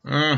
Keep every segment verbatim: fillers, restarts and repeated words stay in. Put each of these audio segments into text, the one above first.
Mm.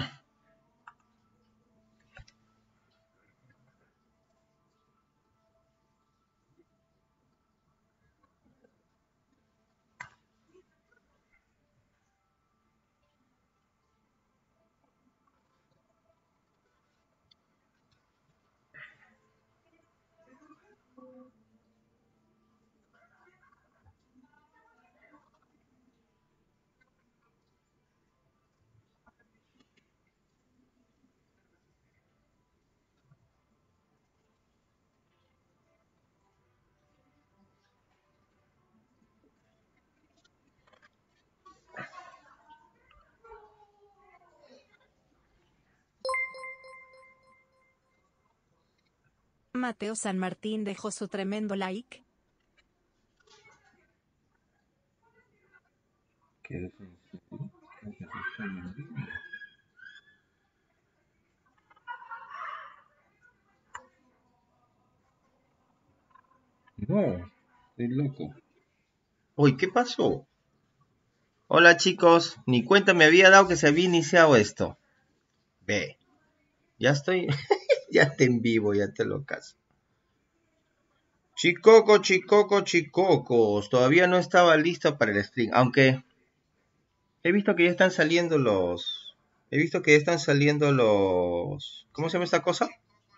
Mateo San Martín dejó su tremendo like. ¿Qué es eso? No, estoy loco. Uy, ¿qué pasó? Hola chicos, ni cuenta me había dado que se había iniciado esto. Ve, ya estoy, ya te en vivo, ya te lo caso. Chicoco, chicoco, chicocos, todavía no estaba listo para el stream, aunque he visto que ya están saliendo los, he visto que ya están saliendo los, ¿cómo se llama esta cosa?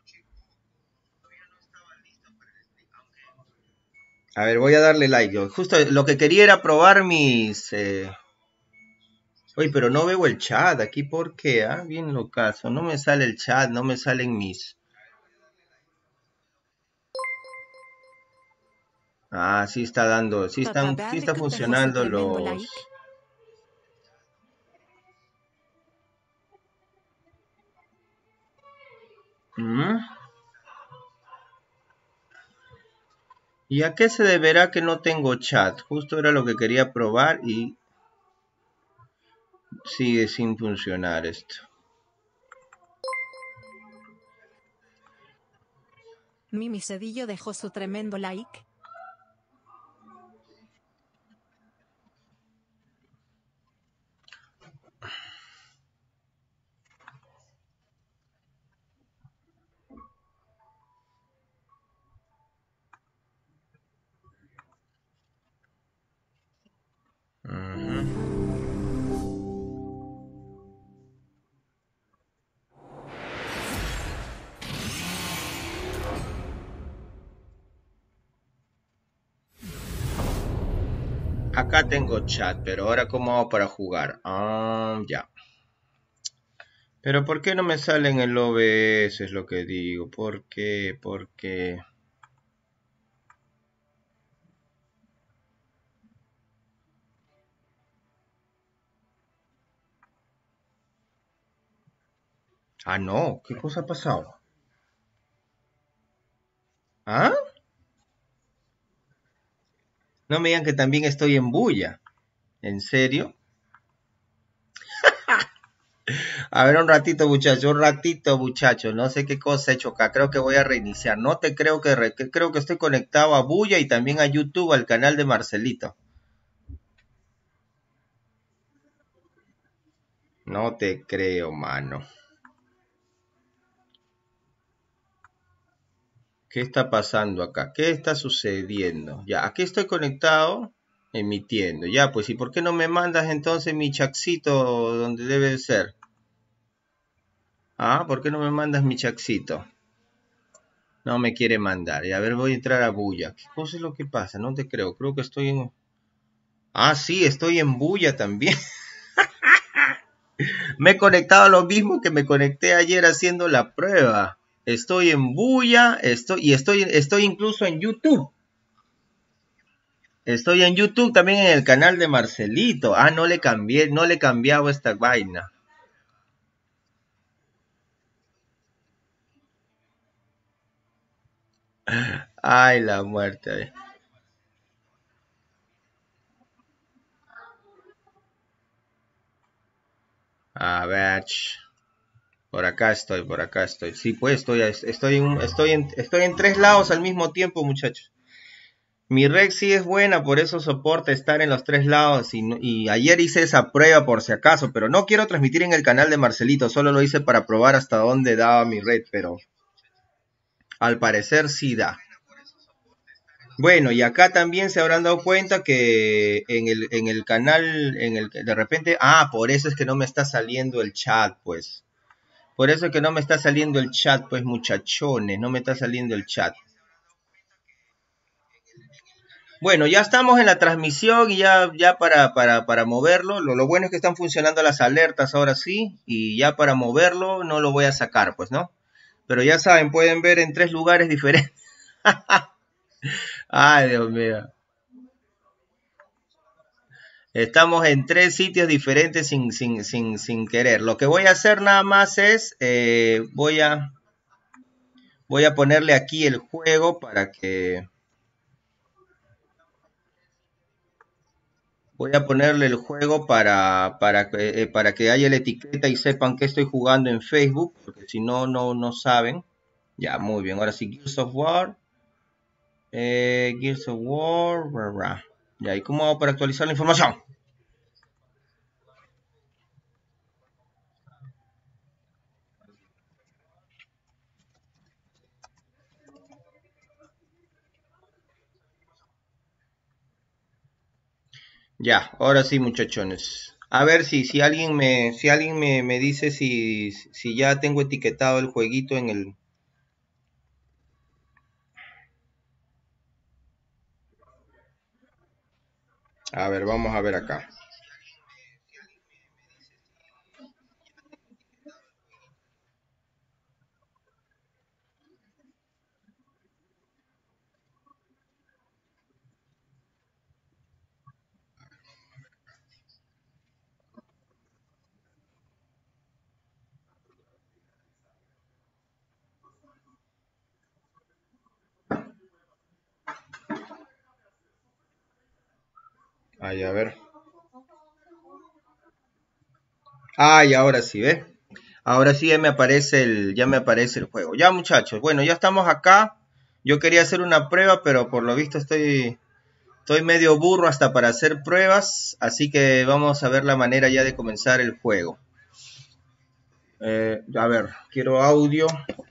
A ver, voy a darle like. Yo justo lo que quería era probar mis, eh, oye, pero no veo el chat aquí, ¿por qué? Ah, bien locazo. No me sale el chat, no me salen mis. Ah, sí está dando, sí Papá están, sí está Barrick dejó su funcionando tremendo los. like. ¿Mm? ¿Y a qué se deberá que no tengo chat? Justo era lo que quería probar y sigue sin funcionar esto. Mimi Cedillo dejó su tremendo like. Ujú. Acá tengo chat, pero ahora cómo hago para jugar. Ah, ya. Pero ¿por qué no me sale en el O B S? Es lo que digo. ¿Por qué? ¿Por qué? Ah, no. ¿Qué cosa ha pasado? ¿Ah? No me digan que también estoy en bulla. ¿En serio? A ver, un ratito, muchachos. Un ratito, muchachos. No sé qué cosa he hecho acá. Creo que voy a reiniciar. No te creo que, re- que creo que estoy conectado a bulla y también a YouTube, al canal de Marcelito. No te creo, mano. ¿Qué está pasando acá? ¿Qué está sucediendo? Ya, aquí estoy conectado, emitiendo. Ya, pues, ¿y por qué no me mandas entonces mi chaxito donde debe de ser? Ah, ¿por qué no me mandas mi chaxito? No me quiere mandar. Y a ver, voy a entrar a bulla. ¿Qué cosa es lo que pasa? No te creo. Creo que estoy en... Ah, sí, estoy en bulla también. Me he conectado a lo mismo que me conecté ayer haciendo la prueba. Estoy en bulla, estoy y estoy estoy incluso en YouTube. Estoy en YouTube también en el canal de Marcelito. Ah, no le cambié, no le he cambiado esta vaina. Ay, la muerte. A ver, por acá estoy, por acá estoy. Sí, pues estoy, estoy en, estoy en, estoy en tres lados al mismo tiempo, muchachos. Mi red sí es buena, por eso soporta estar en los tres lados. Y, y ayer hice esa prueba por si acaso, pero no quiero transmitir en el canal de Marcelito. Solo lo hice para probar hasta dónde daba mi red, pero al parecer sí da. Bueno, y acá también se habrán dado cuenta que en el, en el canal, en el de repente, ah, por eso es que no me está saliendo el chat, pues. Por eso es que no me está saliendo el chat, pues, muchachones, no me está saliendo el chat. Bueno, ya estamos en la transmisión y ya, ya para, para, para moverlo, lo, lo bueno es que están funcionando las alertas ahora sí, y ya para moverlo no lo voy a sacar, pues, ¿no? Pero ya saben, pueden ver en tres lugares diferentes. Ay, Dios mío. Estamos en tres sitios diferentes sin, sin, sin, sin querer. Lo que voy a hacer nada más es, eh, voy a, voy a ponerle aquí el juego para que, voy a ponerle el juego para, para, que- eh, para que haya la etiqueta y sepan que estoy jugando en Facebook, porque si no, no, no saben. Ya, muy bien. Ahora sí, Gears of War, eh, Gears of War, rah, rah. Ya, ¿y cómo hago para actualizar la información? Ya, ahora sí, muchachones. A ver si, si alguien me, si alguien me, me dice si, si ya tengo etiquetado el jueguito en el. A ver, vamos a ver acá. Ay, a ver. Ay, ahora sí, ¿ve? Ahora sí ya me aparece el, ya me aparece el juego. Ya, muchachos, bueno, ya estamos acá. Yo quería hacer una prueba, pero por lo visto estoy, estoy medio burro hasta para hacer pruebas, así que vamos a ver la manera ya de comenzar el juego. Eh, a ver, quiero audio.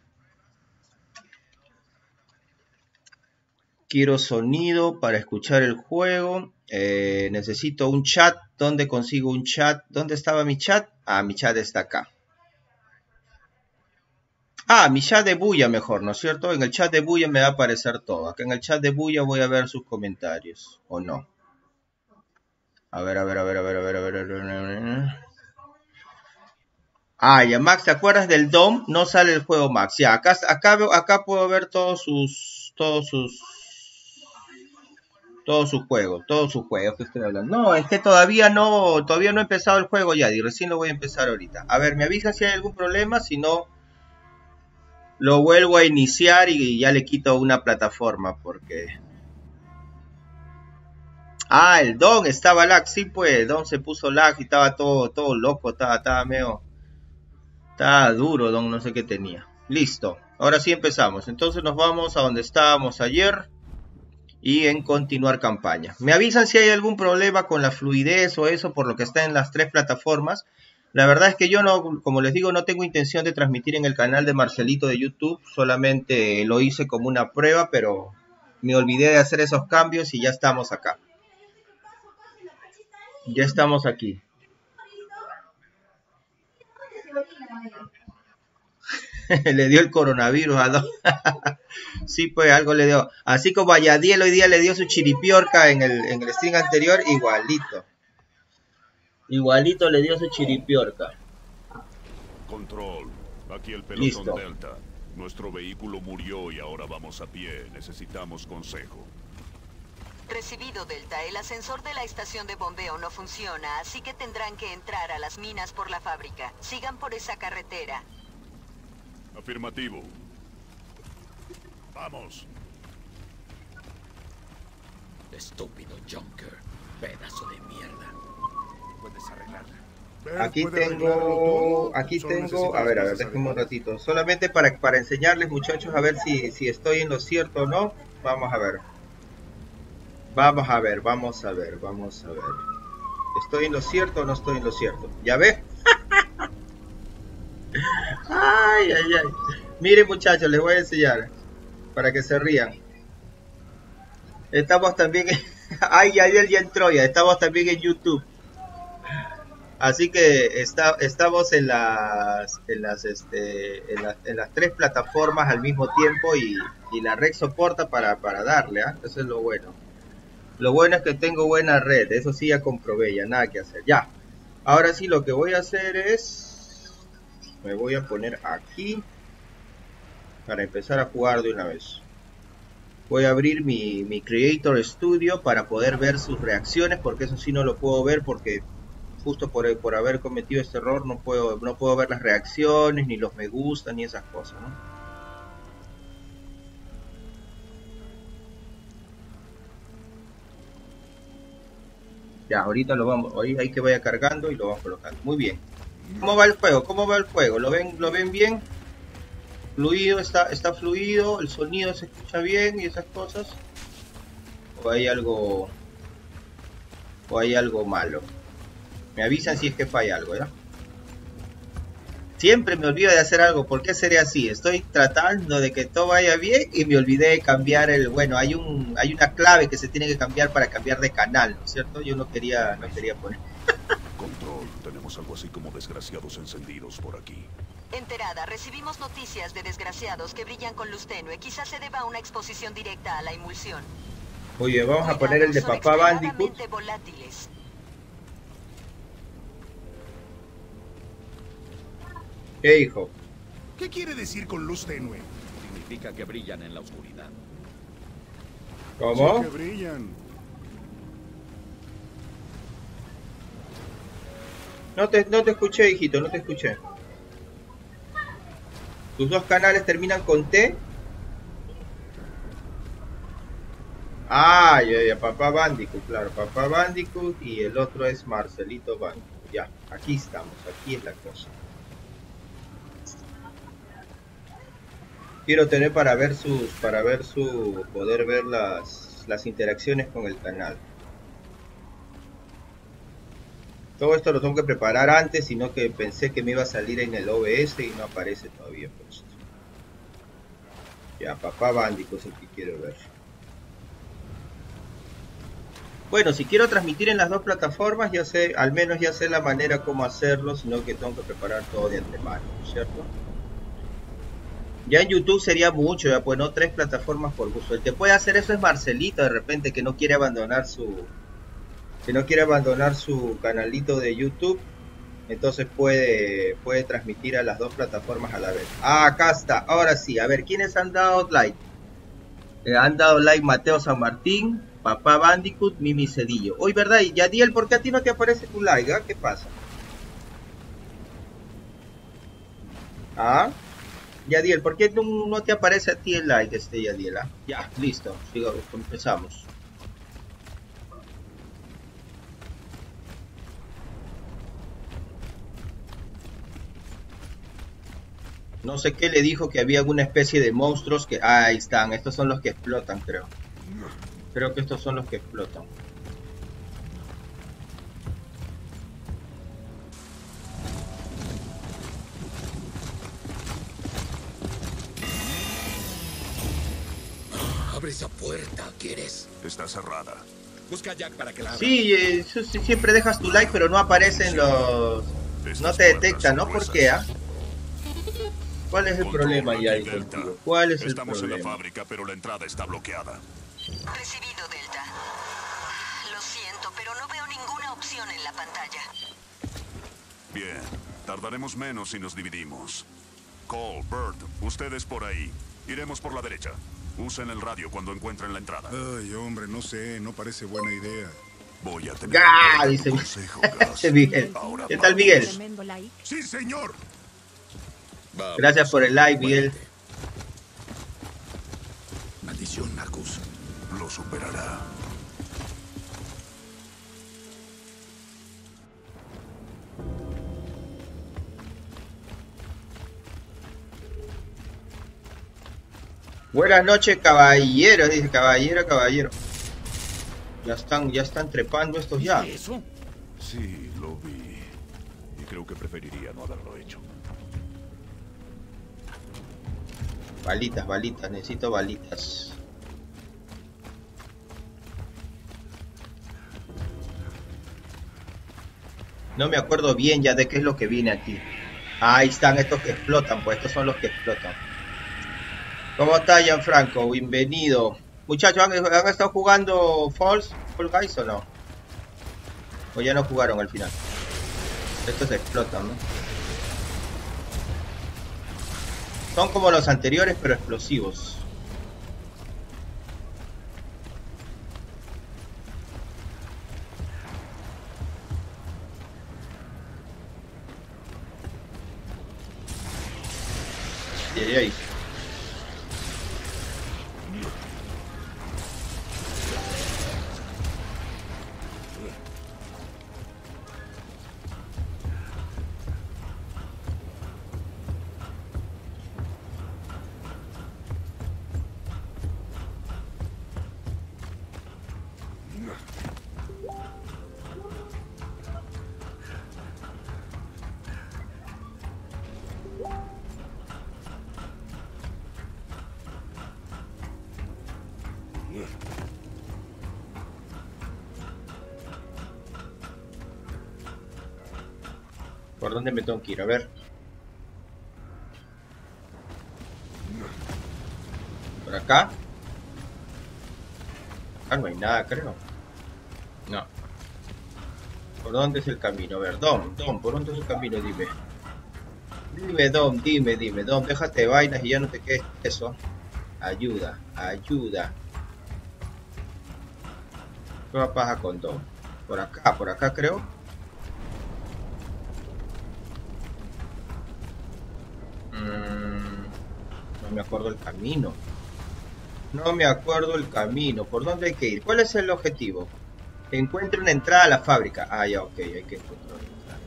Quiero sonido para escuchar el juego. Eh, necesito un chat. ¿Dónde consigo un chat? ¿Dónde estaba mi chat? Ah, mi chat está acá. Ah, mi chat de Bulla mejor, ¿no es cierto? En el chat de Bulla me va a aparecer todo. Acá en el chat de Bulla voy a ver sus comentarios. ¿O no? A ver, a ver, a ver, a ver, a ver, a ver, a ver, a ver. Ah, ya, Max, ¿te acuerdas del D O M? No sale el juego Max. Ya, acá, acá, acá puedo ver todos sus, todos sus, todos sus juegos, todos sus juegos que estoy hablando. No, es que todavía no, todavía no he empezado el juego ya, y recién lo voy a empezar ahorita. A ver, me avisan si hay algún problema, si no, lo vuelvo a iniciar y ya le quito una plataforma, porque... Ah, el Don estaba lag, sí pues, Don se puso lag y estaba todo, todo loco, estaba, estaba medio... Estaba duro, Don, no sé qué tenía. Listo, ahora sí empezamos. Entonces nos vamos a donde estábamos ayer y en continuar campaña. Me avisan si hay algún problema con la fluidez o eso por lo que está en las tres plataformas. La verdad es que yo no, como les digo, no tengo intención de transmitir en el canal de Marcelito de YouTube, solamente lo hice como una prueba, pero me olvidé de hacer esos cambios y ya estamos acá. Ya estamos aquí. Le dio el coronavirus a Don. Sí, pues algo le dio. Así como a Yadiel hoy día le dio su chiripiorca en el, en el stream anterior, igualito. Igualito le dio su chiripiorca. Control, aquí el pelotón Listo. Delta. Nuestro vehículo murió y ahora vamos a pie. Necesitamos consejo. Recibido, Delta. El ascensor de la estación de bombeo no funciona, así que tendrán que entrar a las minas por la fábrica. Sigan por esa carretera. Afirmativo. Vamos. Estúpido Junker. Pedazo de mierda. Puedes arreglarla. Aquí tengo, aquí tengo, a ver, a ver, déjenme un ratito. Solamente para, para enseñarles, muchachos, a ver si, si estoy en lo cierto o no. Vamos a ver. Vamos a ver, vamos a ver, vamos a ver. ¿Estoy en lo cierto o no estoy en lo cierto? ¿Ya ves? Ay, ay, ay. Miren, muchachos, les voy a enseñar para que se rían. Estamos también en... Ay, ya, ya, ya entró ya. Estamos también en YouTube. Así que está, estamos en las, en las, este, en las, en las tres plataformas al mismo tiempo y, y la red soporta para, para darle, ¿ah? ¿eh? Eso es lo bueno. Lo bueno es que tengo buena red, eso sí ya comprobé, ya nada que hacer. Ya, ahora sí lo que voy a hacer es... Me voy a poner aquí para empezar a jugar de una vez. Voy a abrir mi, mi Creator Studio para poder ver sus reacciones, porque eso sí no lo puedo ver porque... Justo por, por haber cometido este error no puedo, no puedo ver las reacciones, ni los me gusta, ni esas cosas, ¿no? Ya, ahorita lo vamos, ahí hay que vaya cargando y lo vamos colocando. Muy bien. ¿Cómo va el juego? ¿Cómo va el juego? ¿Lo ven, lo ven bien? Fluido, está, está fluido, el sonido se escucha bien y esas cosas. ¿O hay algo, o hay algo malo? Me avisan si es que falla algo, ¿ya? Siempre me olvido de hacer algo. ¿Por qué sería así? Estoy tratando de que todo vaya bien y me olvidé de cambiar el... Bueno, hay un hay una clave que se tiene que cambiar para cambiar de canal, ¿no es cierto? Yo no quería, no quería poner. Control, tenemos algo así como desgraciados encendidos por aquí. Enterada, recibimos noticias de desgraciados que brillan con luz tenue. Quizás se deba a una exposición directa a la emulsión. Oye, vamos a poner el de Papá Bandicoot. Volátiles. ¿Qué hijo? ¿Qué quiere decir con luz tenue? Significa que brillan en la oscuridad. ¿Cómo? Sí, que brillan. No te, no te escuché, hijito, no te escuché. ¿Tus dos canales terminan con T? Ah, ya, ya, Papá Bandicoot, claro, Papá Bandicoot y el otro es Marcelito Bandicoot. Ya, aquí estamos, aquí es la cosa. Quiero tener para ver sus, para ver su, poder ver las, las interacciones con el canal. Todo esto lo tengo que preparar antes, sino que pensé que me iba a salir en el O B S y no aparece todavía puesto. Ya, Papá Bandicoot es el que quiero ver. Bueno, si quiero transmitir en las dos plataformas, ya sé, al menos ya sé la manera como hacerlo, sino que tengo que preparar todo de antemano, ¿cierto? Ya en YouTube sería mucho, ya pues no tres plataformas por gusto. El que puede hacer eso es Marcelito, de repente, que no quiere abandonar su que no quiere abandonar su canalito de YouTube, entonces puede puede transmitir a las dos plataformas a la vez. Ah, acá está. Ahora sí, a ver, ¿quiénes han dado like? Eh, han dado like Mateo San Martín, Papá Bandicoot, Mimi Cedillo. Hoy, ¿verdad? Y Yadiel, ¿por qué a ti no te aparece tu like? ¿Ah? ¿Qué pasa? ¿Ah? Yadiel, ¿por qué no, no te aparece a ti el like, este Yadiel? ¿Ah? Ya, listo, sigo, empezamos. No sé qué le dijo, que había alguna especie de monstruos que... Ah, ahí están, estos son los que explotan, creo. Creo que estos son los que explotan. Abre esa puerta, ¿quieres? Está cerrada. Busca a Jack para que la abra. Sí, eh, sí, sí, siempre dejas tu like, pero no aparecen los... No te detecta, ¿no? ¿Por qué? ¿Ah? ¿Cuál es el problema ya ahí contigo? ¿Cuál es el Estamos problema? en la fábrica, pero la entrada está bloqueada. Recibido, Delta. Lo siento, pero no veo ninguna opción en la pantalla. Bien, tardaremos menos si nos dividimos. Cole, Bert, ustedes por ahí. Iremos por la derecha. Usen el radio cuando encuentren la entrada. Ay, hombre, no sé, no parece buena idea. Voy a tener ¡Gah! un Dice consejo, Gas. Dice Miguel. Ahora ¿Qué tal, vamos. Miguel? Tremendo like. ¡Sí, señor! Vamos. Gracias por el like, Miguel. Maldición, Marcus. Lo superará. Buenas noches, caballero, dice caballero, caballero. Ya están, ya están trepando estos ya. ¿Eso? Sí, lo vi. Y creo que preferiría no haberlo hecho. Balitas, balitas, necesito balitas. No me acuerdo bien ya de qué es lo que viene aquí. Ahí están estos que explotan, pues estos son los que explotan. ¿Cómo está, Gianfranco? Bienvenido. Muchachos, ¿han, ¿han estado jugando Falls, Fall Guys o no? O ya no jugaron al final. Estos explotan, ¿no? Son como los anteriores, pero explosivos. Y ahí, ahí. ¿Por dónde me tengo que ir? A ver. ¿Por acá? Acá no hay nada, creo. No. ¿Por dónde es el camino? A ver, Dom, Dom, ¿por dónde es el camino? Dime. Dime, Dom, dime, dime, Dom, déjate de vainas y ya no te quedes eso. Ayuda, ayuda. ¿Qué va pasa con Dom? Por acá, por acá creo. No me acuerdo el camino. No me acuerdo el camino. ¿Por dónde hay que ir? ¿Cuál es el objetivo? Que encuentre una entrada a la fábrica. Ah, ya, ok. Hay que encontrar una entrada.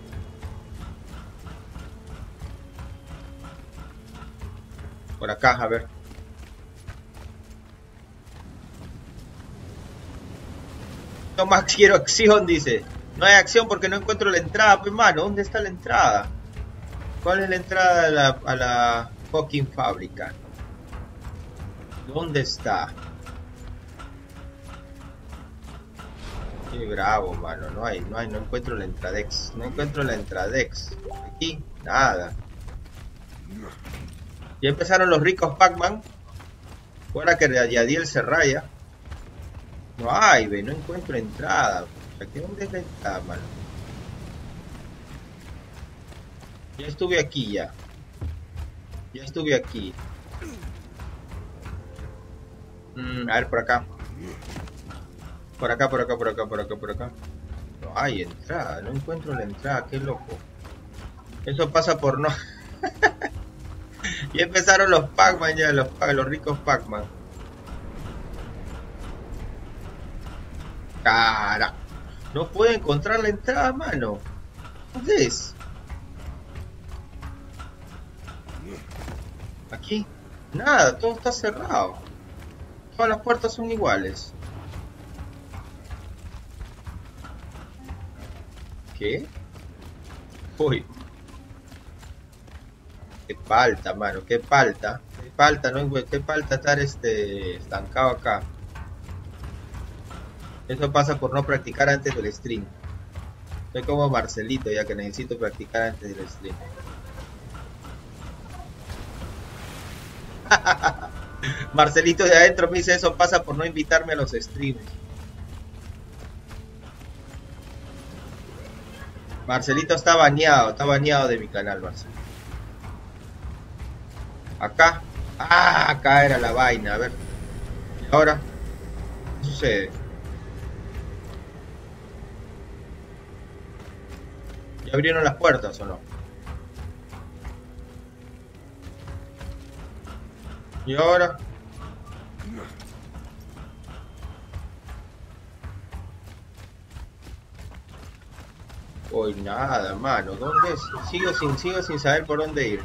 Por acá, a ver. No más quiero acción, dice. No hay acción porque no encuentro la entrada. Pues, mano, ¿dónde está la entrada? ¿Cuál es la entrada a la... A la... fucking fábrica? ¿Dónde está? Qué bravo, mano. No hay, no hay, no encuentro la entradex. No encuentro la entradex. Aquí, nada. Ya empezaron los ricos Pac-Man. Ahora que Yadiel se raya. No hay, ve, no encuentro entrada. ¿Aquí dónde es la entrada, mano? Ya estuve aquí ya. Ya estuve aquí. Mm, a ver, por acá. Por acá, por acá, por acá, por acá, por acá. No hay entrada, no encuentro la entrada, qué loco. Eso pasa por no... Ya empezaron los Pac-Man ya, los, los ricos Pac-Man. Cara. No puedo encontrar la entrada, mano. ¿Dónde es? Aquí, nada, todo está cerrado. Todas las puertas son iguales. ¿Qué? Uy. Qué falta, mano, qué falta. Qué falta, no, qué falta estar este estancado acá. Eso pasa por no practicar antes del stream. Soy como Marcelito, ya que necesito practicar antes del stream. Marcelito de adentro me dice, eso pasa por no invitarme a los streams. Marcelito está baneado, está baneado de mi canal, Marcelito. Acá. Ah, acá era la vaina, a ver. ¿Y ahora? ¿Qué sucede? ¿Ya abrieron las puertas o no? ¿Y ahora? Uy, nada, mano. ¿Dónde es? Sigo sin, sigo sin saber por dónde ir.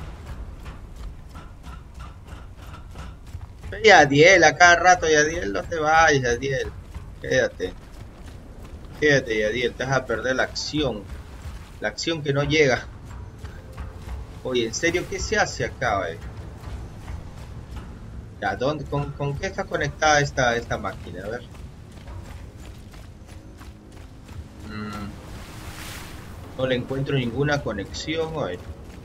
Yadiel, a cada rato, Yadiel, no te vayas, Yadiel. Quédate. Quédate, Yadiel, te vas a perder la acción. La acción que no llega. Oye, ¿en serio qué se hace acá, eh? Ya, ¿dónde, con, ¿con qué está conectada esta, esta máquina? A ver. Mm. No le encuentro ninguna conexión, oye.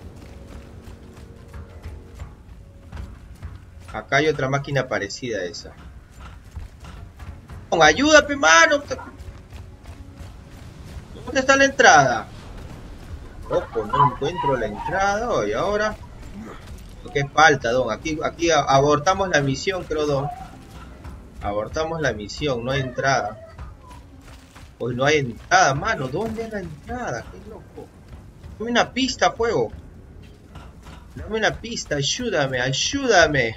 Acá hay otra máquina parecida a esa. ¡Ayúdame, mano! ¿Dónde está la entrada? Ojo, no encuentro la entrada. Y ahora, ¿qué falta, Don? Aquí, aquí abortamos la misión, creo, Don. Abortamos la misión, no hay entrada. Hoy no hay entrada, mano. ¿Dónde es la entrada? Qué loco. Dame una pista, fuego. Dame una pista, ayúdame, ayúdame.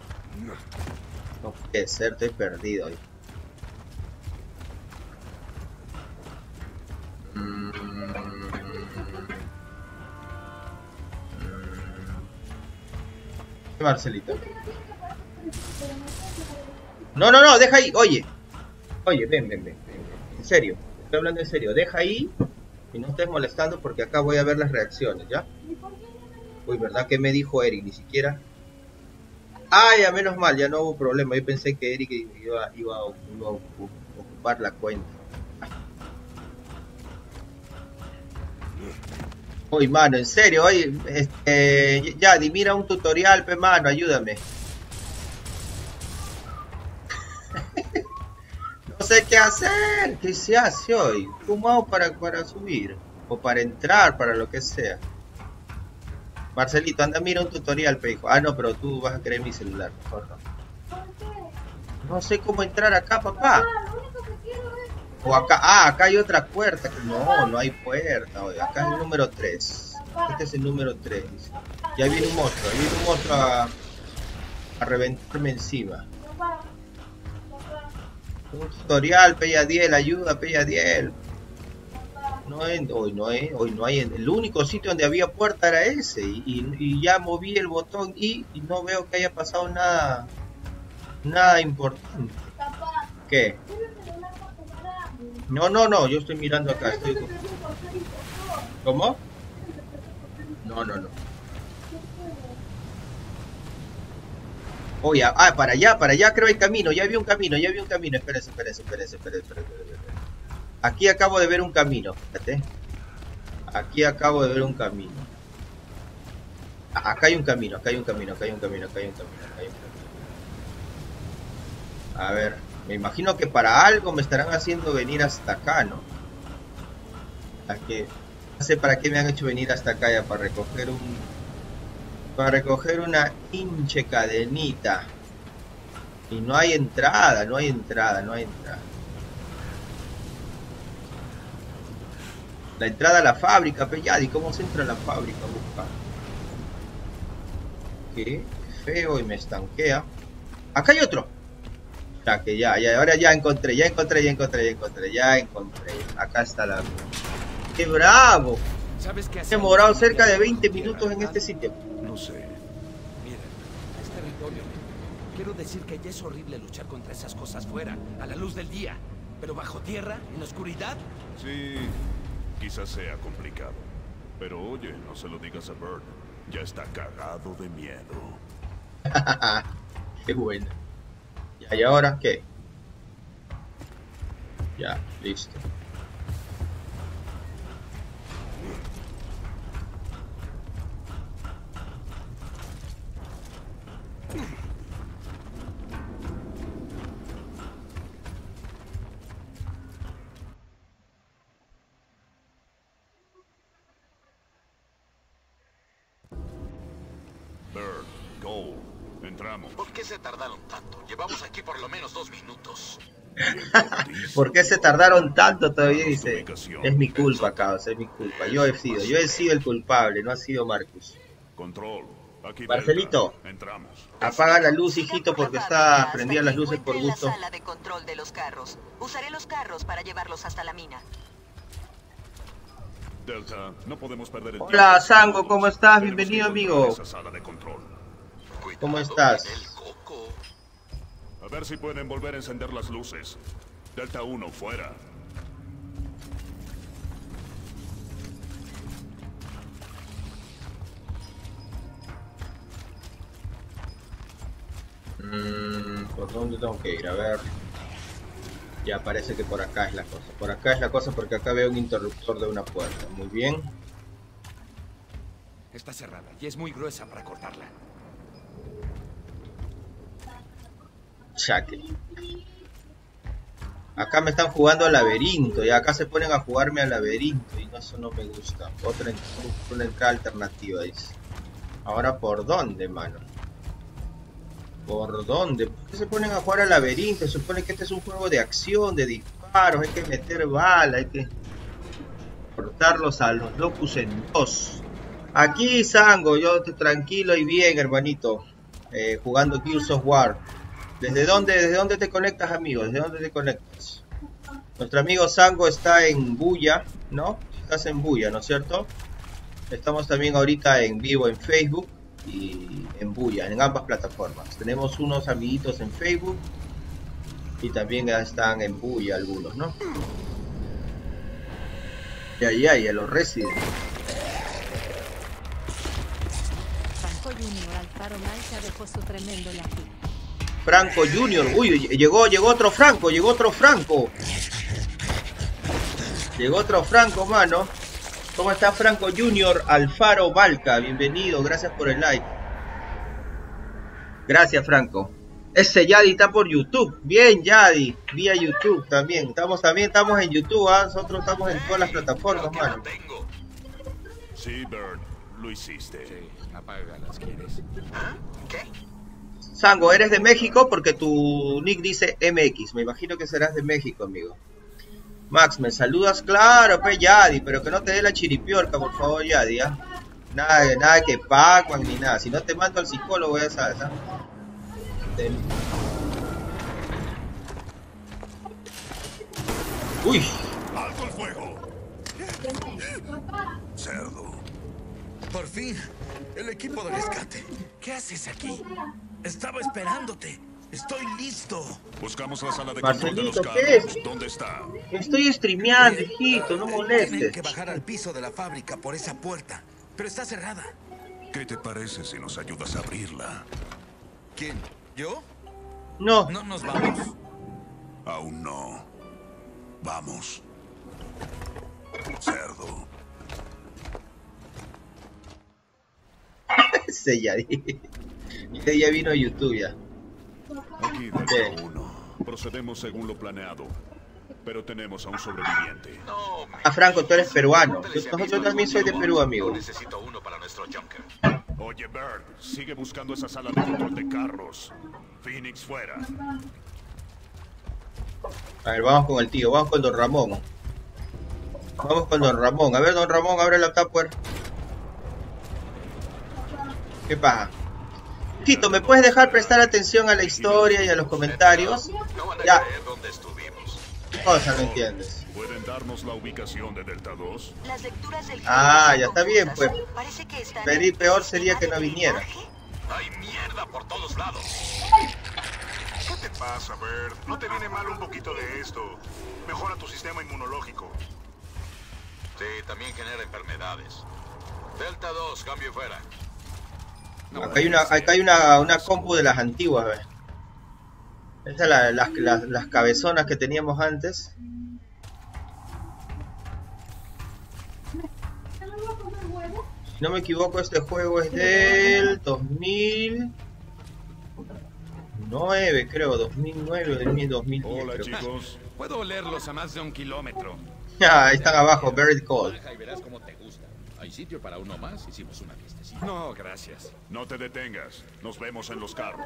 No puede ser, estoy perdido hoy. Marcelito. No, no, no, deja ahí. Oye. Oye, ven, ven, ven, ven. En serio. Estoy hablando en serio. Deja ahí y no estés molestando porque acá voy a ver las reacciones, ¿ya? Uy, ¿verdad que me dijo Eric? Ni siquiera. Ah, ya menos mal, ya no hubo problema. Yo pensé que Eric iba, iba a ocupar la cuenta. Uy, mano, en serio, oye, este, ya, di, mira un tutorial, pe, mano, ayúdame. No sé qué hacer, ¿qué se hace hoy? ¿Cómo hago para, para subir? O para entrar, para lo que sea. Marcelito, anda, mira un tutorial, pe, hijo. Ah, no, pero tú vas a querer mi celular, mejor no. No sé cómo entrar acá, papá. O acá, ah, acá hay otra puerta. No, no hay puerta. Oye, acá es el número tres. Este es el número tres. Ya viene un monstruo, viene un monstruo a, a reventarme encima. Un tutorial, Peyadiel, ayuda, Peyadiel. No hay, hoy no hay, hoy no hay. El único sitio donde había puerta era ese. Y, y, y ya moví el botón y, y no veo que haya pasado nada, nada importante. ¿Qué? No, no, no, yo estoy mirando acá. Estoy... ¿Cómo? No, no, no. Oye, ah, para allá, para allá creo hay camino. Ya vi un camino, ya vi un camino. Espérese, espérese, espérese, espérese, espérese, espérese. Aquí acabo de ver un camino. Fíjate. Aquí acabo de ver un camino. Ah, acá hay un camino, acá hay un camino, acá hay un camino, acá hay un camino, acá hay un camino. A ver. Me imagino que para algo me estarán haciendo venir hasta acá, ¿no? Aquí, no sé para qué me han hecho venir hasta acá ya, para recoger un... Para recoger una hinche cadenita. Y no hay entrada, no hay entrada, no hay entrada. La entrada a la fábrica, Peyadi, ¿cómo se entra a la fábrica? Busca. Qué feo y me estanquea. Acá hay otro. Ya, que ya, ya, ahora ya encontré, ya encontré, ya encontré, ya encontré, ya encontré. Acá está la... ¡Qué bravo! ¿Sabes qué He demorado cerca de veinte minutos en este sitio. No sé. Mira, es territorio. Quiero decir que ya es horrible luchar contra esas cosas fuera, a la luz del día. Pero bajo tierra, en la oscuridad. Sí, quizás sea complicado. Pero oye, no se lo digas a Bird. Ya está cagado de miedo. Qué bueno. ¿Y ahora qué? Ya, listo. Bird, Cole, entramos. ¿Por qué se tardaron tanto? Llevamos aquí por lo menos dos minutos. ¿Por qué se tardaron tanto todavía? Dice, es mi culpa, caos, es mi culpa. Yo he sido, yo he sido el culpable, no ha sido Marcus. Control. Aquí Marcelito, entramos. Apaga la luz, hijito, porque está prendida las luces por gusto. En la sala de control de los carros. Usaré los carros para llevarlos hasta la mina. Delta, no podemos perder el Hola, tiempo. Sango, ¿cómo estás? Tenemos Bienvenido, que encontrar amigo. esa sala de control. ¿Cómo estás? A ver si pueden volver a encender las luces. Delta uno, fuera. Mm, ¿por dónde tengo que ir? A ver. Ya parece que por acá es la cosa. Por acá es la cosa porque acá veo un interruptor de una puerta. Muy bien. Está cerrada y es muy gruesa para cortarla. Chaque. Acá me están jugando al laberinto y acá se ponen a jugarme al laberinto y no, eso no me gusta. Otra una entrada alternativa dice. Ahora ¿por dónde, mano? ¿Por dónde? ¿Por qué se ponen a jugar al laberinto? Se supone que este es un juego de acción, de disparos, hay que meter bala, hay que cortarlos a los locus en dos. Aquí Sango, yo tranquilo y bien, hermanito, eh, jugando Gears of War. ¿Desde dónde, ¿Desde dónde te conectas, amigo? ¿Desde dónde te conectas? Nuestro amigo Sango está en Buya, ¿no? Estás en Buya, ¿no es cierto? Estamos también ahorita en vivo en Facebook y en Buya, en ambas plataformas. Tenemos unos amiguitos en Facebook y también ya están en Buya algunos, ¿no? Ya, ya, ya, los Resident. Franco Junior Alfaro Malca dejó su tremendo like. Franco Junior, uy, llegó, llegó otro Franco, llegó otro Franco. Llegó otro Franco, mano. ¿Cómo está Franco Junior Alfaro Balca? Bienvenido, gracias por el like. Gracias, Franco. Ese Yadi está por YouTube. Bien, Yadi, vía YouTube también. Estamos también estamos en YouTube, ¿eh? Nosotros estamos en todas las plataformas, mano. Sí, Bird, lo hiciste. Sí, apágalas, ¿quieres? ¿Qué? Sango, eres de México porque tu nick dice M X. Me imagino que serás de México, amigo. Max, ¿me saludas? Claro, pues Yadi, pero que no te dé la chiripiorca, por favor, Yadi, ¿eh? Nada, nada que Pac-Man ni nada. Si no te mando al psicólogo, ya sabes, ¿eh? Te... Uy. ¡Alto el fuego! Cerdo. Por fin, el equipo de rescate. ¿Qué haces aquí? Estaba esperándote. Estoy listo. Buscamos la sala de control de los Marcelito, carros. ¿qué es? ¿Dónde está? Estoy streameando, hijito, no Tienen molestes. que bajar al piso de la fábrica por esa puerta, pero está cerrada. ¿Qué te parece si nos ayudas a abrirla? ¿Quién? ¿Yo? No. No nos vamos. Aún no. Vamos. Cerdo. Ese ya, ese ya vino a YouTube ya. Aquí, Delta uno. Procedemos según lo planeado. Pero tenemos a un sobreviviente. No, me... Ah, Franco, tú eres peruano. Pregúntale si ha Yo, visto yo también soy de algún Perú, robot. amigo. Necesito uno para nuestro Junker. Oye, Bird, sigue buscando esa sala de control de carros. Phoenix fuera. A ver, vamos con el tío, vamos con Don Ramón. Vamos con Don Ramón. A ver, Don Ramón, abre la tupper. ¿Qué pasa? Tito, ¿me puedes dejar prestar atención a la historia y a los comentarios? No van a Ya. creer dónde estuvimos. ¿Qué cosa no entiendes? ¿Pueden darnos la ubicación de Delta dos? Las lecturas del Ah, juego ya son está bien, confusas. pues. Parece que están Pedir en peor sería que no de viniera. drenaje. Hay mierda por todos lados. ¿Qué te pasa, Bert? ¿No te viene mal un poquito de esto? Mejora tu sistema inmunológico. Sí, también genera enfermedades. Delta dos, cambio fuera. Acá hay una, acá hay una, una compu de las antiguas, ¿ves? Estas son la, las, las, las cabezonas que teníamos antes. Si no me equivoco, este juego es del dos mil nueve, creo, dos mil nueve o del dos mil diez. Hola, creo. chicos. Puedo olerlos a más de un kilómetro. Ah, ahí están abajo, very cold. Baja y verás cómo te gusta. Hay sitio para uno más, hicimos una fiestecita. No, gracias. No te detengas. Nos vemos en los carros.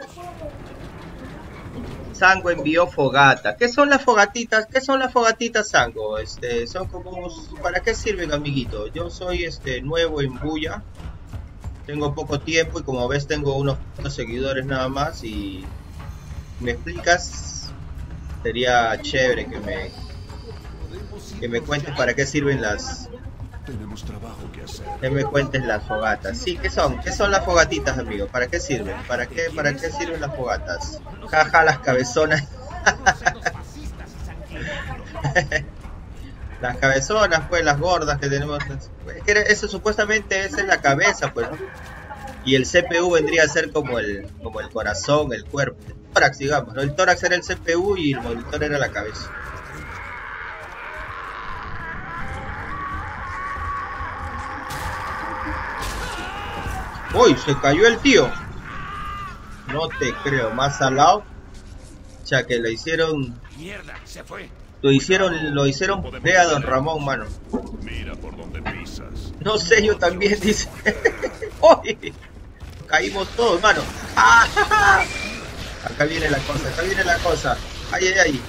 Sango envió fogata. ¿Qué son las fogatitas? ¿Qué son las fogatitas, Sango? Este, son como... ¿Para qué sirven, amiguito? Yo soy este nuevo en Buya. Tengo poco tiempo y como ves tengo unos pocos seguidores nada más y... ¿Me explicas? Sería chévere que me... Que me cuentes para qué sirven las... Tenemos trabajo que hacer. Que me cuentes las fogatas. Sí, ¿qué son? ¿Qué son las fogatitas, amigo? ¿Para qué sirven? ¿Para qué, para qué sirven las fogatas? Jaja, las cabezonas. Las cabezonas, pues, las gordas que tenemos. Es que eso supuestamente esa es la cabeza, pues, ¿no? Y el C P U vendría a ser como el, como el corazón, el cuerpo. El tórax, digamos, ¿no? El tórax era el C P U y el monitor era la cabeza. ¡Uy! Se cayó el tío. No te creo, más al lado. O sea que le hicieron. Mierda, se fue. Lo hicieron, lo hicieron pre a Don Ramón, mano. Mira por dónde pisas. No sé, yo también, dice. ¡Uy! Caímos todos, mano. ¡Ah! Acá viene la cosa, acá viene la cosa. ¡Ay, ay, ay!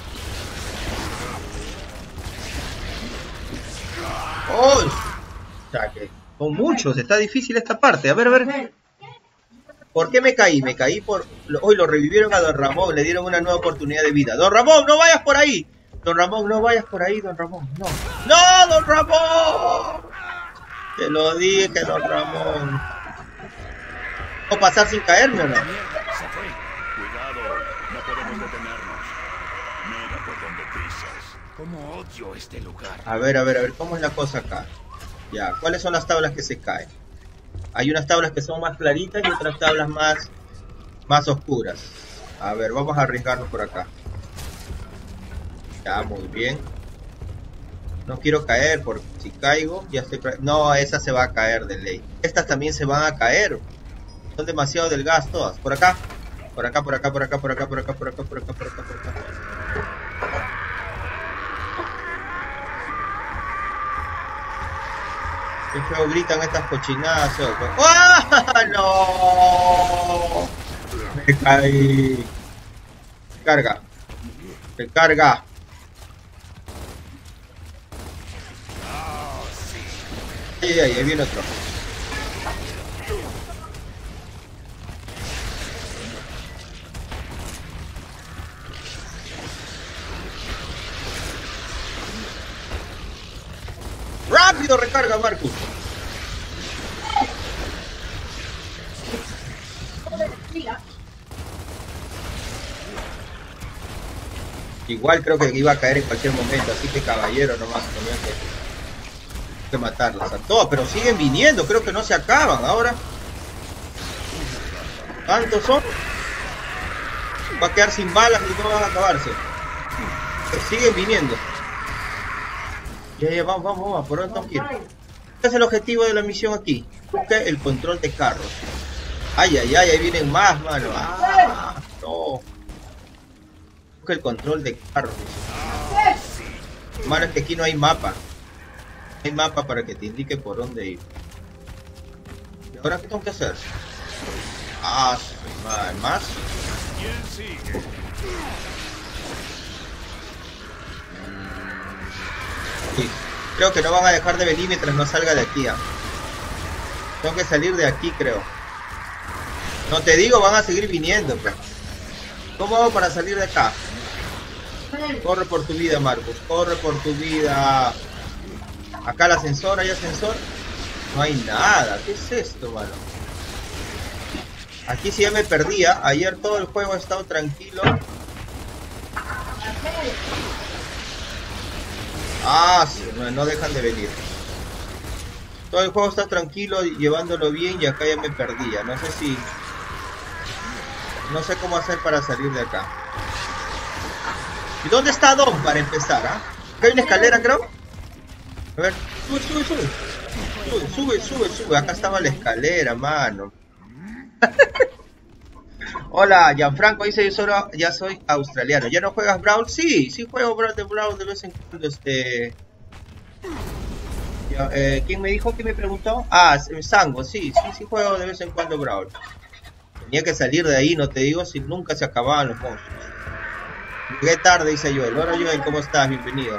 ¡Oh! O sea que son muchos, está difícil esta parte. A ver, a ver. ¿Por qué me caí? Me caí por... Hoy lo revivieron a Don Ramón, le dieron una nueva oportunidad de vida. ¡Don Ramón, no vayas por ahí! Don Ramón, no vayas por ahí, Don Ramón. No. ¡No, Don Ramón! Te lo dije, Don Ramón. ¿Puedo pasar sin caerme o no? Cuidado, no podemos detenernos. Mira por dónde pisas. Cómo odio este lugar. A ver, a ver, a ver, ¿cómo es la cosa acá? Ya, ¿cuáles son las tablas que se caen? Hay unas tablas que son más claritas y otras tablas más, más oscuras. A ver, vamos a arriesgarnos por acá. Ya, muy bien. No quiero caer porque si caigo ya estoy... No, esa se va a caer de ley. Estas también se van a caer. Son demasiado delgadas todas. Por acá. Por acá, por acá, por acá, por acá, por acá, por acá, por acá, por acá, por acá. Qué feo gritan estas cochinadas. ¡Ah! ¡No! Me caí. Carga. Se carga. Ay, ay, ahí viene otro. ¡Rápido recarga, Marcus! Igual creo que iba a caer en cualquier momento, así que caballero nomás tenía que, que matarlas a todas, pero siguen viniendo, creo que no se acaban ahora. ¿Cuántos son? Va a quedar sin balas y no van a acabarse. Pero siguen viniendo. Ya, ya, vamos, vamos, vamos, por dónde tengo que ir. ¿Qué es el objetivo de la misión aquí? Busca el control de carros. Ay, ay, ay, ahí vienen más, mano. Ah, no. Busca el control de carros. Mano, es que aquí no hay mapa. No hay mapa para que te indique por dónde ir. ¿Y ahora qué tengo que hacer? Ah, man, más. ¿Quién sigue? Sí. Creo que no van a dejar de venir mientras no salga de aquí. ¿eh? Tengo que salir de aquí, creo. No te digo, van a seguir viniendo, pues. ¿Cómo hago para salir de acá? Corre por tu vida, Marcos. Corre por tu vida. Acá el ascensor, ¿hay ascensor? No hay nada. ¿Qué es esto, mano? Aquí sí ya me perdía. Ayer todo el juego ha estado tranquilo. Ah, sí, no, no dejan de venir. Todo el juego está tranquilo, llevándolo bien, y acá ya me perdía. No sé si... No sé cómo hacer para salir de acá. ¿Y dónde está Dom para empezar? ¿Ah? Acá hay una escalera, creo. A ver, sube, sube, sube. Sube, sube, sube, sube. Acá estaba la escalera, mano. Hola, Gianfranco dice, yo solo, ya soy australiano. ¿Ya no juegas Brawl? Sí, sí juego Brawl de Brawl de vez en cuando. Este... Ya, eh, ¿quién me dijo? ¿Quién me preguntó? Ah, Sango, sí, sí, sí juego de vez en cuando Brawl. Tenía que salir de ahí, no te digo, si nunca se acababan los monstruos. Llegué tarde, dice Joel. Bueno, Joel, ¿cómo estás? Bienvenido.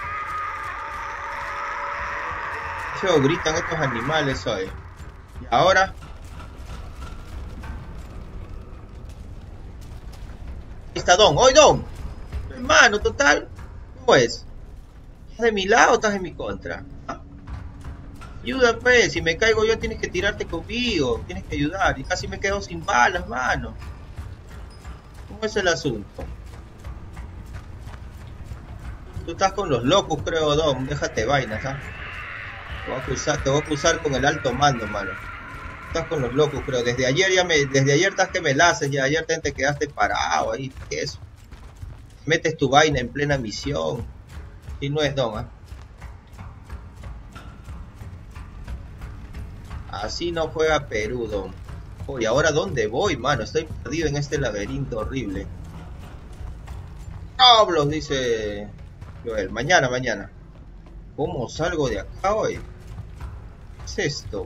Qué feo gritan estos animales hoy. Y ahora... Ahí está Don. ¡Oye, Don! Hermano, total. ¿Cómo es? ¿Estás de mi lado o estás en mi contra? ¿Ah? Ayuda, pues. Si me caigo yo, tienes que tirarte conmigo. Tienes que ayudar. Y casi me quedo sin balas, mano. ¿Cómo es el asunto? Tú estás con los locos, creo, Dom. Déjate vainas, ¿ah? Te voy a acusar, te voy a acusar con el alto mando, mano. Estás con los locos, creo. Desde ayer ya me, desde ayer estás que me la haces, ya ayer te quedaste parado ahí. ¿Qué es eso? Metes tu vaina en plena misión. Y no es Don, ¿eh? Así no juega Perú, Don. Oye, ¿ahora dónde voy, mano? Estoy perdido en este laberinto horrible. ¡Diablos! Dice Joel. Mañana, mañana. ¿Cómo salgo de acá hoy? ¿Qué es esto?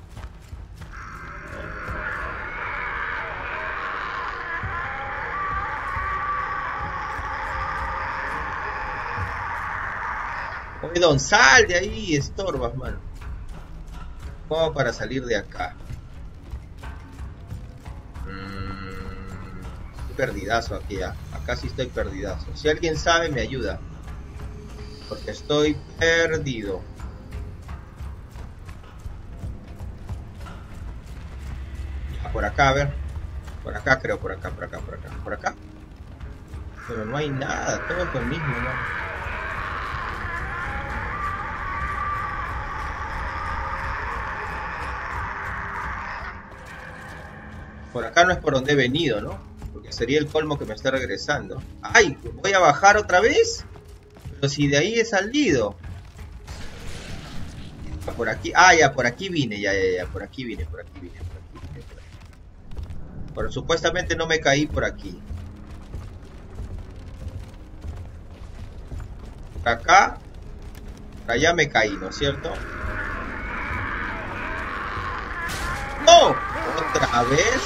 Oye, Don, sal de ahí, estorbas, mano. ¿Cómo para salir de acá? Mm, estoy perdidazo aquí, ya. Acá sí estoy perdidazo. Si alguien sabe, me ayuda. Porque estoy perdido. Ah, por acá, a ver. Por acá creo, por acá, por acá, por acá. Por acá. Pero no hay nada, todo es lo mismo, ¿no? Por acá no es por donde he venido, ¿no? Porque sería el colmo que me esté regresando. ¡Ay! ¿Voy a bajar otra vez? Pero si de ahí he salido. Por aquí... Ah, ya, por aquí vine, ya, ya, ya. Por aquí vine, por aquí vine, por aquí vine, por aquí. Pero supuestamente no me caí por aquí. Por acá... Por allá me caí, ¿no es cierto? ¡No! ¿Otra vez?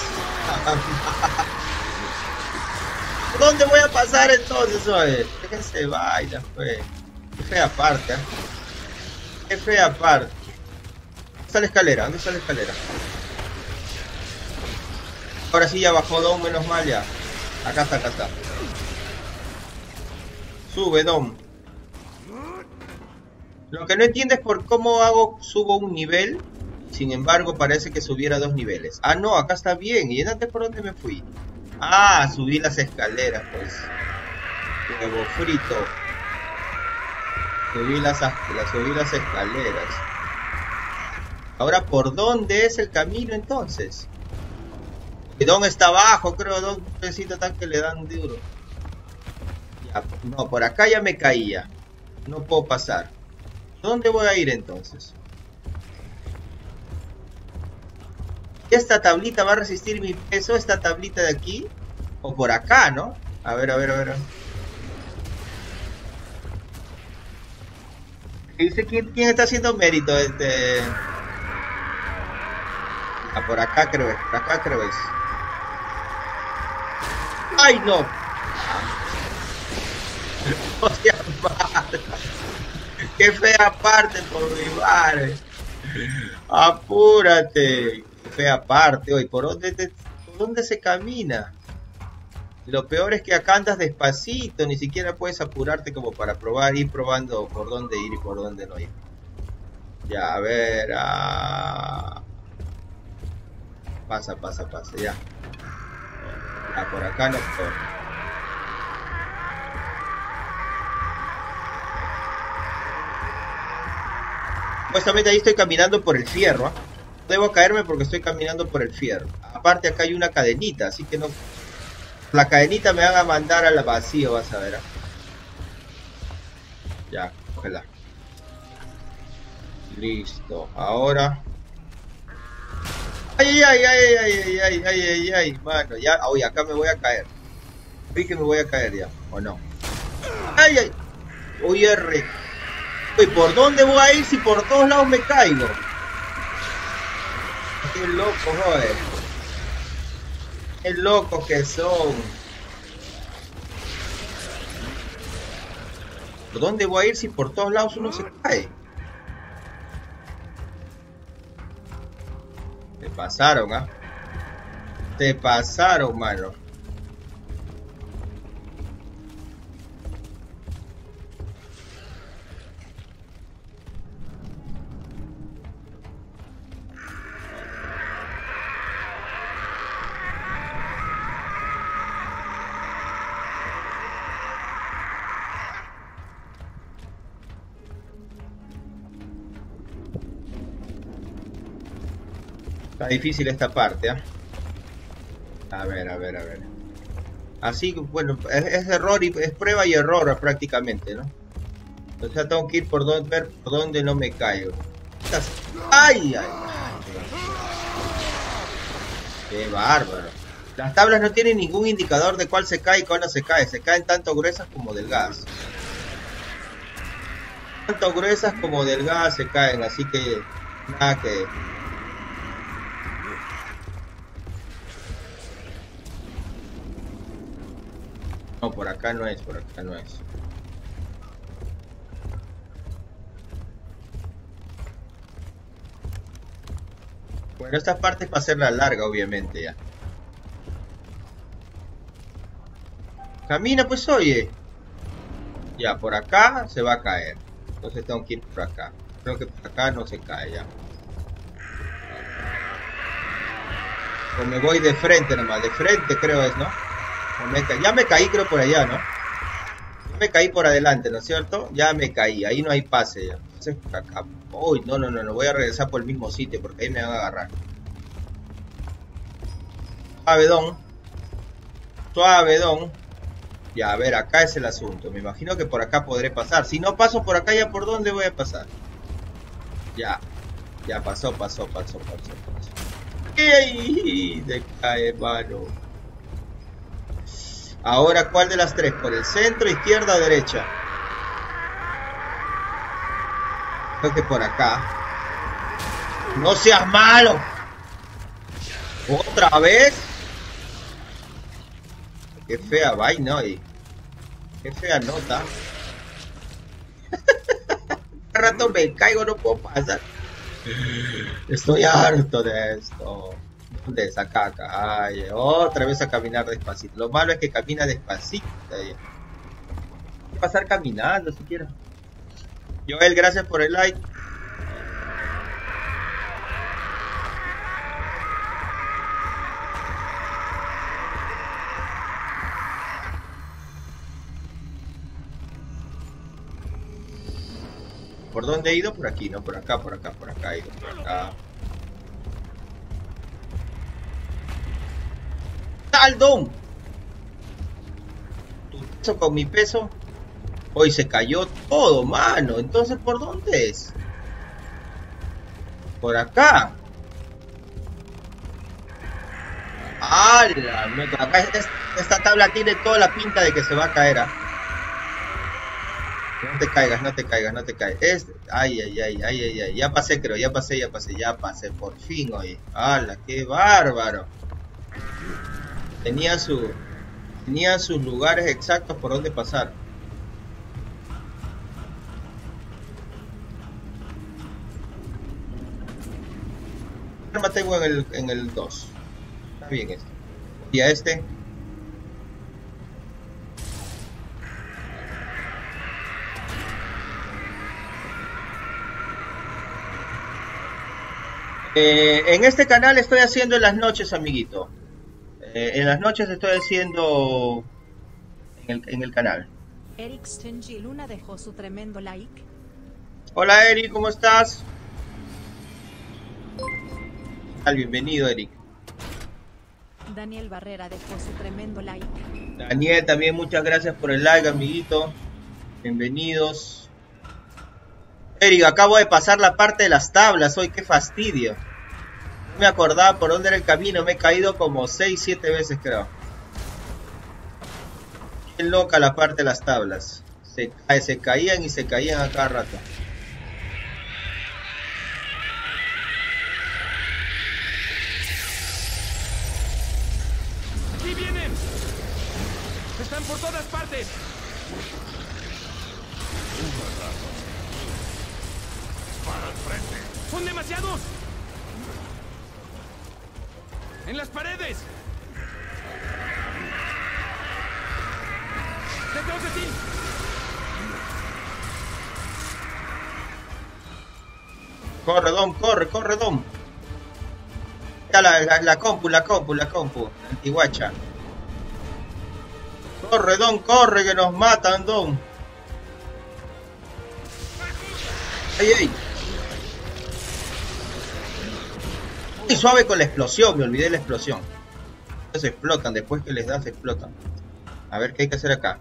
¿Dónde voy a pasar entonces, oye? Déjense vaina, pues. Qué fea parte, ¿eh? Qué fea parte. ¿Dónde está la escalera? ¿Dónde está la escalera? Ahora sí ya bajó Dom, menos mal ya. Acá está, acá está. Sube, Dom. Lo que no entiendo es por cómo hago, subo un nivel. Sin embargo, parece que subiera dos niveles. Ah, no, acá está bien. ¿Y antes por dónde me fui? Ah, subí las escaleras, pues. Huevo frito. Subí las, las, subí las escaleras. Ahora, ¿por dónde es el camino entonces? Don está abajo, creo. Don necesita tan que le dan duro. Ya, no, por acá ya me caía. No puedo pasar. ¿Dónde voy a ir entonces? ¿Esta tablita va a resistir mi peso? ¿Esta tablita de aquí? O por acá, ¿no? A ver, a ver, a ver. Dice quién, quién está haciendo mérito. Este... Ah, por acá creo es. Por acá creo es. ¡Ay, no! ¡Hostia madre! ¡Qué fea parte por mi madre! ¡Apúrate! Fea parte, hoy, ¿por dónde, te, ¿por dónde se camina? Lo peor es que acá andas despacito, ni siquiera puedes apurarte como para probar, ir probando por dónde ir y por dónde no ir. Ya, a ver, ah... pasa, pasa, pasa, ya. Ah, por acá no puedo. Supuestamente ahí estoy caminando por el fierro, ¿eh? Debo caerme porque estoy caminando por el fierro. Aparte acá hay una cadenita, así que no... La cadenita me van a mandar al vacío, vas a ver. ¿eh? Ya, cógela. Listo, ahora... Ay, ay, ay, ay, ay, ay, ay, ay, ay, mano, ya... Oye, acá me voy a caer. Vi que me voy a caer ya, ¿o no? Ay, ay. Oye, re... Oye, ¿por dónde voy a ir si por todos lados me caigo? Qué locos, joder. Qué locos que son. ¿Por dónde voy a ir si por todos lados uno se cae? Te pasaron, ¿ah? ¿eh? Te pasaron, mano. Está difícil esta parte, ¿eh? A ver, a ver, a ver. Así, bueno, es, es error y es prueba y error prácticamente, ¿no? O sea, tengo que ir por donde, ver por dónde no me caigo. ¡Ay, ay, ay! ¡Qué bárbaro! Las tablas no tienen ningún indicador de cuál se cae y cuál no se cae. Se caen tanto gruesas como delgadas. Tanto gruesas como delgadas se caen, así que nada que... No, por acá no es, por acá no es. Bueno, esta parte es para hacerla larga, obviamente, ya. Camina, pues, oye. Ya, por acá se va a caer. Entonces tengo que ir por acá. Creo que por acá no se cae, ya. O me voy de frente nomás. De frente creo es, ¿no? O me ca... Ya me caí, creo, por allá, ¿no? Ya me caí por adelante, ¿no es cierto? Ya me caí. Ahí no hay pase, ya. Entonces por acá. Uy, no, no, no. No voy a regresar por el mismo sitio porque ahí me van a agarrar. Suave, don. Suave, don. Ya, a ver, acá es el asunto. Me imagino que por acá podré pasar. Si no paso por acá, ¿ya por dónde voy a pasar? Ya. Ya pasó, pasó, pasó, pasó, pasó. ¡Ey! Se cae, mano. Ahora, ¿cuál de las tres? ¿Por el centro, izquierda o derecha? Creo que por acá. ¡No seas malo! ¿Otra vez? Qué fea vaina, oye. Qué fea nota. Cada rato me caigo, no puedo pasar. Estoy harto de esto. ¿Dónde es? Acá, acá. Ay, otra vez a caminar despacito. Lo malo es que camina despacito. Hay que pasar caminando siquiera. Joel, gracias por el like. ¿Por dónde he ido? Por aquí, no, por acá, por acá, por acá he ido, por acá. ¡Taldón! Tu peso con mi peso. Hoy se cayó todo, mano. Entonces, ¿por dónde es? Por acá. ¡Hala! Acá esta, esta tabla tiene toda la pinta de que se va a caer, ¿ah? No te caigas, no te caigas, no te caigas. Es... Ay, ay, ay, ay, ay, ay. Ya pasé, creo, ya pasé, ya pasé, ya pasé. Por fin, oye. ¡Hala! ¡Qué bárbaro! Tenía su... Tenía sus lugares exactos por donde pasar. ¿Qué arma tengo en el, en el dos? Está bien esto. Y a este... Eh, en este canal estoy haciendo en las noches, amiguito. Eh, en las noches estoy haciendo en el, en el canal. Eric Stengi Luna dejó su tremendo like. Hola Eric, ¿cómo estás? Bienvenido, Eric. Daniel Barrera dejó su tremendo like. Daniel, también muchas gracias por el like, amiguito. Bienvenidos. Eric, acabo de pasar la parte de las tablas hoy, qué fastidio. No me acordaba por dónde era el camino, me he caído como seis, siete veces creo. Qué loca la parte de las tablas. Se, se caían y se caían a cada rato. ¡Aquí vienen! ¡Están por todas partes! Para el frente. ¡Son demasiados! ¡En las paredes! ¡Detrás de ti! Corre, Dom, corre, corre, Dom. Está la, la, la compu, la compu, la compu. Antiguacha. Corre, Dom, corre, que nos matan, Dom. ¡Ay, ay! Muy suave con la explosión, me olvidé la explosión. Se explotan, después que les das se explotan. A ver qué hay que hacer acá.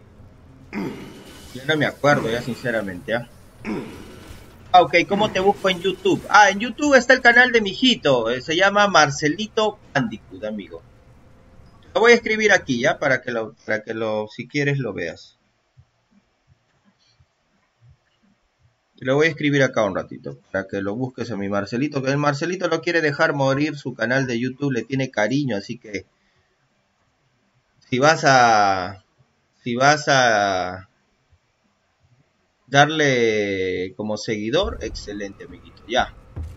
Yo no me acuerdo ya sinceramente, ¿eh? Ah, ok, ¿cómo te busco en YouTube? Ah, en YouTube está el canal de mi hijito, eh, se llama Marcelito Bandicoot, amigo. Lo voy a escribir aquí, ¿ya? Para que lo, para que lo, si quieres lo veas. Lo voy a escribir acá un ratito, para que lo busques a mi Marcelito, que el Marcelito no quiere dejar morir su canal de YouTube, le tiene cariño, así que si vas a, si vas a darle como seguidor, excelente, amiguito, ya.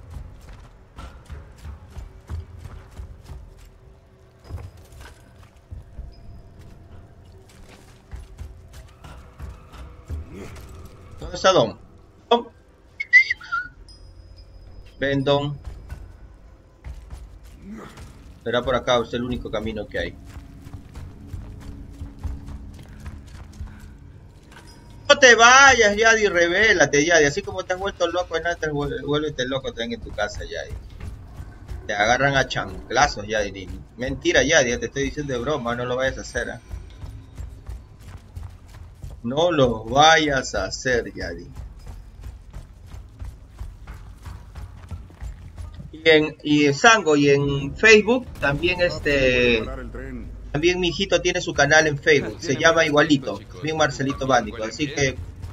¿Dónde está Don? Don. Ven, Don. Será por acá, es el único camino que hay. No te vayas, Yadi, revélate, Yadi. Así como te has vuelto loco en antes, vuélvete loco también en tu casa, Yadi. Te agarran a chanclazos, Yadi. Mentira, Yadi, te estoy diciendo de broma, no lo vayas a hacer, ¿eh? No lo vayas a hacer, Yadi. Y en, y en Sango y en Facebook también este... También mi hijito tiene su canal en Facebook, se llama igualito, bien Marcelito Bandicoot, así que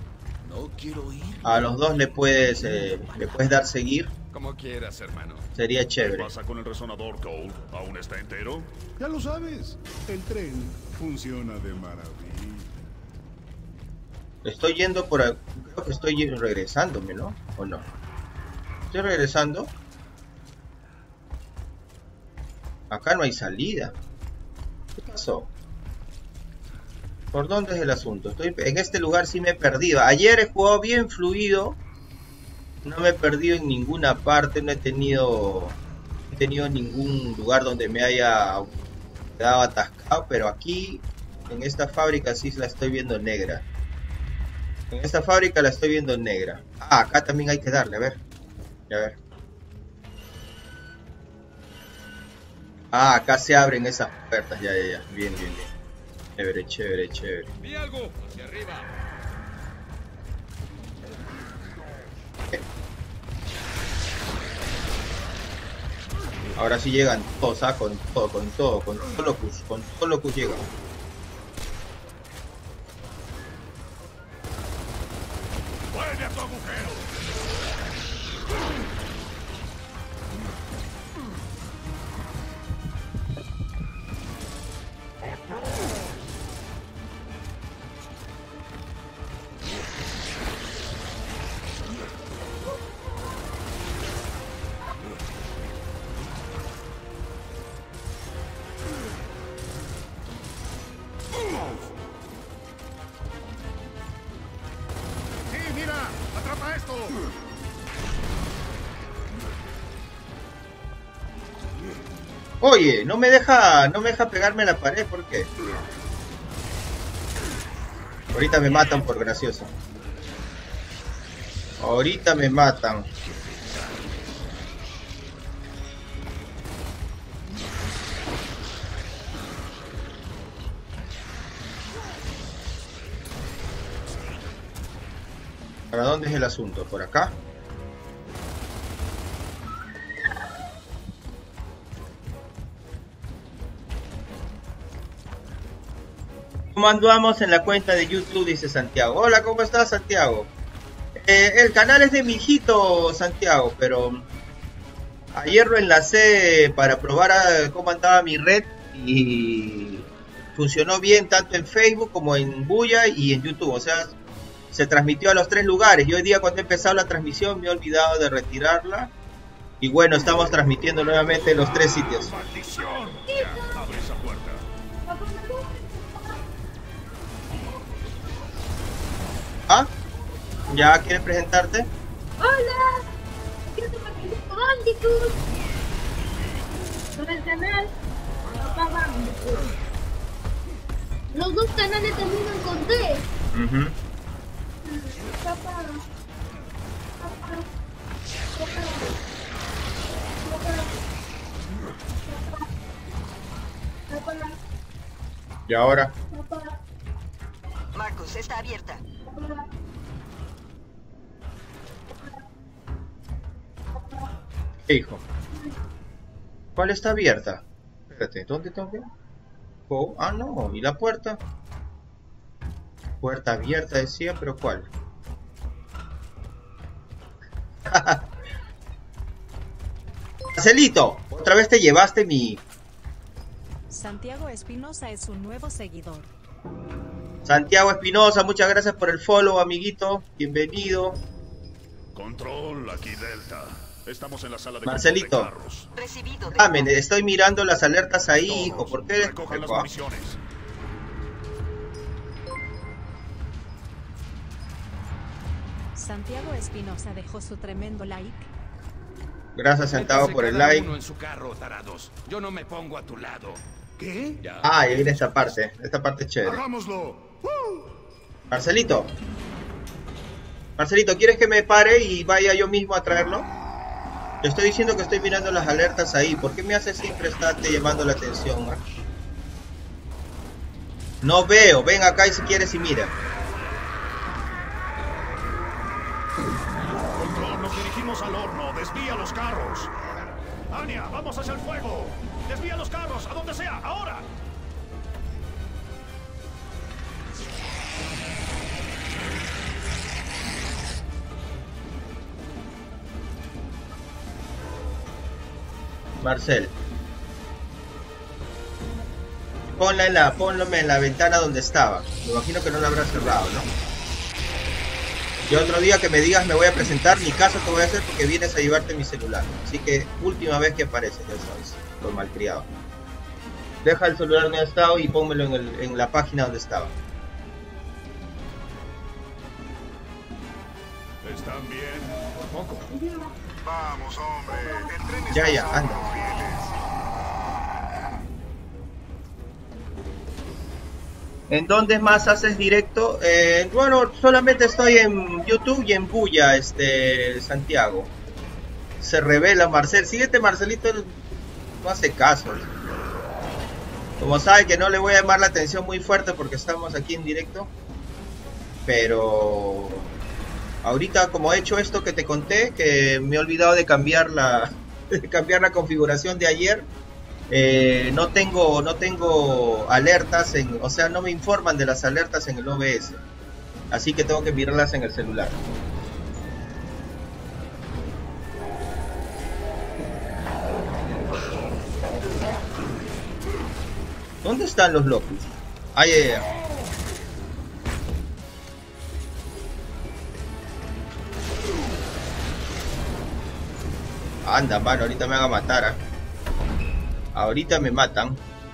a los dos le puedes eh, le puedes dar seguir. Como quieras, hermano. Sería chévere. ¿Qué pasa con el resonador, Cole? ¿Aún está entero? Ya lo sabes, el tren funciona de maravilla. Estoy yendo por... Creo que estoy regresándome, ¿no? ¿O no? ¿Estoy regresando? Acá no hay salida. ¿Qué pasó? ¿Por dónde es el asunto? Estoy en este lugar, sí me he perdido. Ayer he jugado bien fluido. No me he perdido en ninguna parte. No he tenido... No he tenido ningún lugar donde me haya quedado atascado. Pero aquí, en esta fábrica, sí la estoy viendo negra. En esta fábrica la estoy viendo negra. Ah, acá también hay que darle, a ver. A ver. Ah, acá se abren esas puertas, ya, ya, ya. Bien, bien, bien. Chévere, chévere, chévere. Vi algo hacia arriba. ¿Qué? Ahora sí llegan todos, ah, con todo, con todo, con todo locus, con todo locus llegan. ¡Vuelve a tu agujero! Oye, no me deja, no me deja pegarme a la pared, ¿por qué? Ahorita me matan por gracioso. Ahorita me matan. ¿Para dónde es el asunto? ¿Por acá? ¿Cómo andamos en la cuenta de YouTube? Dice Santiago. Hola, ¿cómo estás, Santiago? Eh, el canal es de mi hijito, Santiago, pero ayer lo enlacé para probar a cómo andaba mi red y funcionó bien tanto en Facebook como en Buya y en YouTube. O sea, se transmitió a los tres lugares. Yo hoy día cuando he empezado la transmisión me he olvidado de retirarla. Y bueno, estamos transmitiendo nuevamente en los tres sitios. ¡Maldición! Ya, abre esa puerta. ¿Ah? ¿Ya quieres presentarte? Hola, yo soy Marcelito Bandicoot. Con el canal Papá Bandicoot. Los dos canales también lo encontré. Uh-huh. Papá. Papá. Papá. Papá. Y ahora. Marcus, está abierta. Hijo. ¿Cuál está abierta? Espérate, ¿dónde tengo que ir? Oh, ah, no, ¿y la puerta? Puerta abierta decía, pero ¿cuál? Marcelito, otra vez te llevaste mi... Santiago Espinosa es un nuevo seguidor. Santiago Espinosa, muchas gracias por el follow, amiguito. Bienvenido. Control, aquí Delta. Estamos en la sala de Marcelito. control de carros. Recibido de... Ah, me estoy mirando las alertas ahí, Todos, hijo. ¿Por qué? recojan las Ah. municiones. Santiago Espinosa dejó su tremendo like. Gracias, Santiago, Métanse por el cada like. uno en su carro, tarados. Yo no me pongo a tu lado. ¿Qué? Ya. Ah, y viene esta parte. Esta parte es chévere. ¡Hagámoslo! Marcelito. Marcelito, ¿quieres que me pare y vaya yo mismo a traerlo? Te estoy diciendo que estoy mirando las alertas ahí. ¿Por qué me haces siempre estarte llamando la atención? ¿Eh? No veo. Ven acá y si quieres y mira. Control, nos dirigimos al horno. Desvía los carros. Anya, vamos hacia el fuego. Desvía los carros, a donde sea, ahora. Marcel. Ponla en la, ponlo en la ventana donde estaba. Me imagino que no la habrá cerrado, ¿no? Y otro día que me digas me voy a presentar, ni caso te voy a hacer porque vienes a llevarte mi celular. Así que última vez que aparece, ya sabes, por malcriado. Deja el celular donde ha estado y pónmelo en, el, en la página donde estaba. ¿Están bien? Por poco. Vamos, hombre. El tren Ya, está ya, solo anda. los rieles. ¿En dónde más haces directo? Eh, bueno, solamente estoy en YouTube y en Bulla, este, Santiago. Se revela Marcel. Síguete, Marcelito, no hace caso. Como sabe que no le voy a llamar la atención muy fuerte porque estamos aquí en directo. Pero ahorita como he hecho esto que te conté, que me he olvidado de cambiar la, de cambiar la configuración de ayer. Eh, no tengo no tengo alertas en, o sea, no me informan de las alertas en el O B S, así que tengo que mirarlas en el celular. ¿Dónde están los locos? Ay, ay, ay. Anda, mano, ahorita me van a matar, ¿eh? Ahorita me matan.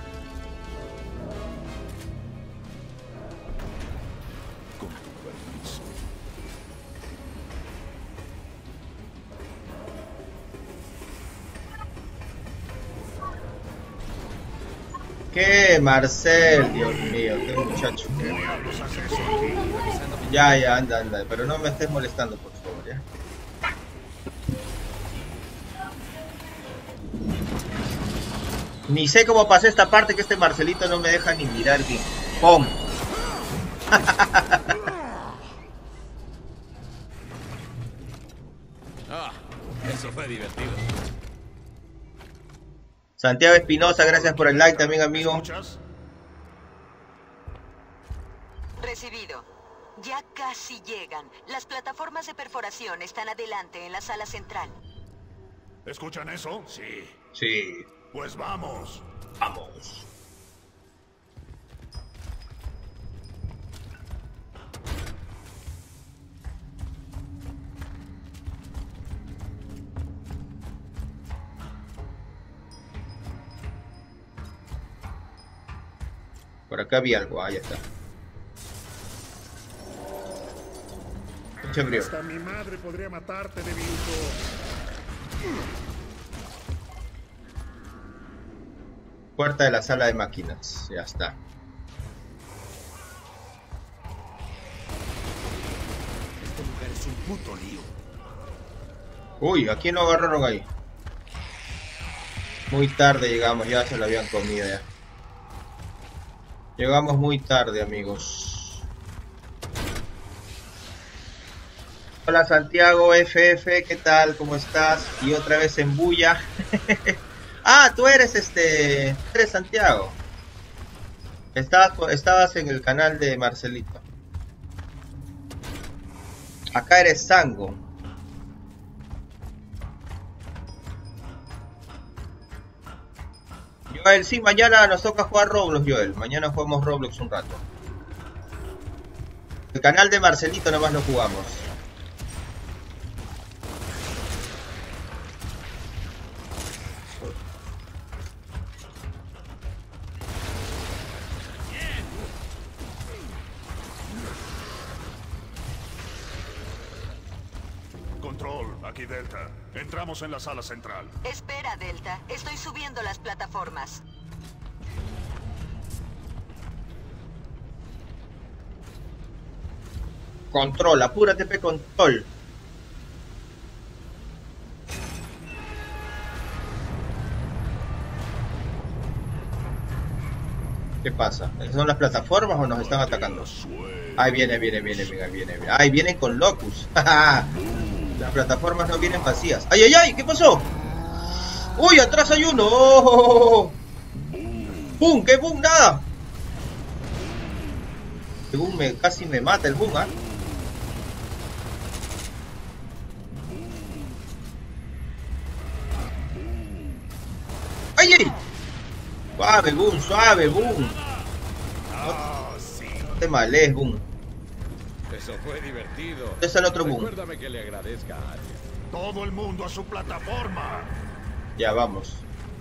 Con tu permiso. ¿Qué, Marcel? Dios mío, qué muchacho. ¿Qué diablos hace eso aquí? Ya, ya, anda, anda. Pero no me estés molestando, por favor, ¿ya? Ni sé cómo pasé esta parte que este Marcelito no me deja ni mirar bien. ¡Pum! Ah, eso fue divertido. Santiago Espinosa, gracias por el like también, amigo. ¿Escuchas? Recibido. Ya casi llegan. Las plataformas de perforación están adelante en la sala central. ¿Escuchan eso? Sí. Sí, Pues vamos. vamos. Por acá había algo, ah, ya está. Mucho frío. Hasta mi madre podría matarte, debilucho. Puerta de la sala de máquinas, ya está. Este lugar es un puto lío. Uy, ¿a quién lo agarraron ahí? Muy tarde llegamos, ya se lo habían comido ya. Llegamos muy tarde, amigos. Hola Santiago F F, ¿qué tal? ¿Cómo estás? Y otra vez en bulla. Ah, tú eres este... eres Santiago. Estabas, estabas en el canal de Marcelito. Acá eres Sango. Joel, sí, mañana nos toca jugar Roblox, Joel. Mañana jugamos Roblox un rato. El canal de Marcelito nomás lo jugamos. Control, aquí Delta. Entramos en la sala central. Espera, Delta. Estoy subiendo las plataformas. Control, apúrate, P, control. ¿Qué pasa? ¿Esas son las plataformas o nos están atacando? Ahí viene, viene, viene, viene, viene, viene. Ahí vienen con Locus. Las plataformas no vienen vacías. ¡Ay, ay, ay! ¿Qué pasó? ¡Uy, atrás hay uno! ¡Oh! ¡Boom! ¿Qué boom? ¡Nada! El boom me, casi me mata el boom, ¿ah? ¿eh? ¡Ay, ay! Suave, boom, suave, boom. No, no te males, boom. Eso fue divertido. ¿Dónde está el otro boom? Recuérdame que le agradezca a alguien. Todo el mundo a su plataforma. Ya, vamos.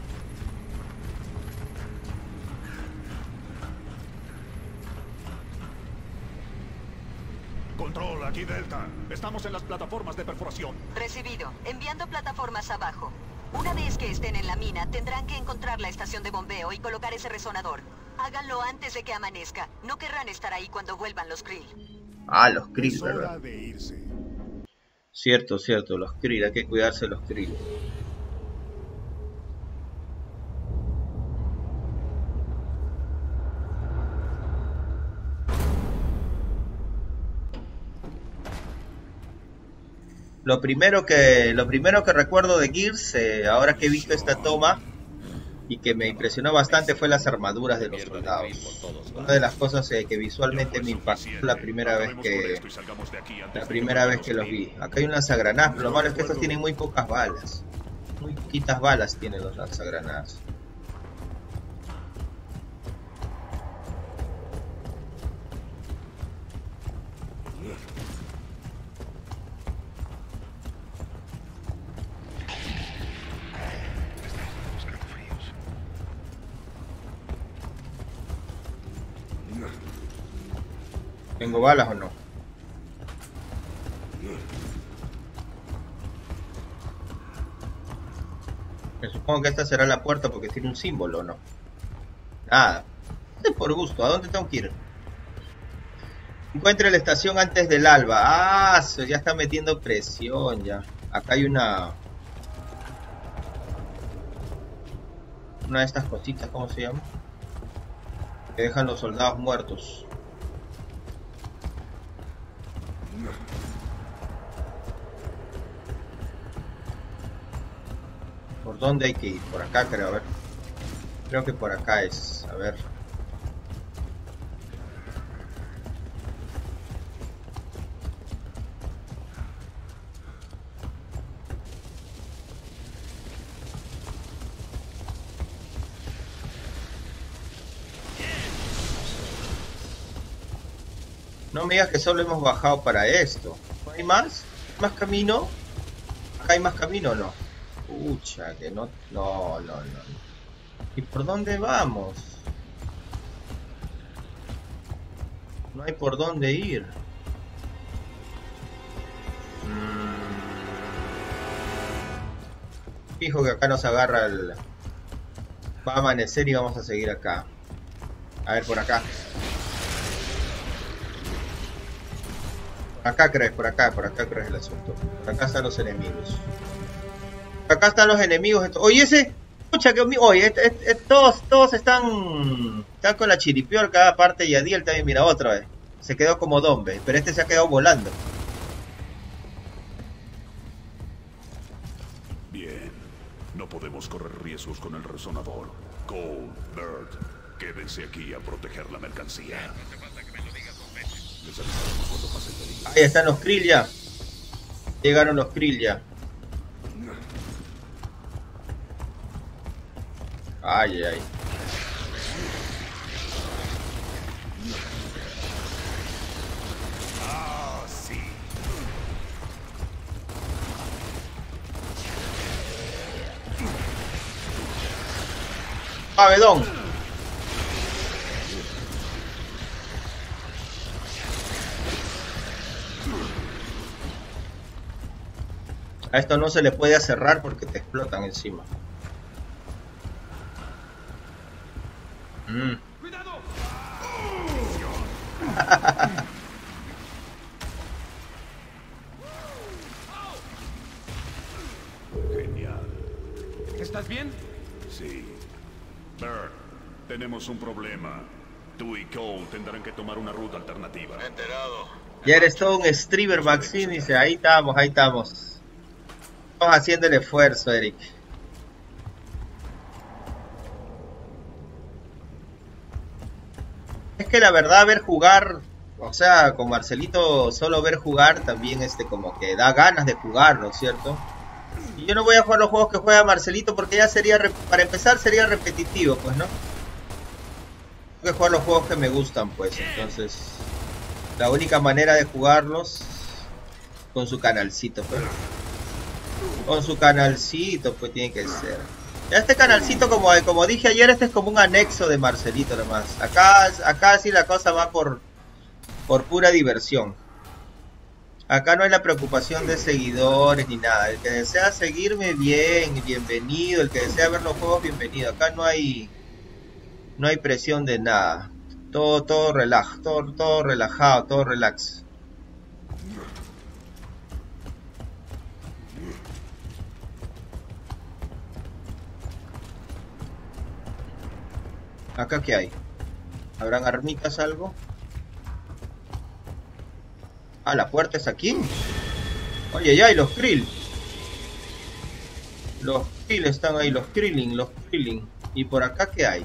Control, aquí Delta. Estamos en las plataformas de perforación. Recibido. Enviando plataformas abajo. Una vez que estén en la mina, tendrán que encontrar la estación de bombeo y colocar ese resonador. Háganlo antes de que amanezca. No querrán estar ahí cuando vuelvan los Krill. Ah, los Krill, Es hora ¿verdad? de irse. Cierto, cierto, los Krill, hay que cuidarse de los Krill. Lo primero que lo primero que recuerdo de Gears, eh, ahora que he visto esta toma y que me impresionó bastante, fue las armaduras de los soldados. Una de las cosas eh, que visualmente me impactó la primera vez que la primera vez que los vi. Acá hay un lanzagranadas, pero lo malo es que estos tienen muy pocas balas. Muy poquitas balas tienen los lanzagranadas. ¿Tengo balas o no? Me supongo que esta será la puerta porque tiene un símbolo, ¿no? Nada. Es por gusto. ¿A dónde tengo que ir? Encuentre la estación antes del alba. Ah, ya está metiendo presión ya. Acá hay una... Una de estas cositas, ¿cómo se llama? Que dejan los soldados muertos. ¿Por dónde hay que ir? Por acá creo, a ver. Creo que por acá es, a ver. No me digas que solo hemos bajado para esto. ¿No hay más? ¿Más camino? ¿Acá hay más camino o no? Pucha, que no... No, no, no. ¿Y por dónde vamos? No hay por dónde ir. Mm. Fijo que acá nos agarra el... Va a amanecer y vamos a seguir acá. A ver, por acá. Acá crees, por acá, por acá crees el asunto. Por acá están los enemigos. Por acá están los enemigos. Oye, ese... Escucha que... Oye, et, et, et, todos, todos están... Está con la chiripiorca aparte y Adiel también, mira, otra vez. Se quedó como Dombe, pero este se ha quedado volando. Bien. No podemos correr riesgos con el resonador. Cole, Bert, quédense aquí a proteger la mercancía. Les avisaremos cuando pase el peligro. Ahí están los Krill ya. Llegaron los Krill ya. Ay, ay. Ah, sí. Abedón. A esto no se le puede cerrar porque te explotan encima. Mm. Genial. ¿Estás bien? Sí. Bert, tenemos un problema. Tú y Cole tendrán que tomar una ruta alternativa. Enterado. Ya eres todo un streamer, Vaccine, dice, ahí estamos, ahí estamos. Estamos haciendo el esfuerzo, Eric. Es que la verdad, ver jugar, o sea, con Marcelito, solo ver jugar también, este, como que da ganas de jugar, ¿no es cierto? Y yo no voy a jugar los juegos que juega Marcelito porque ya sería, para empezar, sería repetitivo, pues, ¿no? Tengo que jugar los juegos que me gustan, pues, entonces... La única manera de jugarlos con su canalcito, pues. Con su canalcito, pues tiene que ser. Este canalcito, como, como dije ayer, este es como un anexo de Marcelito nomás. Acá, acá sí la cosa va por, por pura diversión. Acá no hay la preocupación de seguidores ni nada. El que desea seguirme, bien, bienvenido. El que desea ver los juegos, bienvenido. Acá no hay, no hay presión de nada. Todo, todo relaj, todo, todo relajado, todo relax. ¿Acá qué hay? ¿Habrán armitas algo? Ah, la puerta es aquí. Oye, ya hay los Krill. Los Krill están ahí, los Krillin, los Krillin. ¿Y por acá qué hay?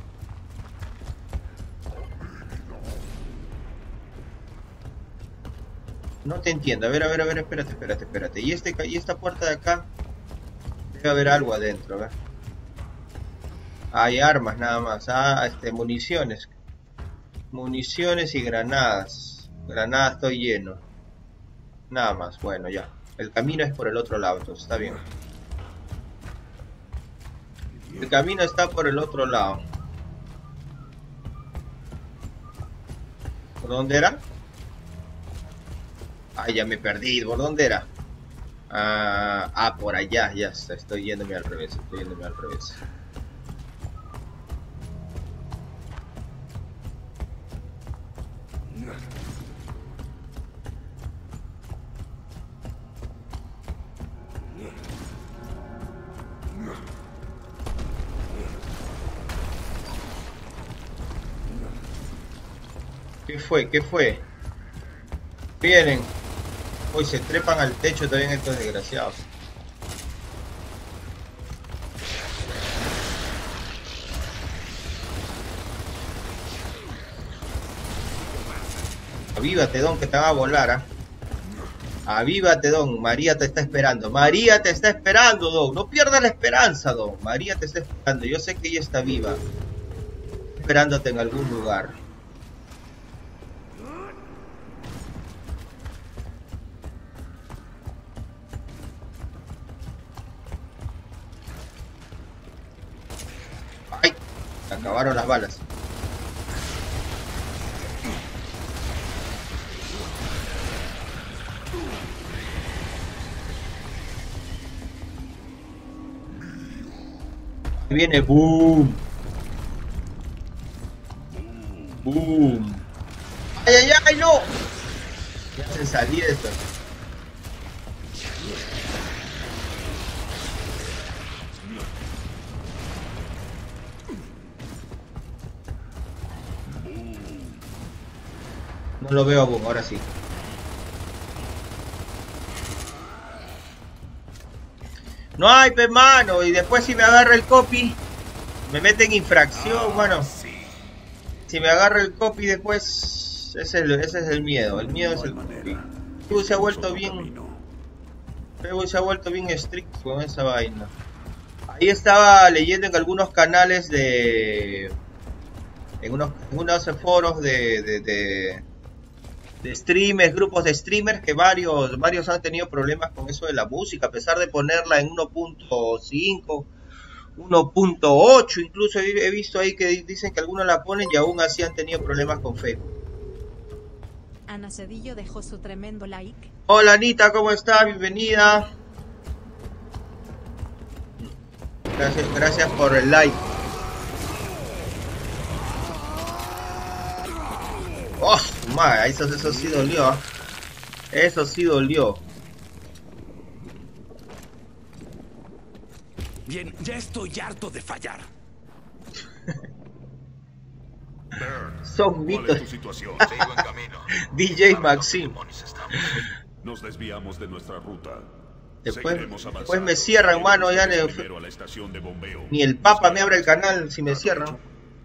No te entiendo. A ver, a ver, a ver, espérate, espérate, espérate. ¿Y, este, y esta puerta de acá? Debe haber algo adentro, a ver. Hay armas nada más. Ah, este, municiones. Municiones y granadas. Granadas estoy lleno. Nada más, bueno, ya. El camino es por el otro lado, entonces está bien. El camino está por el otro lado. ¿Por dónde era? Ay, ya me perdí. ¿Por dónde era? Ah, ah, por allá, ya está. Estoy yéndome al revés. Estoy yéndome al revés. ¿Qué fue? ¿Qué fue? Vienen. Hoy se trepan al techo también estos desgraciados. Avívate, Don, que te va a volar, ¿ah? ¿eh? Avívate, Don. María te está esperando. María te está esperando, Don. No pierdas la esperanza, Don. María te está esperando. Yo sé que ella está viva. Esperándote en algún lugar. ¡Ay! Se acabaron las balas. Viene boom. Boom. Ay, ay, ay, no. Ya se salió esto. No lo veo aún, ahora sí. No hay, pe mano, y después si me agarra el copy, me meten infracción, mano. Si me agarra el copy después, ese es el, ese es el miedo, el miedo es el copy. Facebook se ha vuelto bien, Facebook se ha vuelto bien estricto con esa vaina. Ahí estaba leyendo en algunos canales de, en unos, en unos foros de, de, de, de streamers, grupos de streamers, que varios, varios han tenido problemas con eso de la música, a pesar de ponerla en uno punto cinco, uno punto ocho, incluso he, he visto ahí que dicen que algunos la ponen y aún así han tenido problemas con Facebook. Ana Cedillo dejó su tremendo like. Hola Anita, ¿cómo estás? Bienvenida. Gracias, gracias por el like. Oh, madre, eso, eso sí dolió. ¿eh? Eso sí dolió. Bien, ya estoy harto de fallar. Son mitos. Sigo en camino. D J Maxim. Nos desviamos de nuestra ruta. Después, después me cierran, mano, ya le... Ni el Papa me abre el canal si me cierran.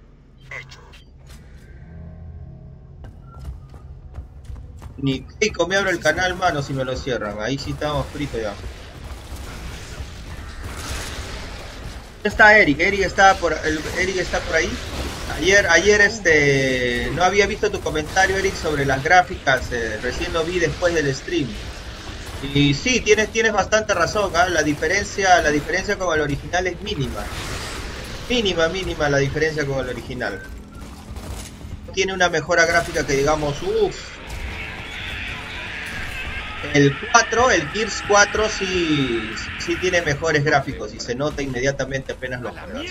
Ni Keiko me abre el canal, mano, si me lo cierran. Ahí sí estamos fritos ya. Está Eric, Eric está por, el, Eric está por ahí. Ayer, ayer este, no había visto tu comentario, Eric, sobre las gráficas. Eh, recién lo vi después del stream. Y sí, tienes, tienes bastante razón, ¿eh? La diferencia, la diferencia con el original es mínima. Mínima, mínima la diferencia con el original. Tiene una mejora gráfica que digamos, uff. El cuatro, el Gears cuatro sí, sí tiene mejores gráficos y se nota inmediatamente apenas lo juegas.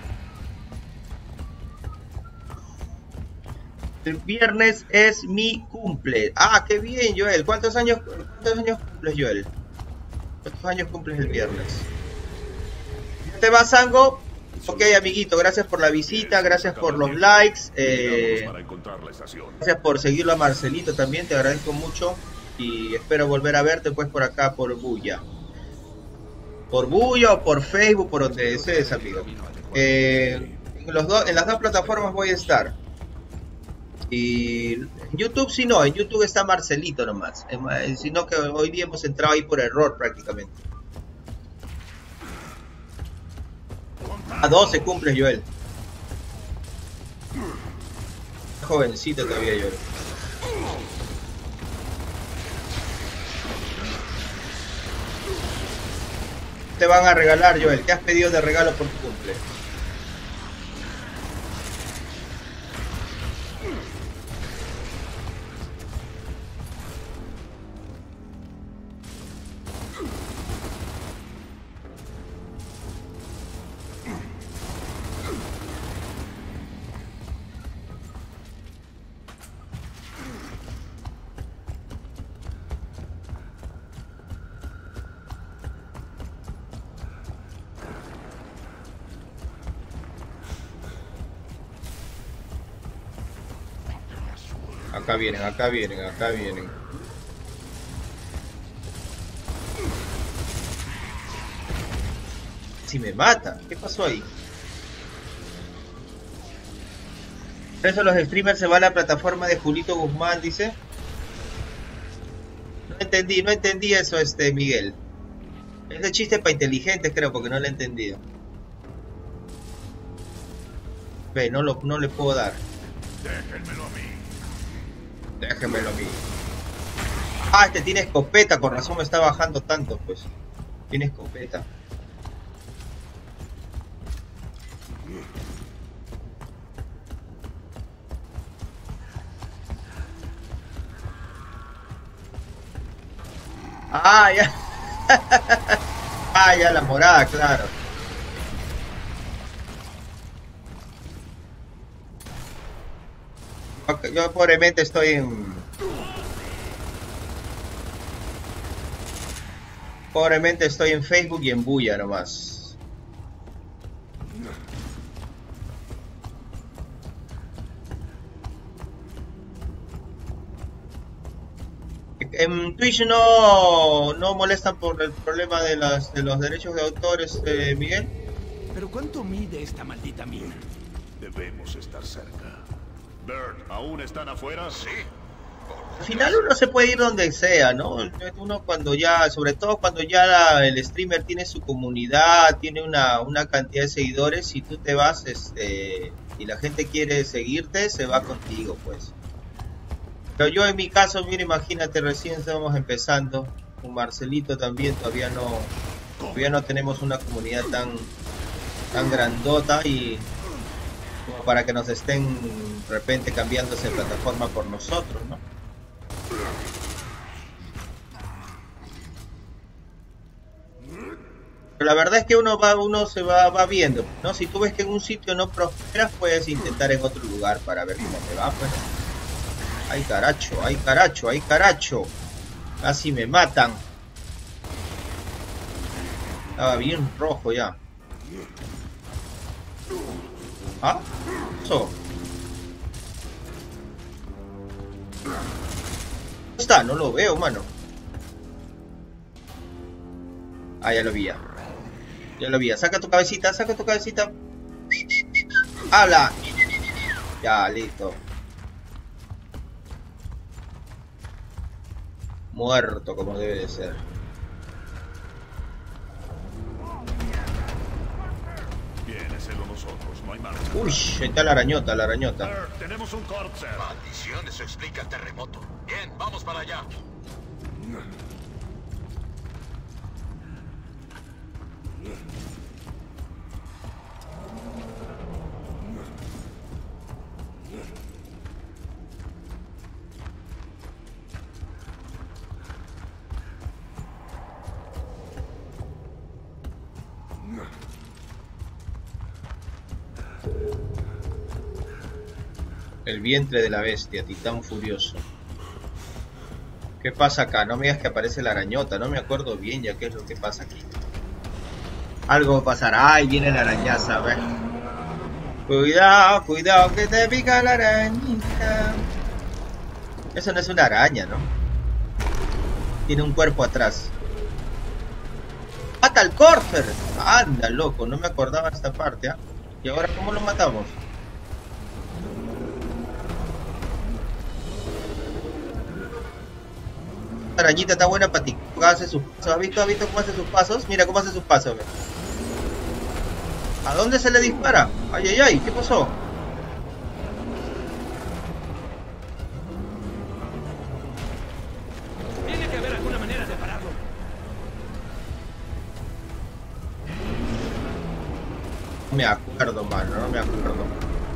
El viernes es mi cumple. Ah, qué bien, Joel. ¿Cuántos años, cuántos años cumples, Joel? ¿Cuántos años cumples el viernes? ¿Te vas, Sango? Ok, amiguito, gracias por la visita, gracias por los likes. Eh, gracias por seguirlo a Marcelito también, te agradezco mucho. Y espero volver a verte pues por acá, por Bulla. Por Bulla o por Facebook, por donde desees, amigo. Eh, en, los dos, en las dos plataformas voy a estar. Y en YouTube sí no, en YouTube está Marcelito nomás. Sino que hoy día hemos entrado ahí por error prácticamente. A doce cumple Joel. Jovencito todavía Joel. Te van a regalar, Joel. ¿Qué has pedido de regalo por tu cumple? Acá vienen, acá vienen, acá vienen. Si me mata, ¿qué pasó ahí? Por eso los streamers se van a la plataforma de Julito Guzmán, dice. No entendí, no entendí eso, este Miguel. Es de chiste para inteligentes, creo, porque no lo he entendido. Ve, no, lo, no le puedo dar. Déjenmelo a mí. Déjenmelo a mí. Ah, este tiene escopeta, con razón me está bajando tanto, pues. Tiene escopeta. Ah, ya. Ah, ya, la morada, claro. Yo pobremente estoy en... Pobremente estoy en Facebook y en Bulla nomás. en Twitch no, no molestan por el problema de, las, de los derechos de autores, eh, Miguel. ¿Pero cuánto mide esta maldita mina? Debemos estar cerca. Bert, ¿aún están afuera? Sí. Al final uno se puede ir donde sea, ¿no? Uno cuando ya, sobre todo cuando ya la, el streamer tiene su comunidad, tiene una, una cantidad de seguidores, si tú te vas este, y la gente quiere seguirte, se va contigo, pues. Pero yo en mi caso, mira, imagínate, recién estamos empezando, con Marcelito también, todavía no, todavía no tenemos una comunidad tan, tan grandota y como para que nos estén de repente cambiándose de plataforma por nosotros, ¿no? Pero la verdad es que uno va, uno se va, va viendo, ¿no? Si tú ves que en un sitio no prosperas, puedes intentar en otro lugar para ver cómo te va, pues. Ay caracho, ay caracho, ay caracho. Casi me matan. Estaba bien rojo ya. ¿Ah? Eso. ¿Dónde está? No lo veo, mano. Ah, ya lo vi ya. Ya lo vi ya. Saca tu cabecita, saca tu cabecita. Habla. Ya, listo. Muerto como debe de ser. Bien, es solo nosotros, no hay marcha. Uy, ahí está la arañota, la arañota. Bert, tenemos un corpse. Maldición, eso explica el terremoto. Bien, vamos para allá. El vientre de la bestia, titán furioso. ¿Qué pasa acá? No me digas que aparece la arañota, no me acuerdo bien ya qué es lo que pasa aquí. Algo pasará, ahí viene la arañaza, a ver. Cuidado, cuidado que te pica la arañita. Eso no es una araña, ¿no? Tiene un cuerpo atrás. ¡Mata al Corsair! Anda, loco, no me acordaba esta parte, ¿ah? ¿Y ahora cómo lo matamos? La arañita está buena para ti. Hace sus pasos. ¿Has visto, ¿Has visto cómo hace sus pasos? Mira cómo hace sus pasos. ¿Ve? ¿A dónde se le dispara? Ay, ay, ay, ¿qué pasó? Tiene que haber alguna manera de pararlo. No me acuerdo, mano, no me acuerdo.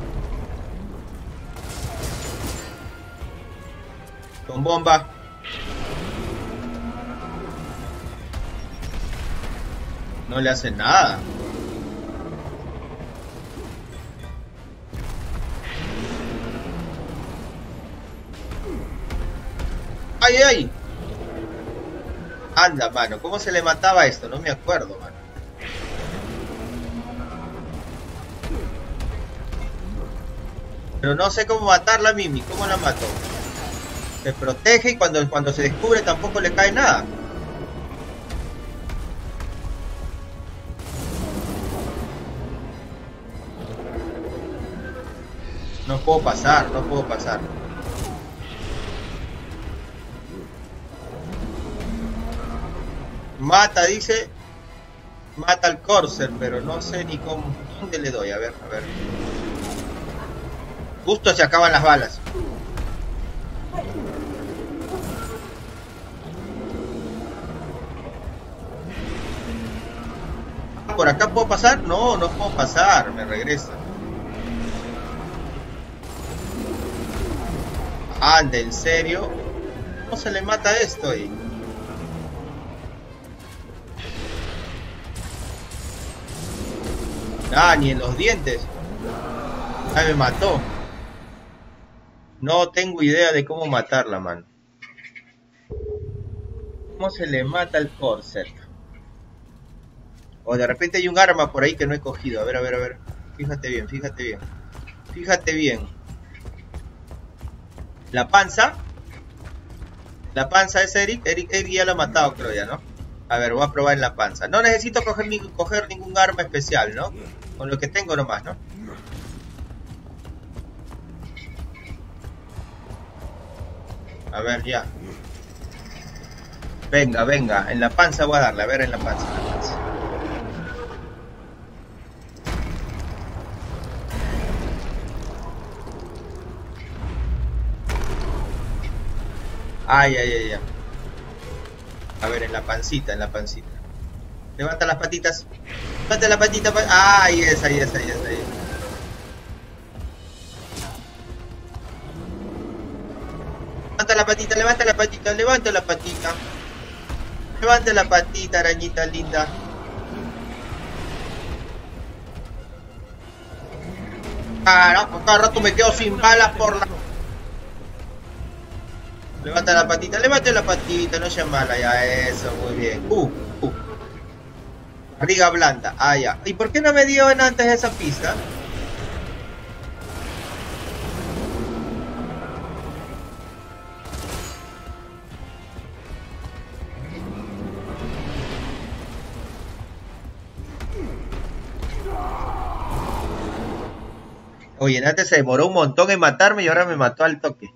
Con bomba. No le hace nada. ¡Ay, ay! Anda, mano, ¿cómo se le mataba esto? No me acuerdo, mano. Pero no sé cómo matarla, Mimi. ¿Cómo la mato? Se protege y cuando, cuando se descubre tampoco le cae nada. No puedo pasar, no puedo pasar. Mata, dice. Mata al Corsair, pero no sé ni cómo. ¿Dónde le doy? A ver, a ver. Justo se acaban las balas. ¿Por acá puedo pasar? No, no puedo pasar, me regresa. Anda, ¿en serio? ¿Cómo se le mata esto ahí? Ah, ni en los dientes. Ah, me mató. No tengo idea de cómo matarla, man. ¿Cómo se le mata al Corsair? O de repente hay un arma por ahí que no he cogido. A ver, a ver, a ver. Fíjate bien, fíjate bien. Fíjate bien. La panza. La panza es Eric. Eric, Eric ya lo ha matado, creo ya, ¿no? A ver, voy a probar en la panza. No necesito coger, ni, coger ningún arma especial, ¿no? Con lo que tengo nomás, ¿no? A ver, ya. Venga, venga. En la panza voy a darle. A ver, en la panza. En la panza. Ay, ay, ay, ay. A ver, en la pancita, en la pancita. Levanta las patitas. Levanta la patita. Pa ah, ahí es, ahí es, ahí es, ahí es. Levanta la patita, levanta la patita, levanta la patita. Levanta la patita, arañita linda. Carajo, cada rato me quedo sin balas por la... Levanta la patita, levanta la patita, no sea mala ya, eso, muy bien. Uh, uh. Barriga blanda, ah ya. ¿Y por qué no me dio en antes esa pista? Oye, antes se demoró un montón en matarme y ahora me mató al toque.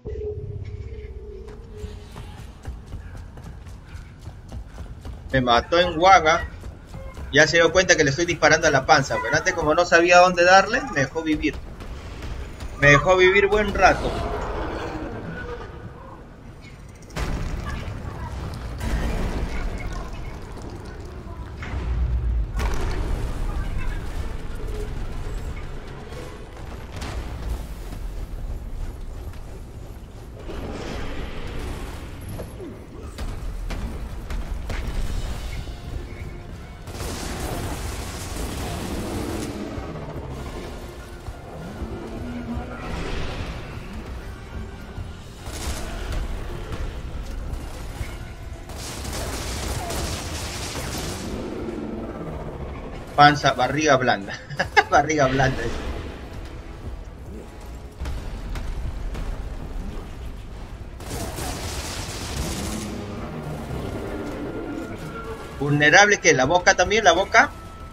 Me mató en Waga. Ya se dio cuenta que le estoy disparando a la panza. Pero antes, como no sabía dónde darle, me dejó vivir. Me dejó vivir buen rato. Panza, barriga blanda. Barriga blanda. Vulnerable, que la boca también, la boca.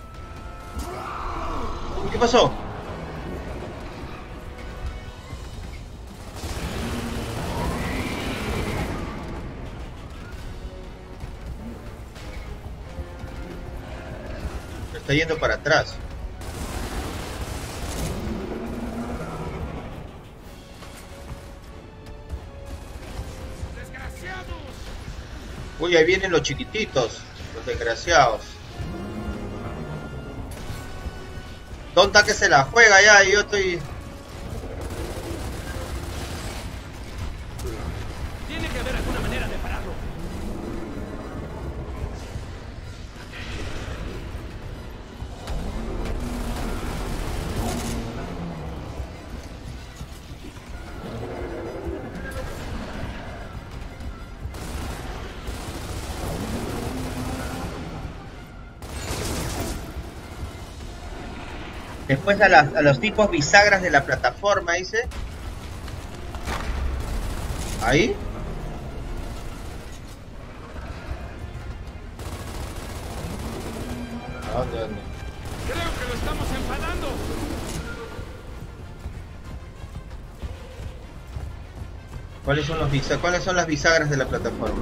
¿Qué pasó? Está yendo para atrás. Uy, ahí vienen los chiquititos, los desgraciados. Tonta que se la juega ya y yo estoy... Tiene que haber alguna manera de pararlo. Después a, la, a los tipos bisagras de la plataforma, dice. ¿Ahí? ¿A dónde, dónde? Creo que lo estamos enfadando. ¿Cuáles son los bisagras? ¿Cuáles son las bisagras de la plataforma?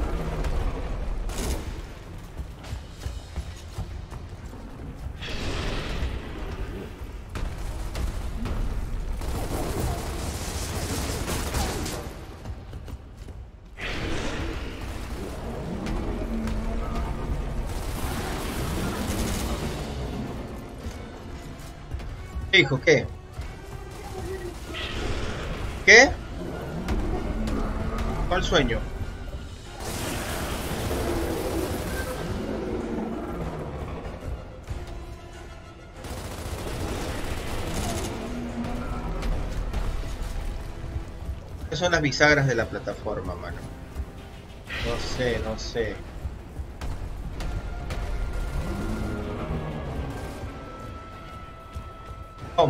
Hijo, ¿qué? ¿Qué? ¿Cuál sueño? ¿Qué son las bisagras de la plataforma, mano? No sé, no sé. Oh.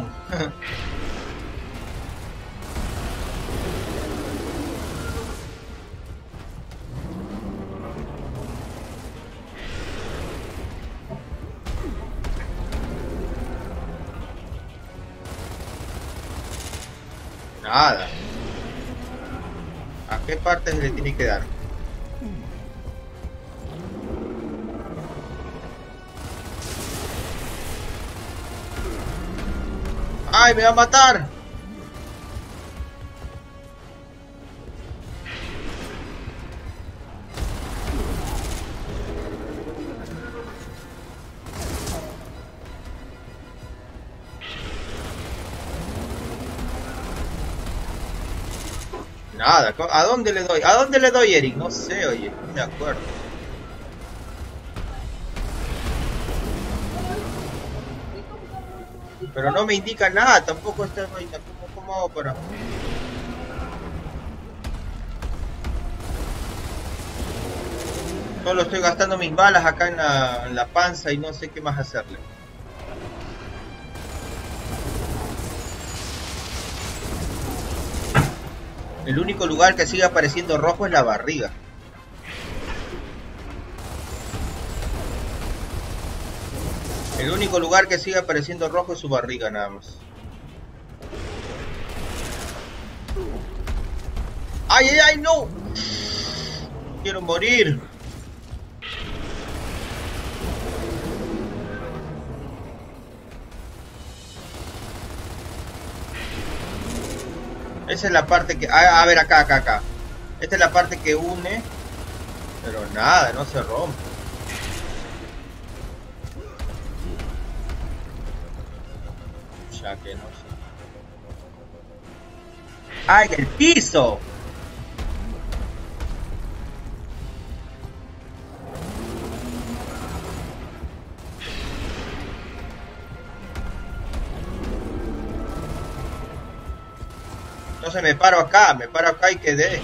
Nada. ¿A qué parte se le tiene que dar? ¡Ay, me va a matar! Nada, ¿a dónde le doy? ¿A dónde le doy, Eric? No sé, oye, no me acuerdo. Pero no me indica nada, tampoco esta vaina. ¿Cómo, cómo hago para...? Solo estoy gastando mis balas acá en la, en la panza y no sé qué más hacerle. El único lugar que sigue apareciendo rojo es la barriga. El único lugar que sigue apareciendo rojo es su barriga, nada más. ¡Ay, ay, ay, no! Quiero morir. Esa es la parte que... A, a ver, acá, acá, acá. Esta es la parte que une. Pero nada, no se rompe. Ya que no sé. ¡Ah, en el piso! Entonces me paro acá, me paro acá y quedé.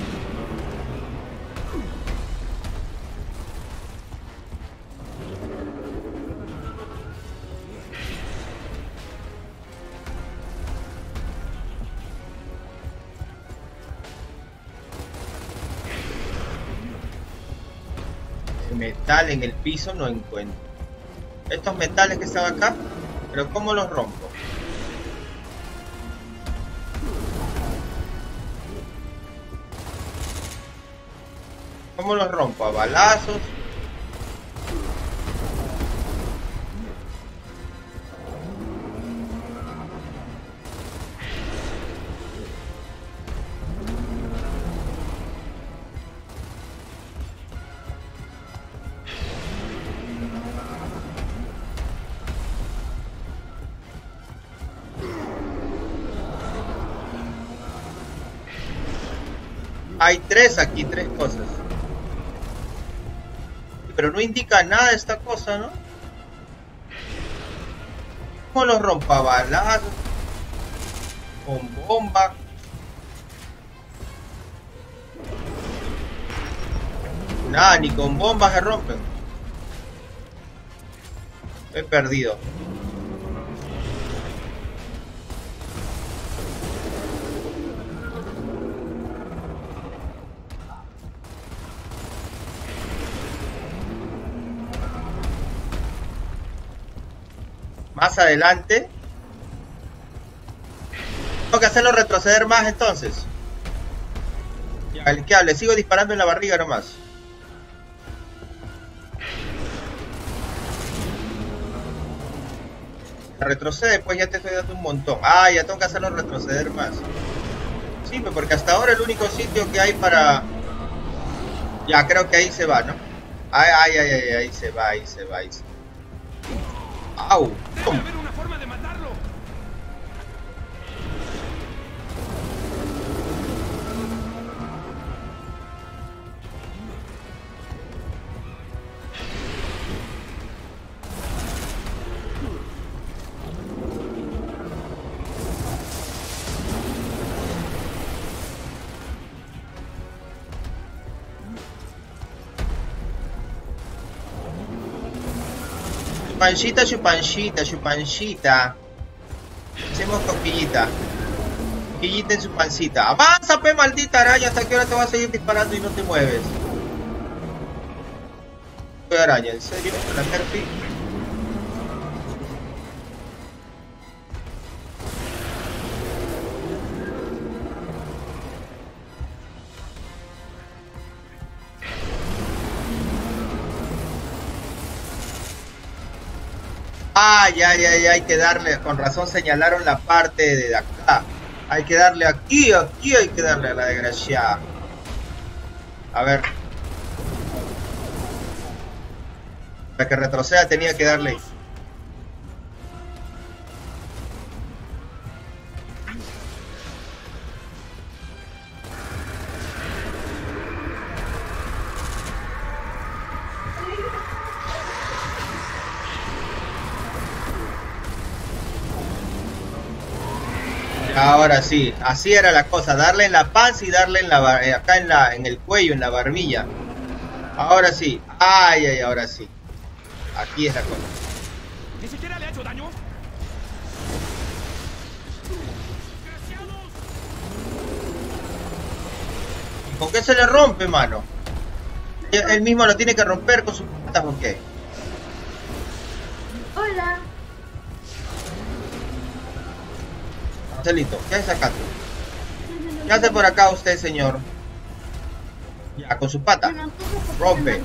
El metal en el piso no encuentro. Estos metales que están acá, pero ¿cómo los rompo? ¿Cómo los rompo? ¿A balazos? Hay tres aquí, tres cosas. Pero no indica nada esta cosa, ¿no? ¿Cómo los rompa? ¿Balazos? ¿Con bomba? Nada, ni con bombas se rompen. He perdido. Más adelante tengo que hacerlo retroceder más entonces. ¿Qué hable? Sigo disparando en la barriga nomás. Retrocede, pues ya te estoy dando un montón. Ah, ya tengo que hacerlo retroceder más. Sí, porque hasta ahora el único sitio que hay para... Ya, creo que ahí se va, ¿no? Ay, ay, ay, ay, ahí se va, ahí se va, ahí se va. ¡Au! Debe haber una forma de matarlo. Chupanchita, chupanchita, chupanchita. Hacemos cosquillita. Cosquillita en su pancita. ¡Avanza, pe, maldita araña! ¿Hasta qué hora te vas a seguir disparando y no te mueves? Soy araña, ¿en serio? ¿La Herpy? Ay, ay, ay, hay que darle, con razón señalaron la parte de acá. Hay que darle aquí, aquí hay que darle a la desgraciada. A ver. Para que retroceda tenía que darle. Ahora sí, así era la cosa, darle en la panza y darle en la acá en la en el cuello, en la barbilla. Ahora sí, ay, ay, ahora sí. Aquí es la cosa. ¿Ni siquiera le ha hecho daño? ¿Con qué se le rompe, mano? Él mismo lo tiene que romper con sus patas, ¿por qué? Hola. Marcelito, ¿qué hace acá? ¿Qué hace por acá usted, señor? Ya, con su pata. Rompe.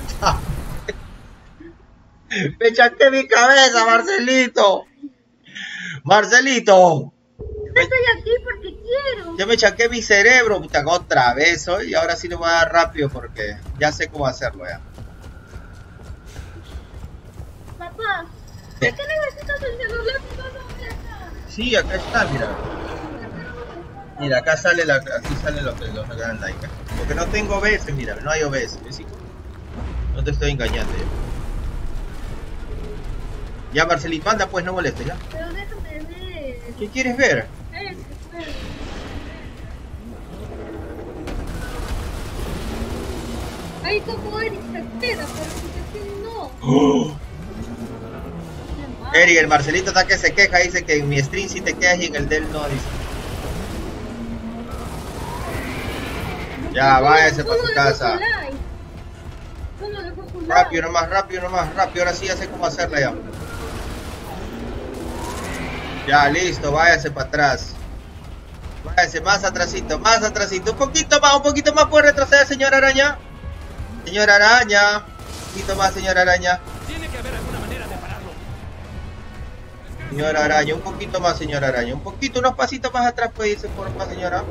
Me chanqué mi cabeza, Marcelito. Marcelito. Estoy aquí porque quiero. Yo me chanqué mi cerebro, puta, otra vez hoy. Y ahora sí lo voy a dar rápido porque ya sé cómo hacerlo ya. Papá, ¿de qué necesitas el celular? Sí, acá está, mira. Mira, acá sale la, aquí sale lo que los gran like. Porque no tengo O B S, mira, no hay O B S. ¿Sí? No te estoy engañando ya. Ya, Marcelito, anda pues, no molestes, ya. Pero déjame ver. ¿Qué quieres ver? Eso, espera. Ahí como Eric se espera, pero si no. ¡Oh! Eric, el Marcelito está que se queja, dice que en mi stream sí te quedas y en el del no, dice. Ya, váyase para su casa. Rápido nomás, rápido nomás, rápido, ahora sí ya sé cómo hacerla ya. Ya, listo, váyase para atrás. Váyase más atrasito, más atrasito, un poquito más, un poquito más, puede retroceder, señora araña. Señora araña, un poquito más, señora araña. Tiene que haber alguna manera de pararlo. Señora araña, un poquito más, señora araña, un poquito, unos pasitos más atrás puede irse por más, señora.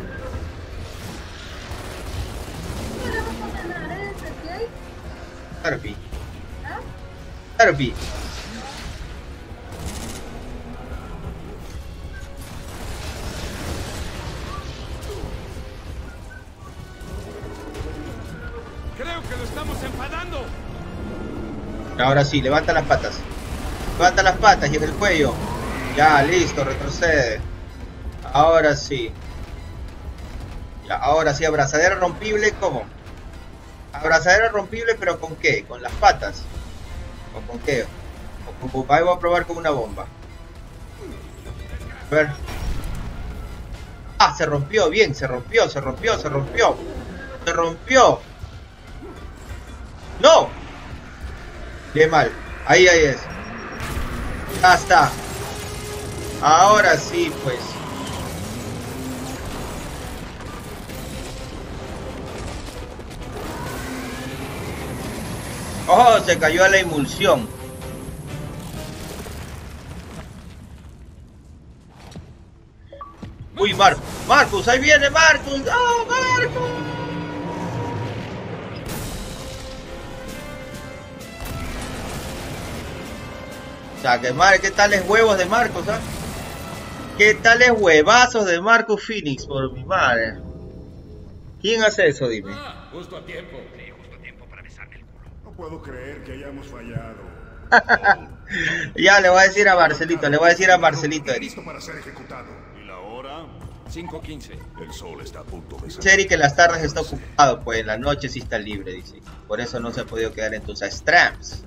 Harpy. Harpy. Creo que lo estamos enfadando. Ahora sí, levanta las patas. Levanta las patas y en el cuello. Ya, listo, retrocede. Ahora sí. Ya, ahora sí, abrazadera rompible, ¿cómo? Abrazadera rompible, pero ¿con qué? ¿Con las patas? ¿O con qué? ¿O con bomba? Ahí voy a probar con una bomba. A ver. Ah, se rompió, bien, se rompió, se rompió, se rompió. Se rompió. ¡No! Qué mal. Ahí, ahí es. Ya está. Ahora sí, pues. Oh, se cayó a la emulsión. Uy, Mar Marcus, ahí viene Marcus. ¡Oh, Marcus! O sea, que madre, ¿qué tales huevos de Marcus, ah? ¿Qué tales huevazos de Marcus Phoenix, por mi madre? ¿Quién hace eso, dime? Ah, justo a tiempo. Sí, justo a tiempo para besarme el culo. No puedo creer que hayamos fallado. Ya le voy a decir a Marcelito, le voy a decir a Marcelito, Eric. Listo para ser ejecutado. ¿Y la hora? cinco quince. El sol está a punto de salir. Dice Eric que en las tardes está ocupado, pues en la noche sí está libre, dice. Por eso no se ha podido quedar en tus streams.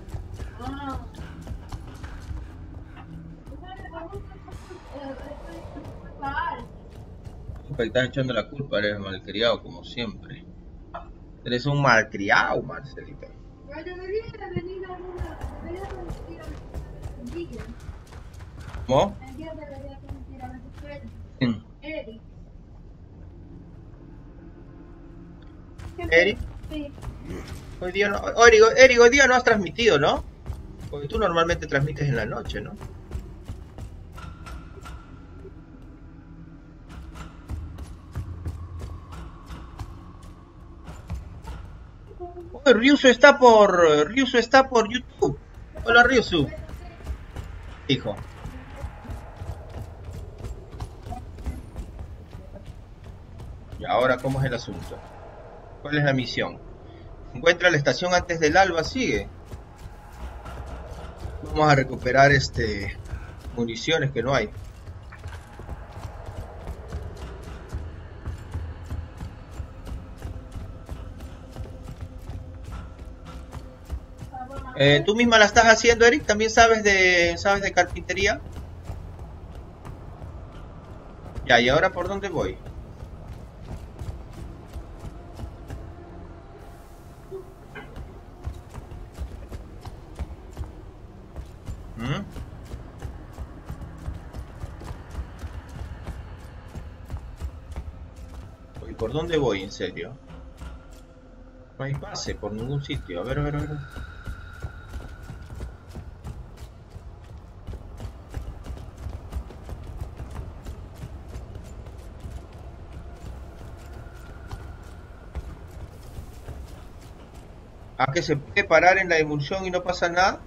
Me estás echando la culpa, eres malcriado como siempre. Eres un malcriado, Marcelito. ¿Cómo? ¿Quién? ¿Eric? Sí. Hoy día no, Eric, Eric, hoy día no has transmitido, ¿no? Porque tú normalmente transmites en la noche, ¿no? Oh, Ryusu está por... Ryusu está por YouTube. Hola, Ryusu. Hijo. Y ahora, ¿cómo es el asunto? ¿Cuál es la misión? Encuentra la estación antes del alba, sigue. Vamos a recuperar este municiones que no hay. Eh, ¿Tú misma la estás haciendo, Eric? ¿También sabes de sabes de carpintería? Ya, ¿y ahora por dónde voy? ¿Mm? ¿Y por dónde voy, en serio? No hay pase por ningún sitio. A ver, a ver, a ver. ¿A que se puede parar en la emulsión y no pasa nada?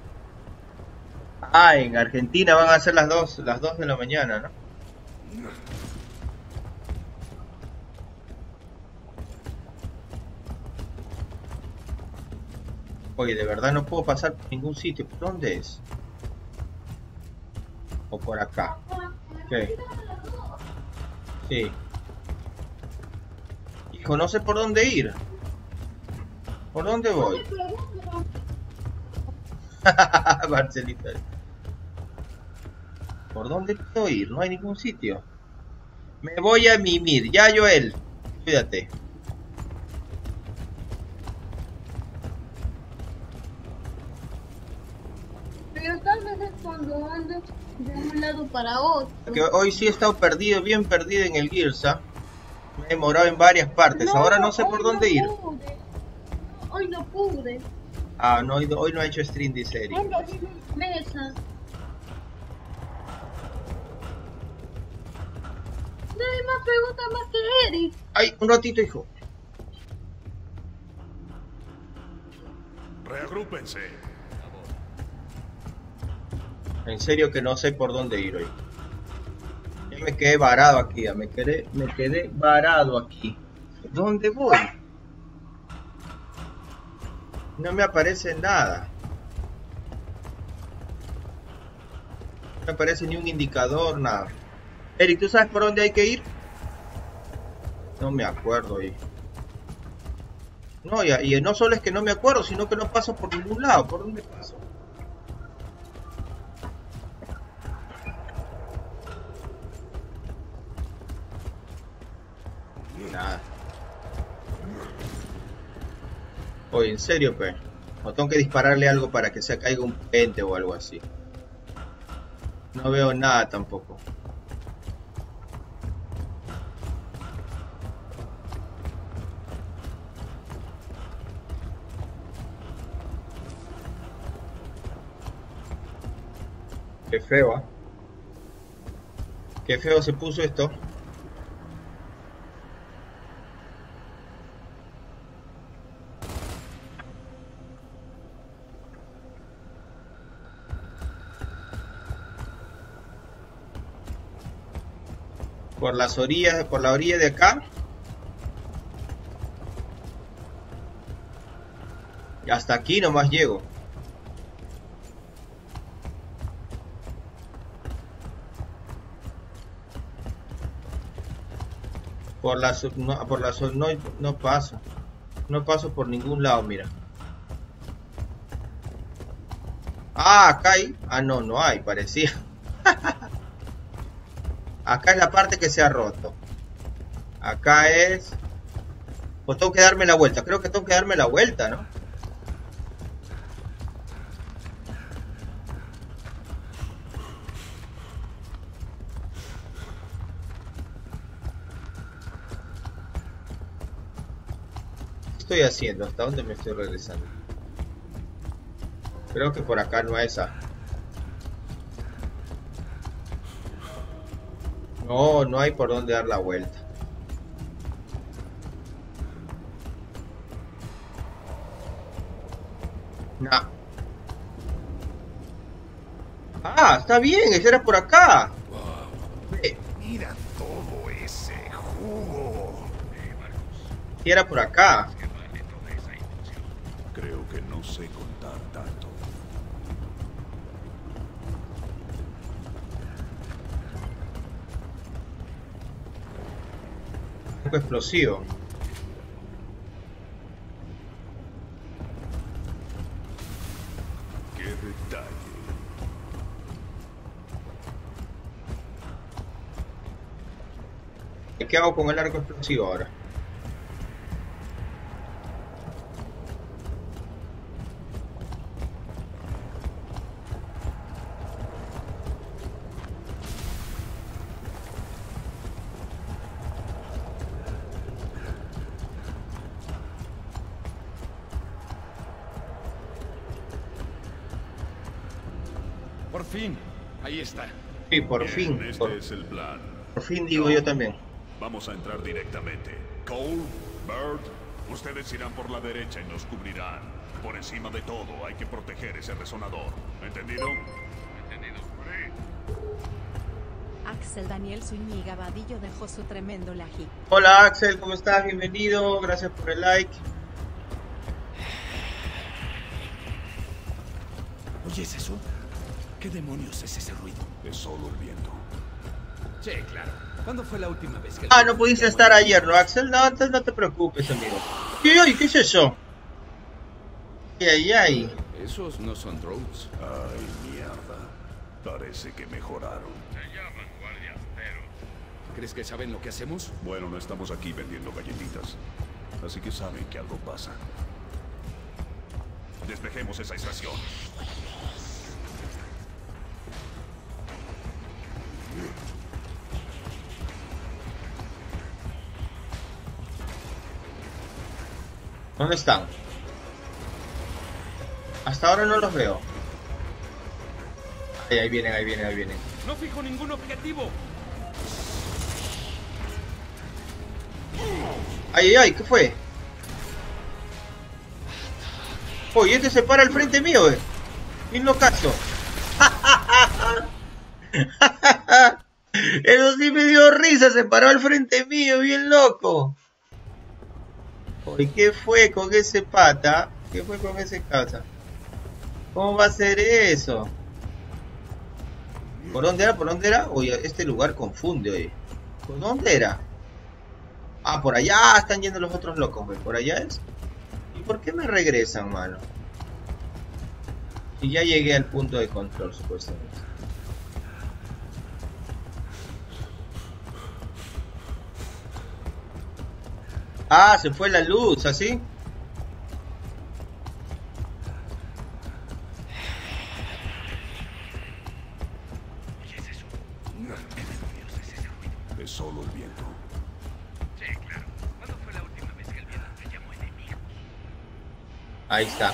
Ah, en Argentina van a ser las dos, las dos de la mañana, ¿no? Oye, de verdad no puedo pasar por ningún sitio. ¿Por dónde es? O por acá. ¿Qué? Sí. Hijo, no sé por dónde ir. ¿Por dónde voy? Marcelita. ¿Por dónde puedo ir? No hay ningún sitio. Me voy a mimir. Ya, Joel. Cuídate. Pero tal vez es cuando andas de un lado para otro. Porque hoy sí he estado perdido, bien perdido en el Gears. Me he demorado en varias partes. No, ahora no sé por dónde no ir. Pude. Hoy no pude. Ah, no, hoy, hoy no ha hecho stream, dice Eric. Ando sin mesa. Nadie más pregunta más que Eric. Ay, un ratito, hijo. Reagrúpense. En serio que no sé por dónde ir hoy. Ya me quedé varado aquí, ya me quedé, me quedé varado aquí. ¿Dónde voy? No me aparece nada. No me aparece ni un indicador, nada. Eric, ¿tú sabes por dónde hay que ir? No me acuerdo ahí. No, y, y no solo es que no me acuerdo, sino que no paso por ningún lado. ¿Por dónde paso? Nada. Oye, en serio, pe. O tengo que dispararle algo para que se caiga un pente o algo así. No veo nada tampoco. Qué feo, ¿eh? Qué feo se puso esto. Por las orillas, por la orilla de acá. Y hasta aquí nomás llego. Por la no, por la no, no paso. No paso por ningún lado, mira. Ah, acá hay. Ah, no, no hay, parecía. Acá es la parte que se ha roto. Acá es... Pues tengo que darme la vuelta. Creo que tengo que darme la vuelta, ¿no? ¿Qué estoy haciendo? ¿Hasta dónde me estoy regresando? Creo que por acá no es esa. No, no hay por dónde dar la vuelta. No. Ah, está bien, ese era por acá. Wow. Eh. Mira todo ese jugo. Eh, Marcos. Y era por acá. Creo que no sé contar tanto. Algo explosivo. Qué detalle. ¿Qué hago con el arco explosivo ahora? Por fin, ahí está. Sí, por Bien, fin. Este Por, es el plan. por fin digo yo también. Vamos a entrar directamente. Cole, Bird, ustedes irán por la derecha y nos cubrirán. Por encima de todo, hay que proteger ese resonador. ¿Entendido? Entendido. Axel Daniel Zúñiga Vadillo dejó su tremendo like. Hola Axel, ¿cómo estás? Bienvenido, gracias por el like. ¿Oyes eso? ¿Qué demonios es ese ruido? Es solo el viento. Sí, claro. ¿Cuándo fue la última vez que... Ah, no pudiste estar ayer, ¿no, Axel? No, entonces no te preocupes, amigo. ¿Qué, oye, ¿qué es eso? Ay, ay, ay. Esos no son drones. Ay, mierda. Parece que mejoraron. Se llaman guardias, pero... ¿Crees que saben lo que hacemos? Bueno, no estamos aquí vendiendo galletitas. Así que saben que algo pasa. Despejemos esa estación. ¿Dónde están? Hasta ahora no los veo. Ahí, ahí vienen, ahí vienen, ahí vienen. No fijo ningún objetivo. Ay, ay, ay, ¿qué fue? Oye, este se para al frente mío, eh. Bien locazo. Eso sí me dio risa, se paró al frente mío, bien loco. Oye, ¿qué fue con ese pata? ¿Qué fue con ese casa? ¿Cómo va a ser eso? ¿Por dónde era? ¿Por dónde era? Oye, este lugar confunde, oye. ¿Por dónde era? Ah, por allá están yendo los otros locos, güey. ¿Por allá es? ¿Y por qué me regresan, mano? Y ya llegué al punto de control, supuestamente. Ah, se fue la luz, ¿así? Es solo el viento. Sí, claro. ¿Cuándo fue la última vez que el viento te llamó enemigo? Ahí está.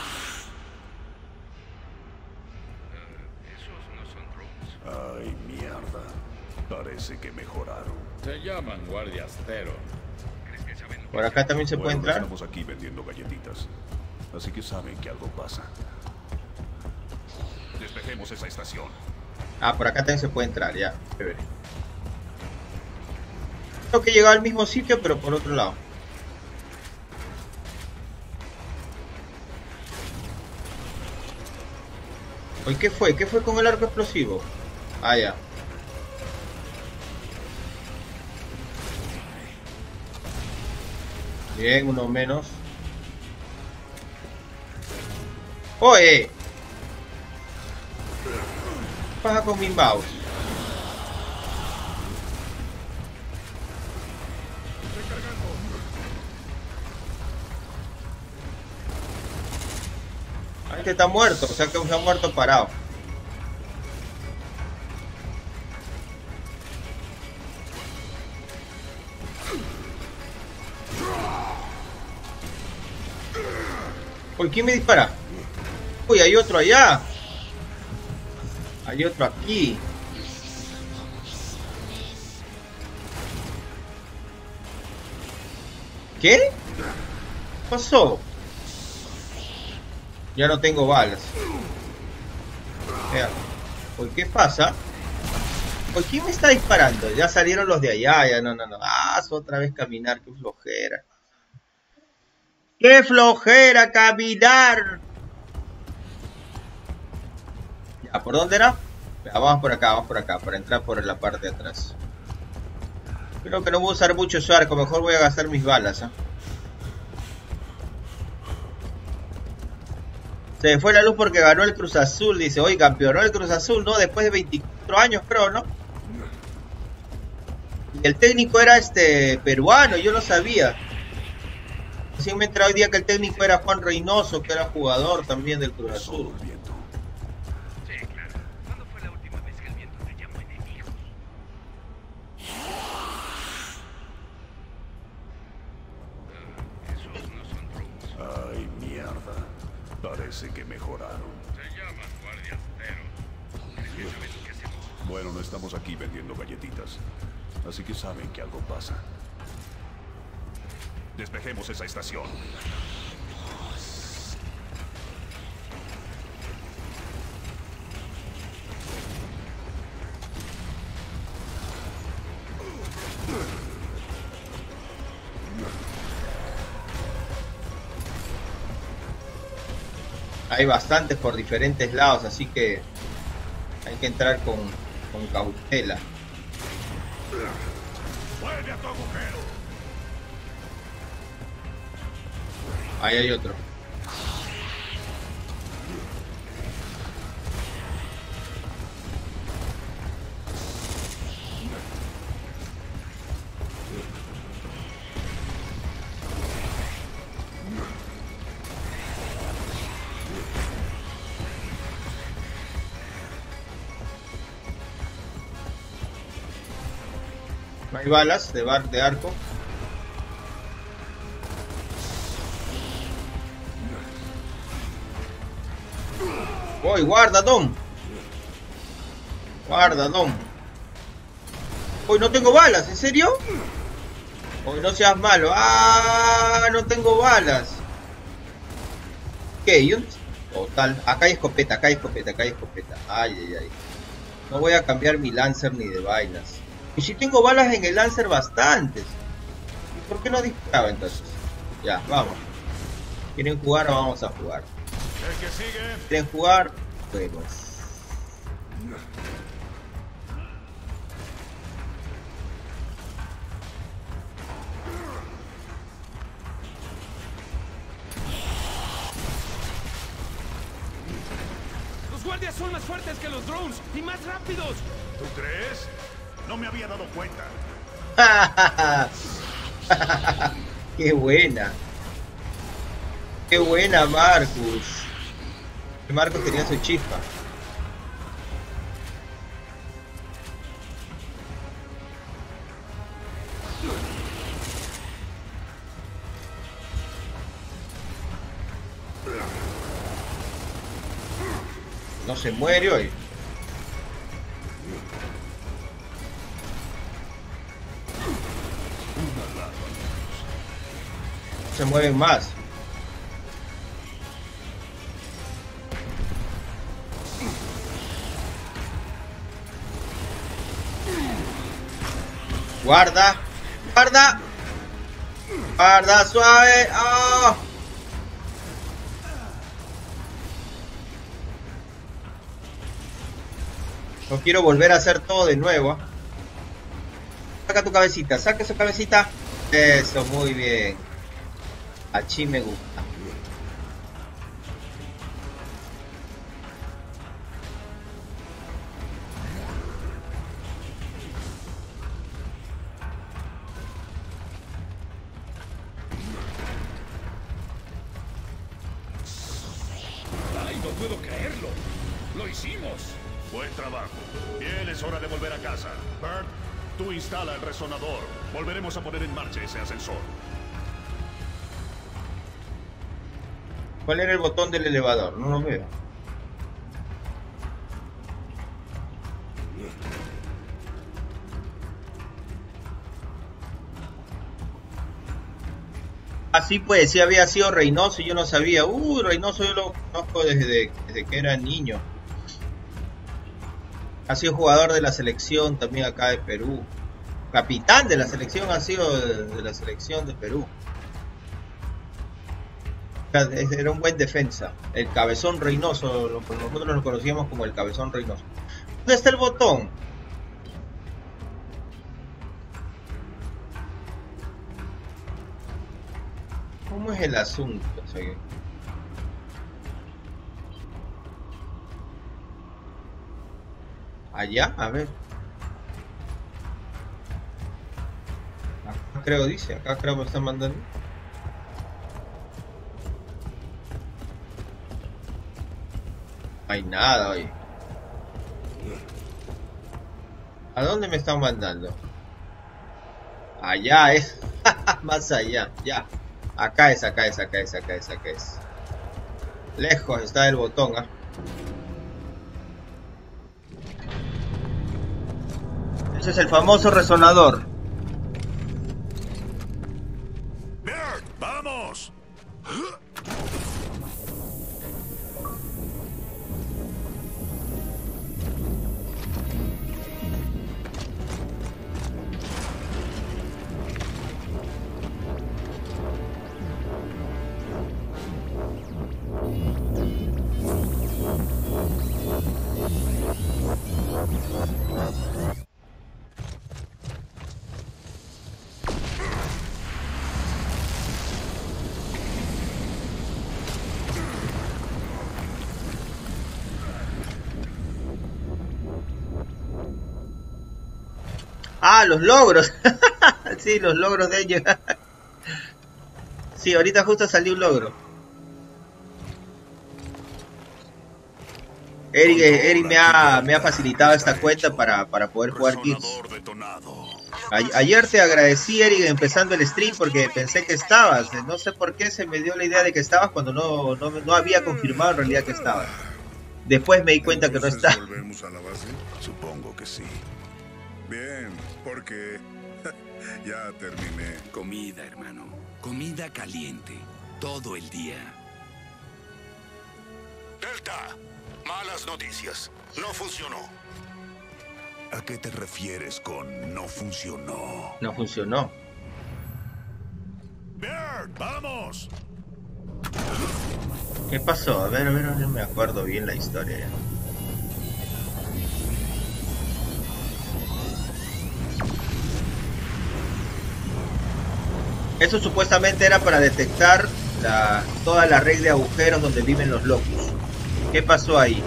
Esos no son drones. Ay, mierda. Parece que mejoraron. Se llaman guardias, pero... ¿Crees que saben lo que Por acá también se Bueno, puede no entrar. estamos aquí vendiendo galletitas. Así que saben que algo pasa. Despejemos esa estación. Ah, por acá también se puede entrar, ya. Chévere. Creo que he llegado al mismo sitio, pero por otro lado. Oye, ¿qué fue? ¿Qué fue con el arco explosivo? Ah, ya. Bien, uno menos. ¡Oye! ¿Qué pasa con mi mouse? Ah, este está muerto, o sea que se ha muerto parado. Oye, ¿quién me dispara? Uy, hay otro allá. Hay otro aquí. ¿Qué? ¿Qué pasó? Ya no tengo balas. Mira. Uy, ¿qué pasa? Uy, ¿quién me está disparando? Ya salieron los de allá. Ya no, no, no. Ah, es otra vez caminar. Qué flojera. ¡Qué flojera caminar! Ya, ¿por dónde era? Ya, vamos por acá, vamos por acá. Para entrar por la parte de atrás. Creo que no voy a usar mucho su arco. Mejor voy a gastar mis balas, ¿eh? Se me fue la luz porque ganó el Cruz Azul. Dice, oye, campeonó el Cruz Azul, ¿no? Después de veinticuatro años, creo, ¿no? Y el técnico era este peruano, yo lo sabía. Recién me enteré hoy día que el técnico era Juan Reynoso, que era jugador también del Cruz Azul. Sí, claro. ¿Cuándo fue la última vez que el viento te llamó enemigo? Esos no son drones. Ay, mierda. Parece que mejoraron. Se llaman guardias cero. ¿Qué sabes qué hacemos? Bueno, no estamos aquí vendiendo galletitas. Así que saben que algo pasa. Despejemos esa estación. Hay bastantes por diferentes lados, así que hay que entrar con, con cautela. ¡Vuelve a tu agujero! Ahí hay otro. No hay balas de, bar de arco. Voy, guarda, Dom. Guarda, Dom. Hoy no tengo balas, ¿en serio? Hoy no seas malo. Ah, no tengo balas. ¿Qué? Yo... Total. Acá hay escopeta, acá hay escopeta, acá hay escopeta. Ay, ay, ay. No voy a cambiar mi Lancer ni de vainas. Y si tengo balas en el Lancer bastantes. ¿Y por qué no disparaba entonces? Ya, vamos. ¿Quieren jugar o vamos a jugar? El que sigue. ¿Quieren jugar? Juegos. Los guardias son más fuertes que los drones y más rápidos. ¿Tú crees? No me había dado cuenta. ¡Qué buena! ¡Qué buena, Marcus! Marcus tenía su chispa. No se muere hoy. Se mueven más. Guarda, guarda, guarda suave. ¡Oh! No quiero volver a hacer todo de nuevo. Saca tu cabecita, saca su cabecita. Eso, muy bien. Así me gusta. ¡Ay, no puedo creerlo! ¡Lo hicimos! Buen trabajo. Bien, es hora de volver a casa. Bert, tú instala el resonador. Volveremos a poner en marcha ese ascensor. ¿Cuál era el botón del elevador? No lo veo. Así pues, sí había sido Reynoso y yo no sabía. Uh, Reynoso yo lo conozco desde, desde que era niño. Ha sido jugador de la selección también acá de Perú. Capitán de la selección ha sido de, de la selección de Perú. Era un buen defensa. El Cabezón Reynoso, lo, nosotros lo conocíamos como el Cabezón Reynoso. ¿Dónde está el botón? ¿Cómo es el asunto? O sea, allá, a ver. Acá creo dice, acá creo que me están mandando. No hay nada hoy. ¿A dónde me están mandando? Allá es. Más allá, ya. Acá es, acá es, acá es, acá es, acá es. Lejos está el botón, ¿ah? Ese es el famoso resonador. Bert, vamos. Ah, los logros. Sí, los logros de ellos. Sí, ahorita justo salió un logro. Eric, Eric me, ha, me ha facilitado esta cuenta para, para poder jugar Gears. A, ayer te agradecí, Eric, empezando el stream porque pensé que estabas. No sé por qué se me dio la idea de que estabas cuando no, no, no había confirmado en realidad que estabas. Después me di cuenta que no estaba. ¿Volvemos a la base? Supongo que sí. Bien, porque ya terminé. Comida, hermano. Comida caliente. Todo el día. Delta, malas noticias. No funcionó. ¿A qué te refieres con no funcionó? No funcionó. Bert, vamos. ¿Qué pasó? A ver, a ver, no me acuerdo bien la historia. Eso supuestamente era para detectar la, toda la red de agujeros donde viven los locos. ¿Qué pasó ahí?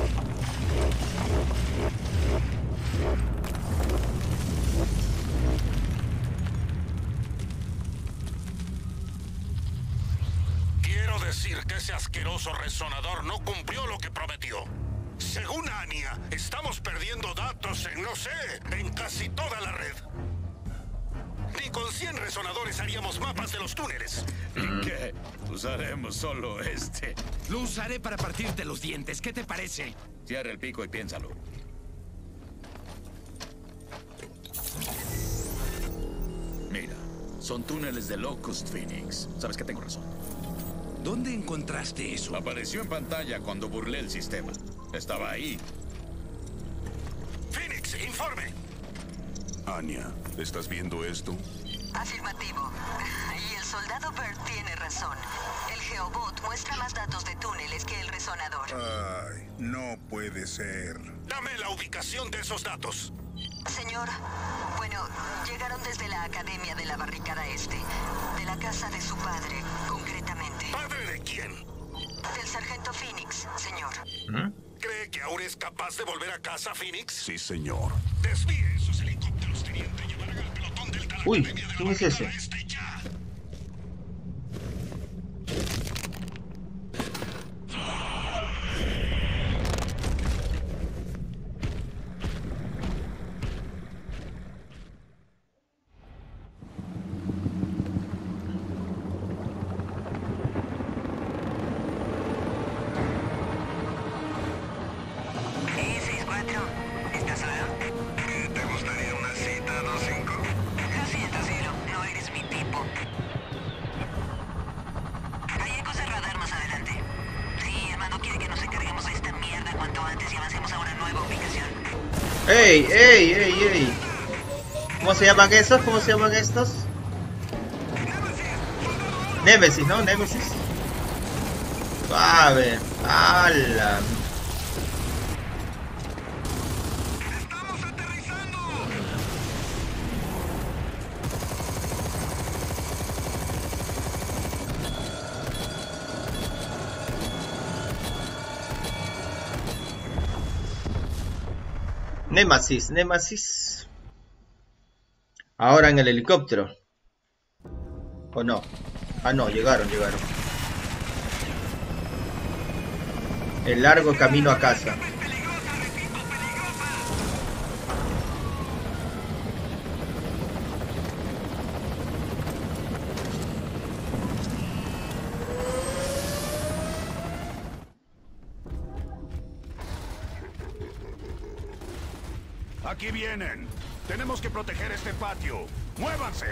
Quiero decir que ese asqueroso resonador no cumplió lo que prometió. Según Anya, estamos perdiendo datos en, no sé, en casi toda la red. Ni con cien resonadores haríamos mapas de los túneles. ¿Qué? Usaremos solo este. Lo usaré para partirte los dientes. ¿Qué te parece? Cierra el pico y piénsalo. Mira, son túneles de Locust, Phoenix. Sabes que tengo razón. ¿Dónde encontraste eso? Apareció en pantalla cuando burlé el sistema. Estaba ahí. Phoenix, informe. Anya, ¿estás viendo esto? Afirmativo. Y el soldado Bert tiene razón. El Geobot muestra más datos de túneles que el resonador. Ay, no puede ser. Dame la ubicación de esos datos. Señor, bueno, llegaron desde la Academia de la Barricada Este. De la casa de su padre, concretamente. ¿Padre de quién? Del sargento Phoenix, señor. ¿Mm? ¿Cree que ahora es capaz de volver a casa, Phoenix? Sí, señor. Desvíe esos helicópteros, teniente. Llevarán al pelotón del tal Uy, Academia de la ¿quién es ese? Barricada Este ya. Pasemos a una nueva ubicación. ¡Ey, ey, ey, ey! ¿Cómo se llaman esos? ¿Cómo se llaman estos? Némesis, ¿no? Némesis. Suave. ¡Hala! Némesis, Némesis. Ahora en el helicóptero. ¿O no? Ah, no, llegaron, llegaron. El largo camino a casa. Aquí vienen. Tenemos que proteger este patio. ¡Muévanse!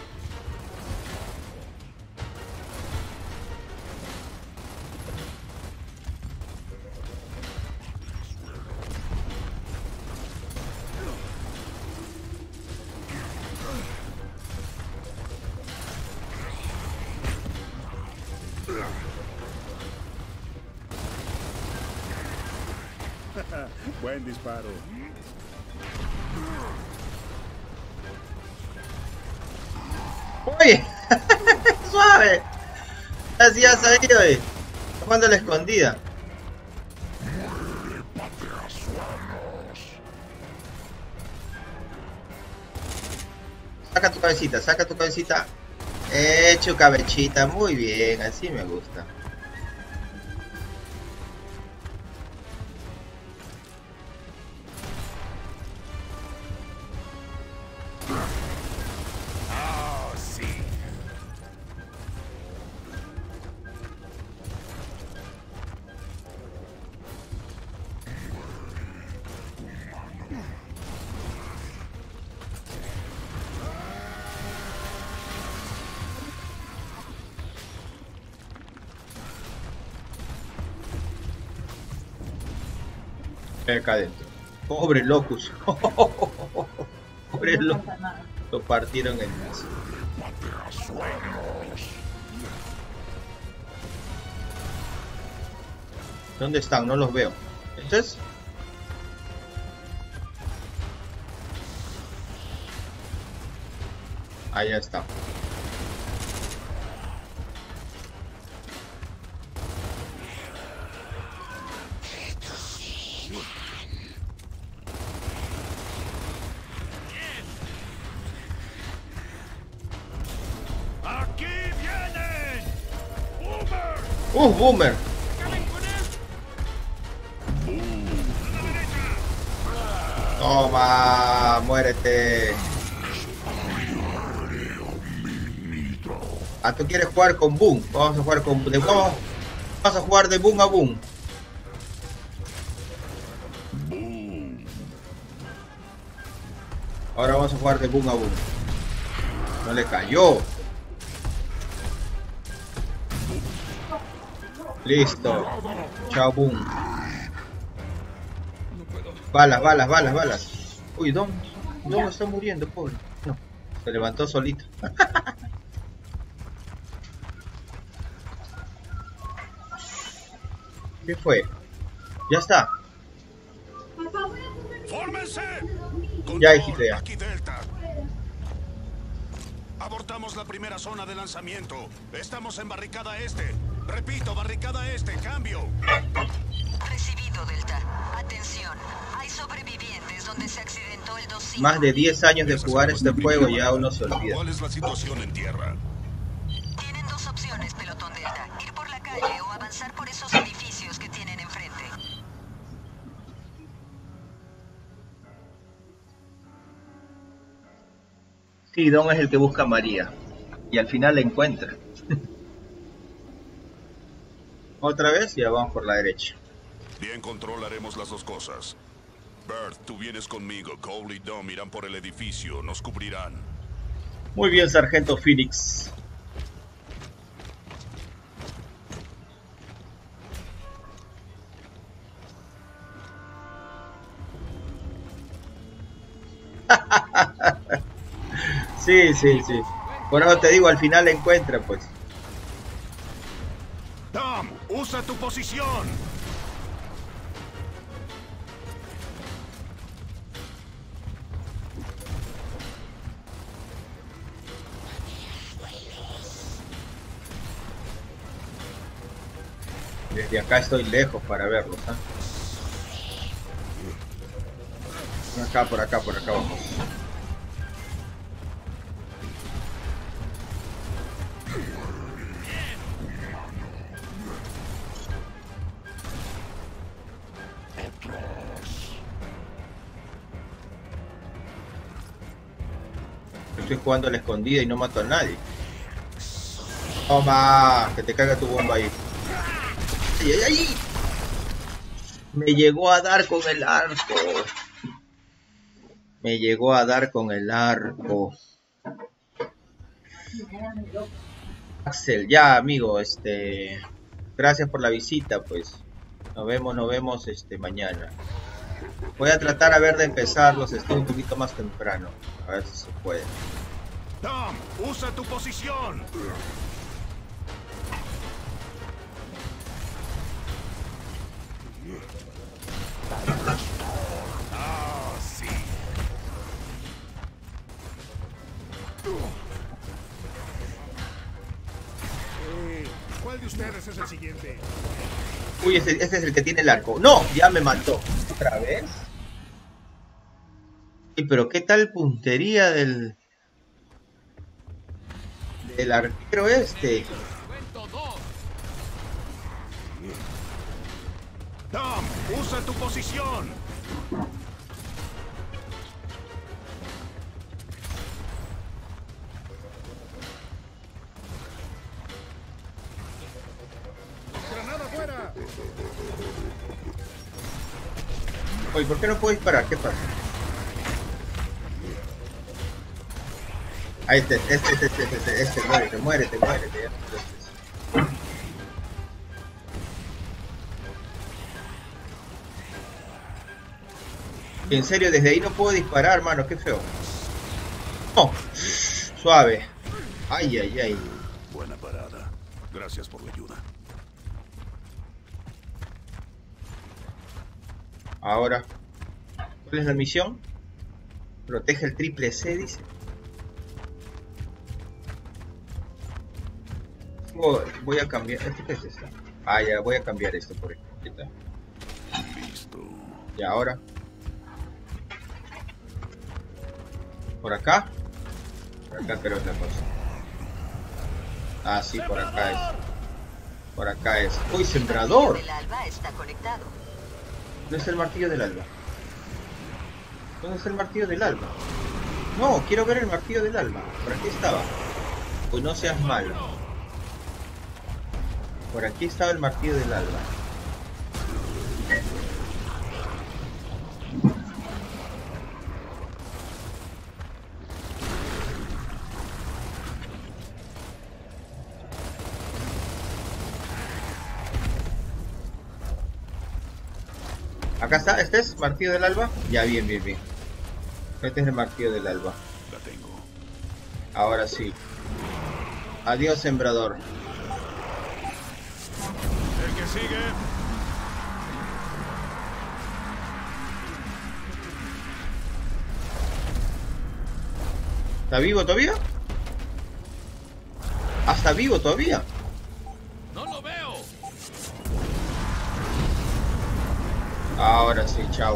Buen disparo. ¡Uy! ¡Suave! Así ya salido, eh. Jugando a la escondida. Saca tu cabecita, saca tu cabecita. Hecho cabechita, muy bien, así me gusta. Acá adentro. Pobre Locus. Pobre Locus. Lo partieron en dos. ¿Dónde están? No los veo. ¿Esto es? Allá está. ¡Uh, Boomer! Toma, muérete. Ah, tú quieres jugar con Boom. Vamos a jugar con de vamos, vamos a jugar de Boom a Boom. Ahora vamos a jugar de Boom a Boom. No le cayó. Listo. Chao, Boom. Balas, balas, balas, balas. Uy, Dom. Dom está muriendo, pobre. No, se levantó solito. ¿Qué fue? Ya está. ¡Fórmense! Ya, hijito, ya. Aquí Delta. Abortamos la primera zona de lanzamiento. Estamos en barricada este. Repito, barricada este. Cambio. Recibido, Delta. Atención. Hay sobrevivientes donde se accidentó el dos cinco. Más de diez años de jugar este juego y ya uno se olvida. ¿Cuál es la situación en tierra? Tienen dos opciones, pelotón Delta. Ir por la calle o avanzar por esos edificios que tienen enfrente. Sí, Don es el que busca a María. Y al final la encuentra. Otra vez, ya vamos por la derecha. Bien, control, haremos las dos cosas. Bert, tú vienes conmigo. Cole y Dom irán por el edificio. Nos cubrirán. Muy bien, Sargento Phoenix. Sí, sí, sí. Por eso te digo, al final la encuentra, pues. Tom, usa tu posición. Desde acá estoy lejos para verlos, ¿eh? Por acá, por acá, por acá vamos. Estoy jugando a la escondida y no mato a nadie. Toma, que te caiga tu bomba ahí. ¡Ay, ay, ay! Me llegó a dar con el arco. Me llegó a dar con el arco. Axel, ya amigo, este... gracias por la visita, pues. Nos vemos, nos vemos este mañana. Voy a tratar a ver de empezarlos, estoy un poquito más temprano. A ver si se puede. Tom, usa tu posición. Ah, sí. Eh, ¿Cuál de ustedes es el siguiente? Uy, ese, ese es el que tiene el arco. ¡No! Ya me mató. ¿Otra vez? Sí, pero ¿qué tal puntería del... del arquero este? Tom, usa tu posición. Granada fuera. Oye, ¿por qué no puedo disparar? ¿Qué pasa? Ahí este, este, este, este, este, este, muérete, muérete, muérete. En serio, desde ahí no puedo disparar, mano, qué feo. No, suave. Ay, ay, ay. Buena parada. Gracias por la ayuda. Ahora, ¿cuál es la misión? Protege el triple C, dice. Voy a cambiar. ¿Este qué es esto? Ah, ya, voy a cambiar esto por esto. Listo. Y ahora. ¿Por acá? Por acá creo es la cosa. Ah, sí, por acá es. Por acá es. ¡Uy, sembrador! El alba está conectado. ¿Dónde está el martillo del alba? ¿Dónde está el martillo del alba? No, quiero ver el martillo del alba. Por aquí estaba. Pues no seas malo. Por aquí estaba el martillo del alba. Acá está, ¿este es martillo del alba? Ya, bien, bien, bien. Este es el martillo del alba. La tengo. Ahora sí. Adiós, sembrador. El que sigue. ¿Está vivo todavía? ¿Ah, está vivo todavía? ¡No lo veo! Ahora sí, chao.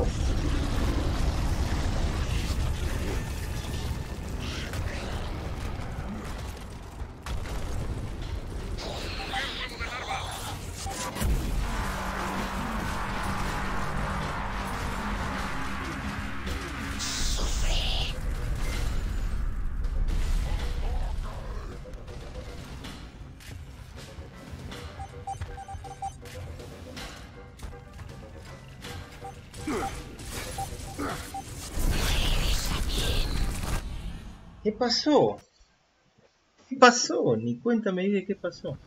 ¿Qué pasó? ¿Qué pasó? Ni cuenta me di de qué pasó.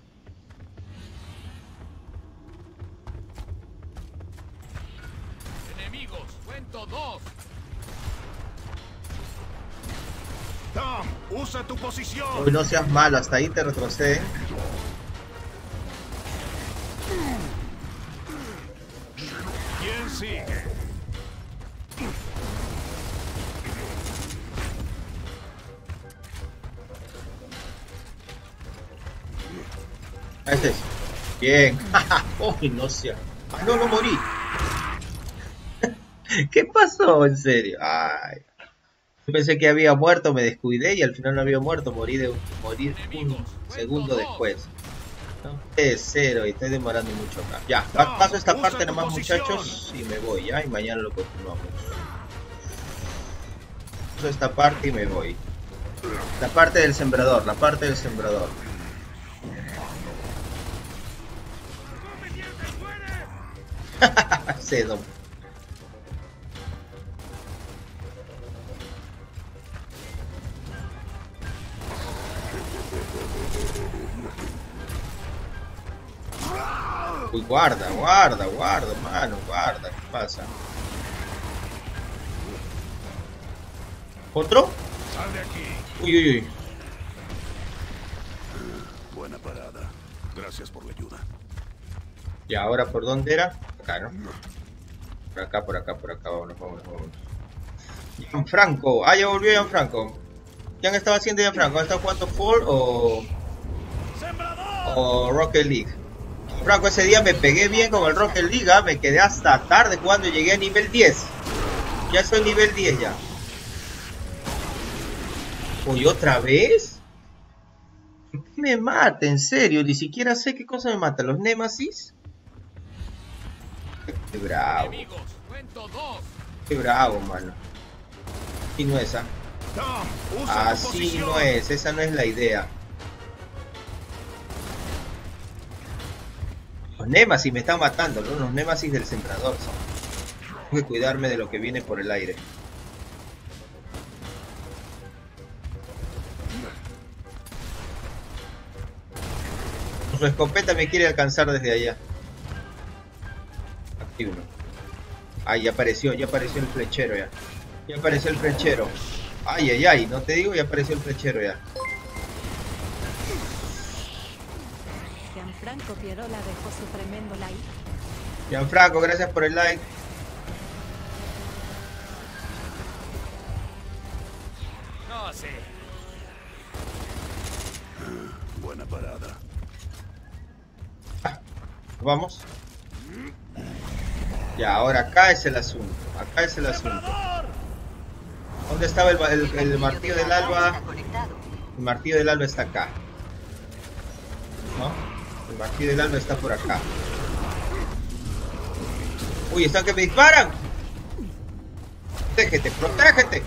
Enemigos, cuento dos. Tom, usa tu posición. Uy, no seas malo, hasta ahí te retrocede. ¿Quién sigue? Este es. Bien. Uy, no sea. Ah, no, no morí. ¿Qué pasó? En serio. Ay. Yo pensé que había muerto, me descuidé y al final no había muerto. Morí de morir un segundo después. No, es cero y estoy demorando mucho acá. Ya, paso esta parte nomás, muchachos, y me voy, ya, y mañana lo continuamos. Paso esta parte y me voy. La parte del sembrador, la parte del sembrador. Cedo. Uy, guarda, guarda, guarda, mano, guarda, ¿qué pasa? ¿Otro? Sal de aquí. Uy, uy, uy. Buena parada. Gracias por la ayuda. Y ahora, ¿por dónde era? Acá, ¿no? Por acá, por acá, por acá, vámonos, vámonos, vámonos. Gianfranco, ah, ya volvió Gianfranco. ¿Qué han estado haciendo Gianfranco? ¿Han estado jugando Fall o... o Rocket League? Franco, ese día me pegué bien con el Rocket League, ¿eh? Me quedé hasta tarde cuando llegué a nivel diez. Ya soy nivel diez ya. Uy, ¿otra vez? ¿Qué me mata? En serio, ni siquiera sé qué cosa me mata. ¿Los Némesis? Qué bravo. Qué bravo, mano. Y no esa. Así no es, esa no es la idea. Los Némesis me están matando, ¿no? Los Némesis del sembrador son. Tengo que cuidarme de lo que viene por el aire. Su escopeta me quiere alcanzar desde allá. Aquí uno. Ay, ya apareció, ya apareció el flechero ya. Ya apareció el flechero. Ay, ay, ay, no te digo, ya apareció el flechero ya. Gianfranco Pierola dejó su tremendo like. Gianfranco, gracias por el like. No sé. Buena parada. Ah, vamos. Ya, ahora acá es el asunto. Acá es el asunto. ¿Dónde estaba el, el, el martillo del alba? El martillo del alba está acá. ¿No? El martillo del alba está por acá. Uy, están que me disparan. Protégete, protégete.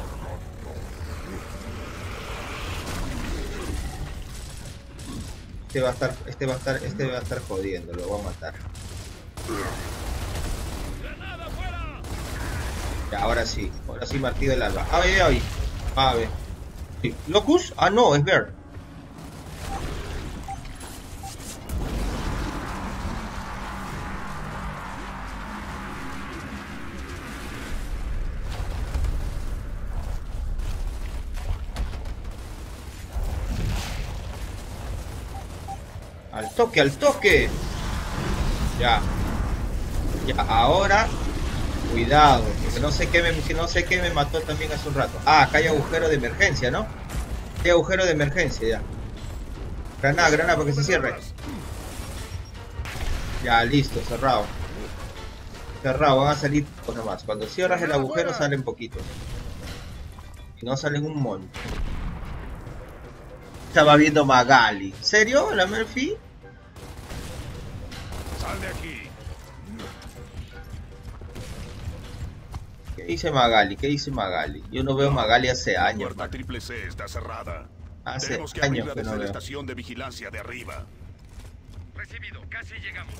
Este va a estar, este va a estar, este va a estar jodiendo, lo voy a matar. Ya, ahora sí, ahora sí martillo del alba. A ver, ahí. A ver. ¿Locus? Ah, no, es Bear. Al toque, al toque. Ya. Ya, ahora. Cuidado, que no sé qué me, que no sé qué me mató también hace un rato. Ah, acá hay agujero de emergencia, ¿no? Hay agujero de emergencia ya. Granada, granada para que se cierre. Ya, listo, cerrado. Cerrado, van a salir poco nomás. Cuando cierras el agujero salen poquitos. Y no salen un montón. Estaba viendo Magali. ¿Serio? ¿La Murphy? Sal de aquí. ¿Qué dice Magali? ¿Qué dice Magali? Yo no veo Magali hace años. La triple C está cerrada. Hace Tenemos que años abrirla que desde no la veo. estación de vigilancia de arriba. Recibido, casi llegamos.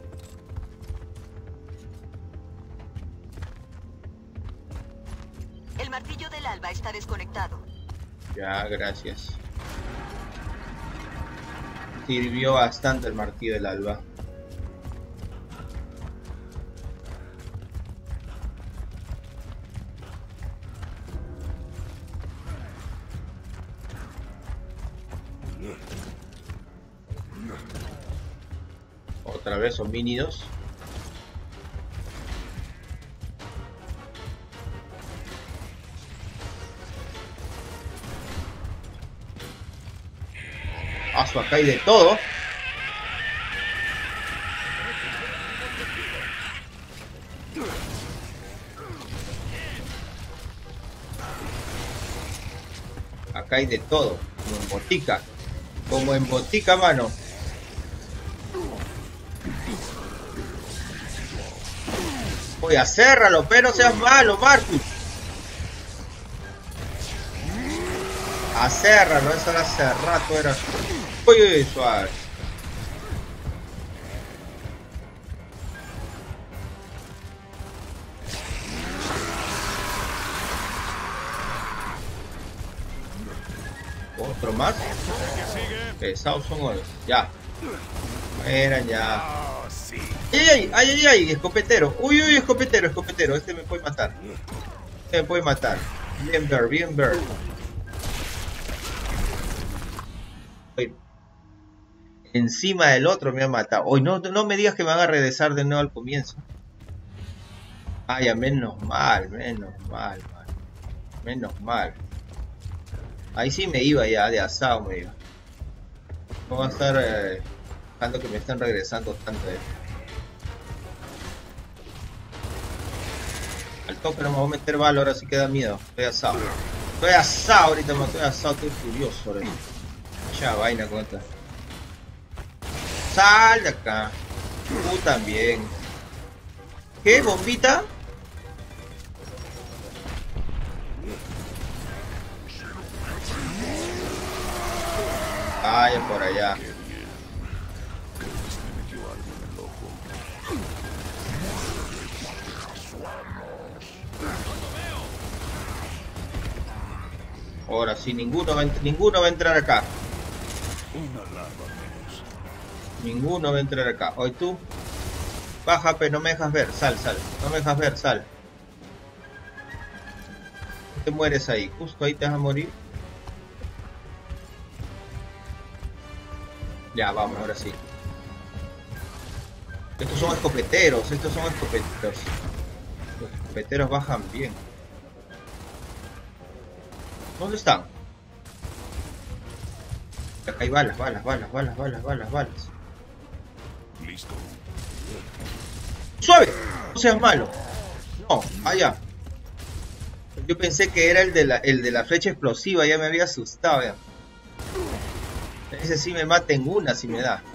El martillo del alba está desconectado. Ya, gracias. Sirvió bastante el martillo del alba. Otra vez homínidos. Paso, acá hay de todo. Acá hay de todo, como en botica. Como en botica, mano. Voy a cerrarlo, pero no seas malo, Marcus. Acérralo, eso era hace rato, era. Uy, uy, suave. Otro más. Pesados son hoy. Ya. Eran ya. ¡Ay, ay, ay, ay, ay! Escopetero. Uy, uy, escopetero, escopetero. Este me puede matar. Este me puede matar. Bien, Bird, bien, Bird. Encima del otro me ha matado. Hoy no, no me digas que me van a regresar de nuevo al comienzo. Ay, ya, menos mal, menos mal, man. Menos mal. Ahí sí me iba ya, de asado me iba. No va a estar eh, dejando que me estén regresando tanto. Eh. Al toque no me voy a meter bala, ahora sí que da miedo. Estoy asado. Estoy asado ahorita, me estoy asado, estoy furioso ahora. Mucha vaina con esta. Sal de acá. Tú también. ¿Qué? ¿Bombita? Vaya por allá. Ahora sí, ninguno va, ninguno va a entrar acá. Ninguno va a entrar acá. Hoy tú. Baja, pero no me dejas ver. Sal, sal. No me dejas ver, sal. Te mueres ahí. Justo ahí te vas a morir. Ya, vamos, ahora sí. Estos son escopeteros. Estos son escopeteros. Los escopeteros bajan bien. ¿Dónde están? Acá hay balas, balas, balas, balas, balas, balas, balas. Listo. ¡Suave! No seas malo. No, allá. Yo pensé que era el de la, el de la flecha explosiva, ya me había asustado ya. Ese sí me mata en una si me da.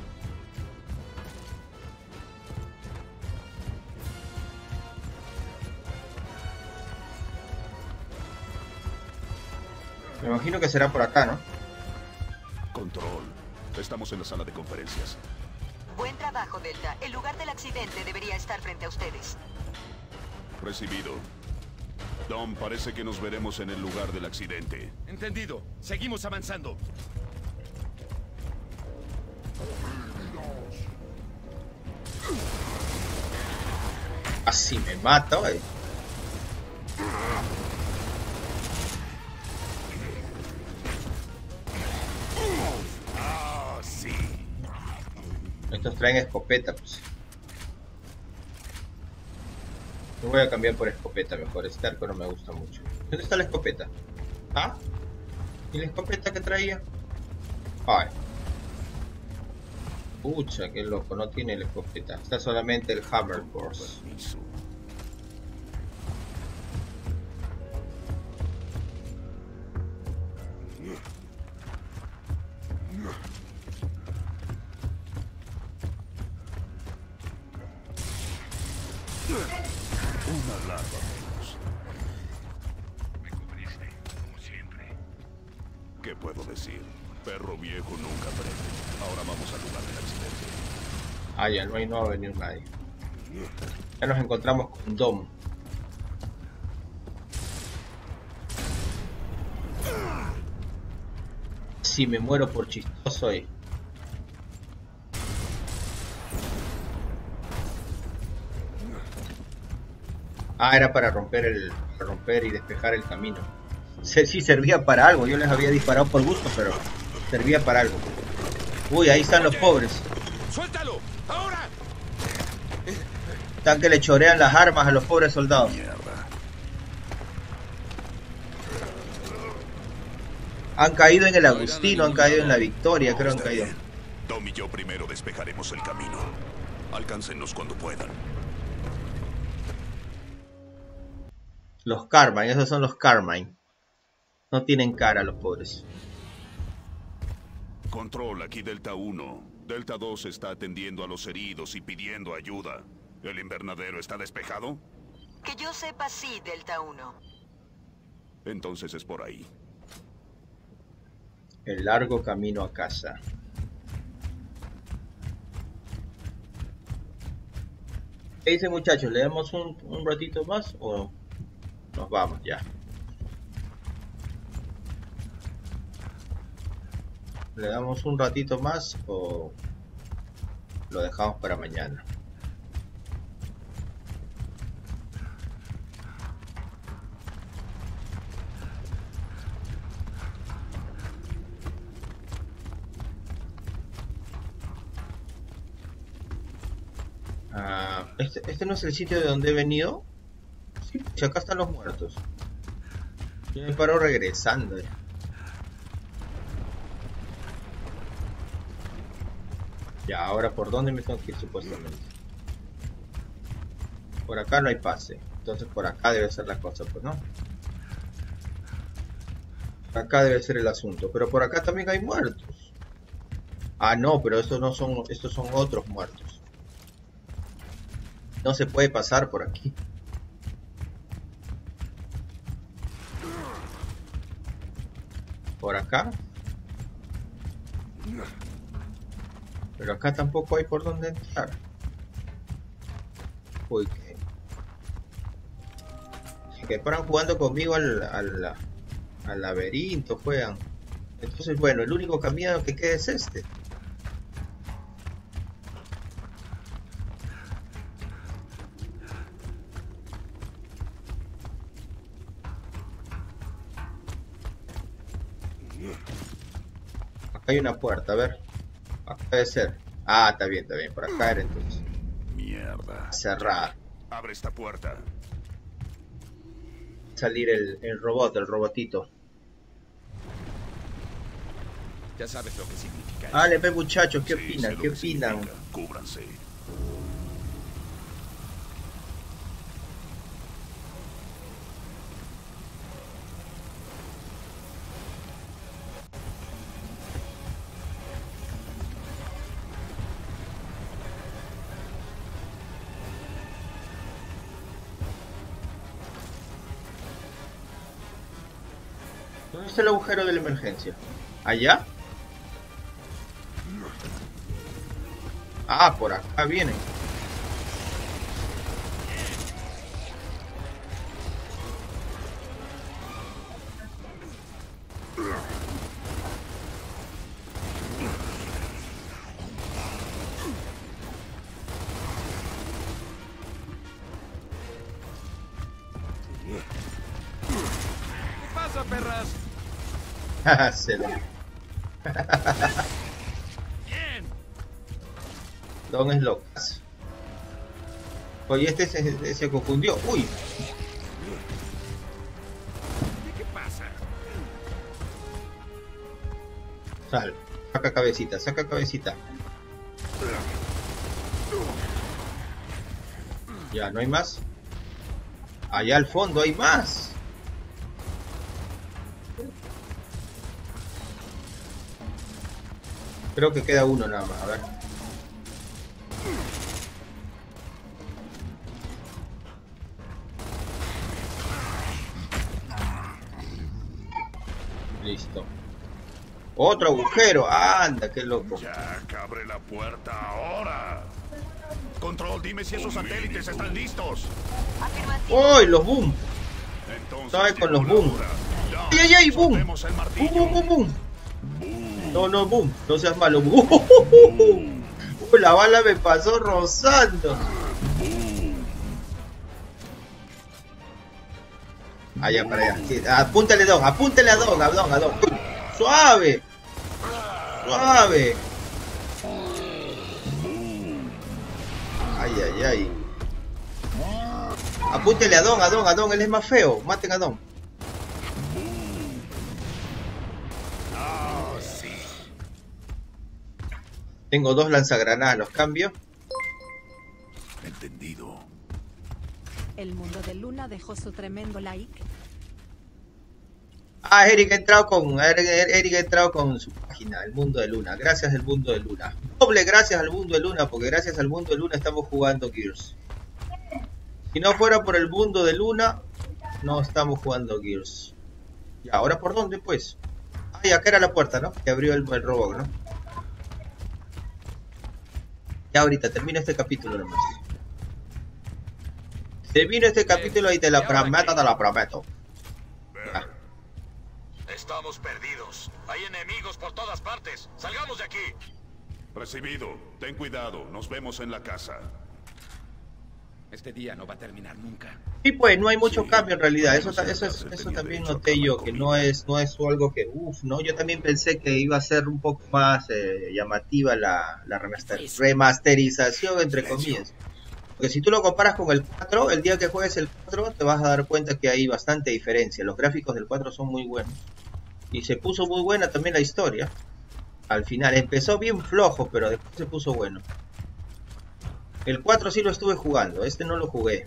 Me imagino que será por acá, ¿no? Control. Estamos en la sala de conferencias. Buen trabajo, Delta. El lugar del accidente debería estar frente a ustedes. Recibido. Dom, parece que nos veremos en el lugar del accidente. Entendido. Seguimos avanzando. Así me mata, güey. Ah, sí. Estos traen escopeta, pues. Yo voy a cambiar por escopeta mejor. Este arco no me gusta mucho. ¿Dónde está la escopeta? ¿Ah? ¿Y la escopeta que traía? Ay. Pucha, qué loco. No tiene la escopeta. Está solamente el Hammer Force. Una larva menos. Me cubriste, como siempre. ¿Qué puedo decir? Perro viejo nunca aprende. Ahora vamos al lugar del accidente. Ah, ya no hay, no va a venir nadie. Ya nos encontramos con Dom. Si me muero por chistoso hoy. Ah, era para romper el para romper y despejar el camino. Sí, sí servía para algo. Yo les había disparado por gusto, pero Servía para algo. Uy, ahí están los pobres. ¡Suéltalo! ¡Ahora! Están que le chorean las armas a los pobres soldados. Mierda. Han caído en el Agustino, han caído en la Victoria, creo que han caído. Dom y yo primero despejaremos el camino. Alcáncenos cuando puedan. Los Carmine, esos son los Carmine. No tienen cara los pobres. Control, aquí Delta uno. Delta dos está atendiendo a los heridos y pidiendo ayuda. ¿El invernadero está despejado? Que yo sepa, sí, Delta uno. Entonces es por ahí. El largo camino a casa. ¿Qué dicen, muchachos? ¿Le damos un, un ratito más o nos vamos ya? ¿Le damos un ratito más o lo dejamos para mañana? Ah, ¿este, ¿Este no es el sitio de donde he venido? Sí, si acá están los muertos. Yo me paro regresando. Ya. Ya, ahora ¿por dónde me tengo que ir supuestamente? Por acá no hay pase. Entonces por acá debe ser la cosa, pues no. Por acá debe ser el asunto. Pero por acá también hay muertos. Ah, no, pero estos no son, estos son otros muertos. No se puede pasar por aquí. Por acá. Pero acá tampoco hay por dónde entrar. Uy, que... que paran jugando conmigo al, al, al laberinto, juegan. Entonces, bueno, el único camino que queda es este. Acá hay una puerta, a ver. Acá debe ser. Ah, está bien, está bien. Por acá era entonces. Mierda. Cerrada. Abre esta puerta. Salir el, el robot, el robotito. Ya sabes lo que significa. Vale, ve muchachos, ¿qué Sí, opinan? sé lo ¿Qué que opinan? significa. Cúbranse. ¿Dónde está el agujero de la emergencia? ¿Allá? Ah, por acá vienen. ¿Qué pasa, perras? Se lo... Bien. Don es locas. Oye, este se, se confundió. Uy. ¿Qué pasa? Sal. Saca cabecita, saca cabecita. Ya, ¿no hay más? Allá al fondo hay más. Creo que queda uno nada más, a ver. Listo. Otro agujero. Anda, qué loco. Jack, abre la puerta ahora. Control, dime si esos satélites están listos. ¡Uy, los boom! Entonces, ¿Sabes con los llegó la boom? hora. Ya, ¡Ay, ay, ay! ¡Boom! soltemos el martillo. ¡Boom, boom, boom, boom! Boom. No, no, boom. No seas malo. ¡Boom! Uy, la bala me pasó rozando. Allá para allá. Sí, apúntale, Don. Apúntale a Don, a Don, a Don. ¡Suave! Suave. Ay, ay, ay. Apúntele a Don, a Don, a Don, él es más feo. Maten a Don. Ah, sí. Tengo dos lanzagranadas, los cambio. Entendido. El mundo de Luna dejó su tremendo like. Ah, Eric ha entrado con Eric, Eric ha entrado con su página, el mundo de Luna. Gracias al mundo de Luna. Doble gracias al mundo de Luna, porque gracias al mundo de Luna estamos jugando Gears. Si no fuera por el mundo de Luna, no estamos jugando Gears. ¿Y ahora por dónde, pues? Ah, y acá era la puerta, ¿no? Que abrió el, el robot, ¿no? Ya ahorita, termino este capítulo nomás. Termino este capítulo y te la prometo, te la prometo. Ya. Estamos perdidos. Hay enemigos por todas partes. Salgamos de aquí. Recibido. Ten cuidado. Nos vemos en la casa. Este día no va a terminar nunca. Sí, pues no hay mucho sí, cambio en realidad. Eso, eso, eso, eso también noté yo, que no es, no es algo que, uff, ¿no? Yo también pensé que iba a ser un poco más eh, llamativa la, la remaster, remasterización, entre comillas. Porque si tú lo comparas con el cuatro, el día que juegues el cuatro, te vas a dar cuenta que hay bastante diferencia. Los gráficos del cuatro son muy buenos. Y se puso muy buena también la historia. Al final empezó bien flojo, pero después se puso bueno. El cuatro sí lo estuve jugando, este no lo jugué.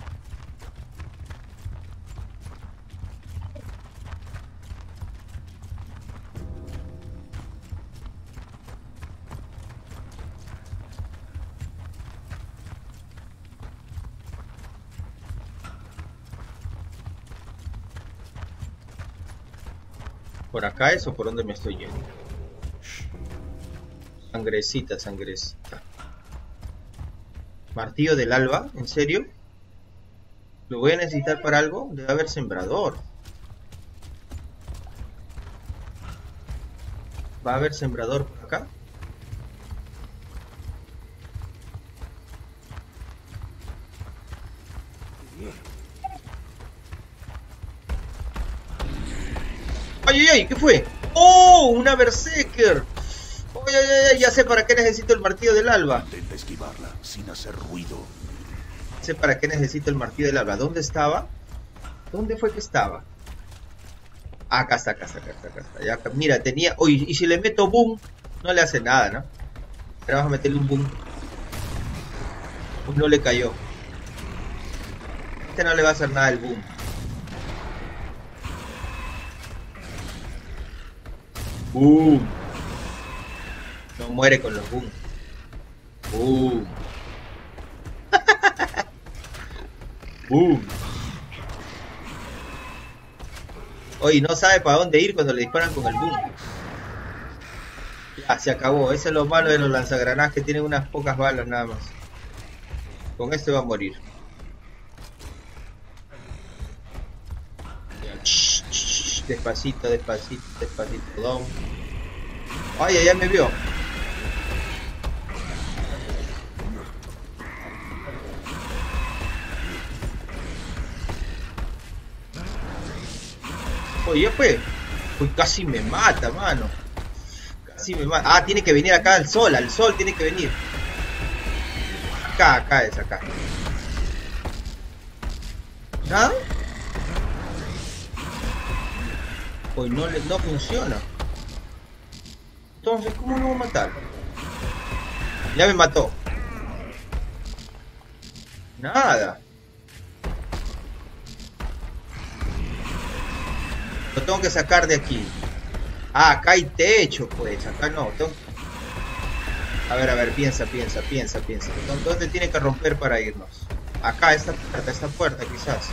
¿Por acá es o por dónde me estoy yendo? Sangrecita, sangrecita. Martillo del alba, ¿en serio? ¿Lo voy a necesitar para algo? Debe haber sembrador. ¿Va a haber sembrador por acá? ¡Ay, ay, ay! ¿Qué fue? ¡Oh! ¡Una Berserker! ¡Ay, ay, ay! Ya sé para qué necesito el martillo del alba. Intenta esquivarla sin hacer ruido. Sé para qué necesito el martillo del alba. ¿Dónde estaba? ¿Dónde fue que estaba? Acá está, acá está, acá está, acá está. Ya, acá. Mira, tenía... Uy, y si le meto boom, no le hace nada, ¿no? Ahora vamos a meterle un boom. Pues no le cayó. Este no le va a hacer nada el boom. Boom. No muere con los boom. Boom. Boom. Oye, no sabe para dónde ir cuando le disparan con el boom. Ya, se acabó. Eso es lo malo de los lanzagranadas, que tienen unas pocas balas nada más. Con este va a morir. Ya, shh, shh, despacito, despacito, despacito. Down. Ay, ya me vio. Oye, pues, pues casi me mata, mano. Casi me mata. Ah, tiene que venir acá al sol, al sol tiene que venir. Acá, acá es, acá. ¿Nada? Pues no, no funciona. Entonces, ¿cómo lo voy a matar? Ya me mató. Nada. Lo tengo que sacar de aquí. Ah, acá hay techo, pues. Acá no. Tengo... A ver, a ver, piensa, piensa, piensa, piensa. ¿Dónde tiene que romper para irnos? Acá, esta puerta, esta puerta, quizás.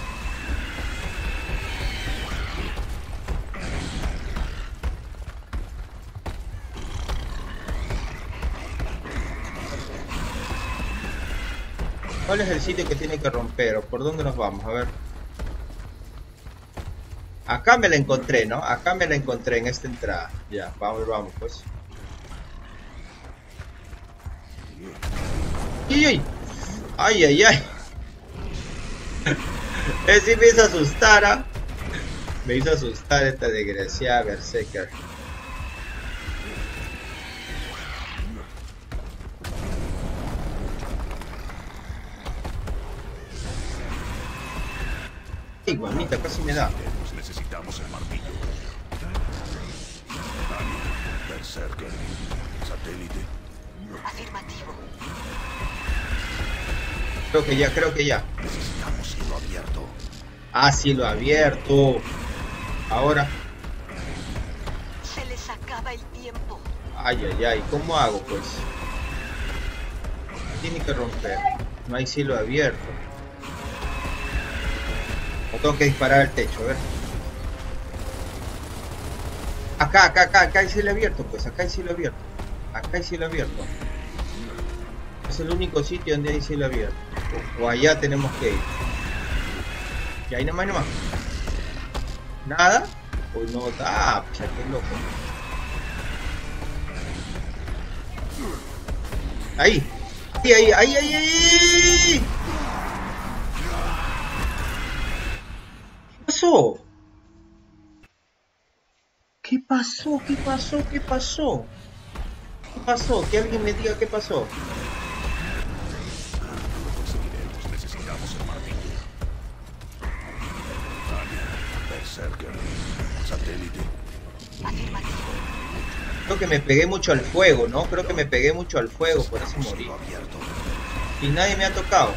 ¿Cuál es el sitio que tiene que romper? ¿O por dónde nos vamos? A ver. Acá me la encontré, ¿no? Acá me la encontré en esta entrada. Ya, vamos, vamos, pues. ¡Ay, ay! ¡Ay, ay, ay! Ese me hizo asustar, ¿ah? ¿eh? Me hizo asustar esta desgraciada Berserker. Ay, mamita, casi me da. Necesitamos el martillo. Anya, Berserker, satélite. Afirmativo. Creo que ya, creo que ya. Necesitamos cielo abierto. Ah, cielo abierto. Ahora. Se les acaba el tiempo. Ay, ay, ay. ¿Cómo hago, pues? Tiene que romper. No hay cielo abierto. O tengo que disparar al techo, a ver. Acá, acá, acá, acá hay cielo abierto, pues. Acá hay cielo abierto. Acá hay cielo abierto. Es el único sitio donde hay cielo abierto. O allá tenemos que ir. Y ahí nomás, nomás. ¿Nada? Pues no da, pucha, qué loco. Ahí. Ahí, ahí, ahí, ahí, ahí. ¿Qué pasó? ¿Qué pasó? ¿Qué pasó? ¿Qué pasó? ¿Qué pasó? Que alguien me diga qué pasó. Necesitamos el martillo. Anya, Berserker, satélite. Afirmativo. Creo que me pegué mucho al fuego, ¿no? Creo que me pegué mucho al fuego, por eso morí. Y nadie me ha tocado.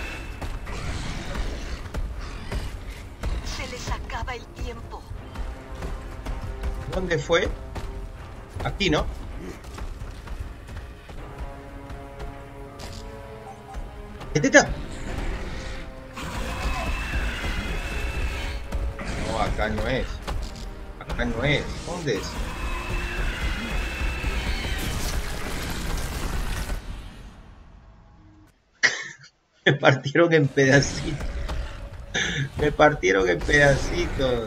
Se les acaba el tiempo. ¿Dónde fue? Aquí, ¿no? ¿Este está? No, acá no es. Acá no es. ¿Dónde es? Me partieron en pedacitos. Me partieron en pedacitos.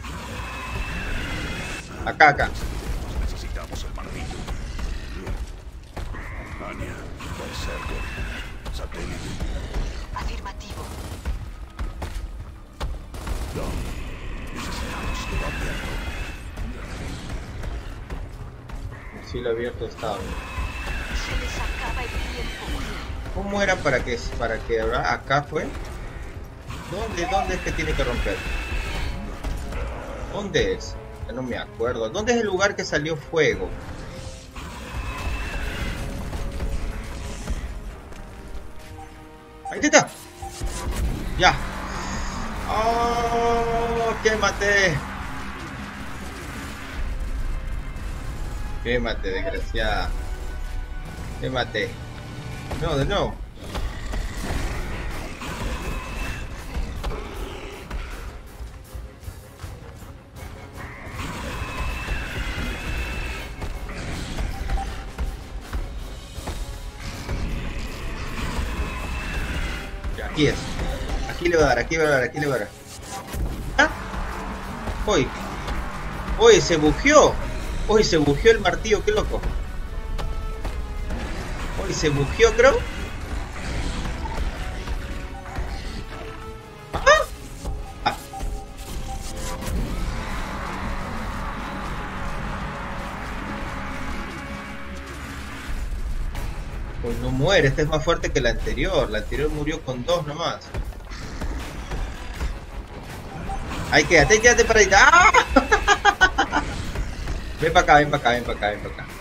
Acá, acá. Necesitamos el martillo. Anya, Berserker, satélite. Afirmativo. Dom, necesitamos cielo abierto. El cielo abierto estaba. Se les acaba el tiempo. ¿Cómo era para que para que acá fue? ¿Dónde dónde es que tiene que romper? ¿Dónde es? Ya no me acuerdo. ¿Dónde es el lugar que salió fuego? Ahí está. Ya. Oh, quémate. Quémate, desgraciada. Quémate. No, de nuevo. Ya, aquí es. Aquí le va a dar, aquí le va a dar, aquí le va a dar. ¿Ah? Hoy. Hoy se bugueó. Hoy se bugueó el martillo, qué loco. Hoy se bugueó, creo. ¿Ah? Ah. Pues no muere, este es más fuerte que la anterior. La anterior murió con dos nomás. Ay, quédate, quédate para ahí. ¡Ah! Ven para acá, ven para acá, ven para acá, ven para acá.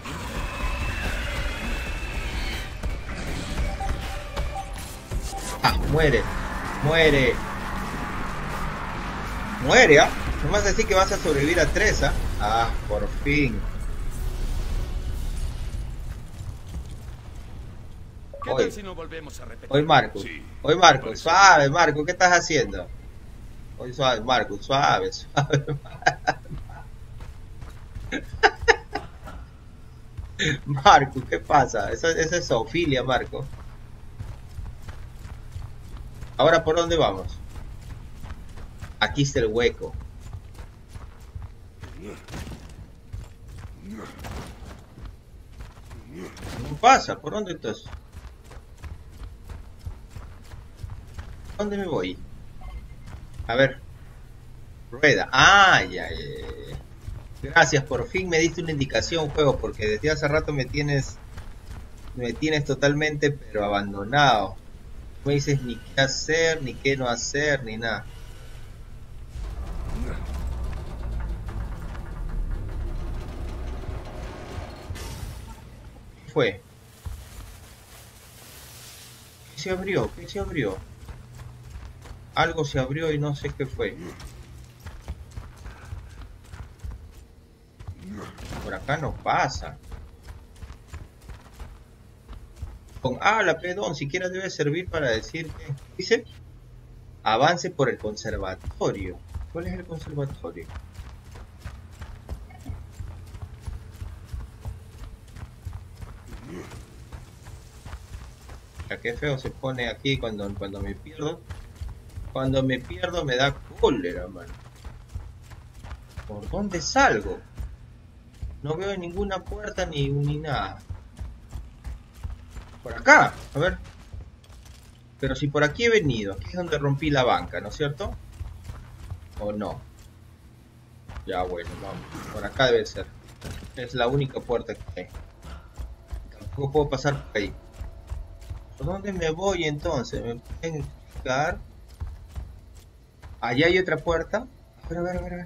Ah, muere, muere. Muere, ¿ah? No más decir que vas a sobrevivir a tres, ¿ah? Ah, por fin. ¿Qué Hoy, tal si no volvemos a repetir? hoy Marco, Sí, hoy Marco, suave Marco, ¿qué estás haciendo? Hoy suave Marco, suave, suave. Marco, ¿qué pasa? Esa, esa es zoofilia, Marco. Ahora, ¿por dónde vamos? Aquí está el hueco. ¿Qué pasa? ¿Por dónde estás? ¿Dónde me voy? A ver. Rueda. Ah, ya, ya, ya. Gracias, por fin me diste una indicación, juego, porque desde hace rato me tienes... Me tienes totalmente, pero abandonado. No me dices ni qué hacer, ni qué no hacer, ni nada. fue? ¿Qué se abrió? ¿Qué se abrió? Algo se abrió y no sé qué fue. Por acá no pasa. Con A la pedón siquiera debe servir para decir que... Dice, avance por el conservatorio. ¿Cuál es el conservatorio? Ya qué feo se pone aquí cuando, cuando me pierdo. Cuando me pierdo me da cólera, mano. ¿Por dónde salgo? No veo ninguna puerta ni, ni nada. Por acá, a ver. Pero si por aquí he venido, aquí es donde rompí la banca, ¿no es cierto? ¿O no? Ya bueno, vamos. Por acá debe ser. Es la única puerta que hay. Tampoco puedo pasar por ahí. ¿Por dónde me voy entonces? ¿Me pueden explicar? Allá hay otra puerta. A ver, a ver, a ver, a ver.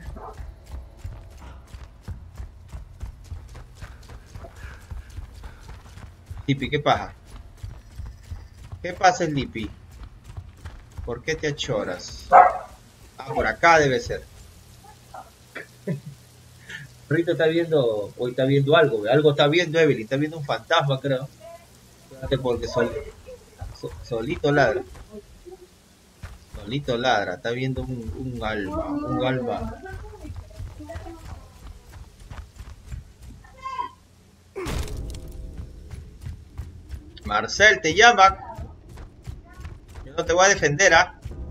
Lippy, ¿qué pasa? ¿Qué pasa, Lippy? ¿Por qué te achoras? Ah, por acá debe ser. Ahorita está viendo, hoy está viendo algo, algo está viendo Evelyn, está viendo un fantasma, creo. Espérate porque sol, so, solito ladra. Solito ladra, está viendo un, un alma, un alma. Marcel, te llama. Yo no te voy a defender, ¿ah?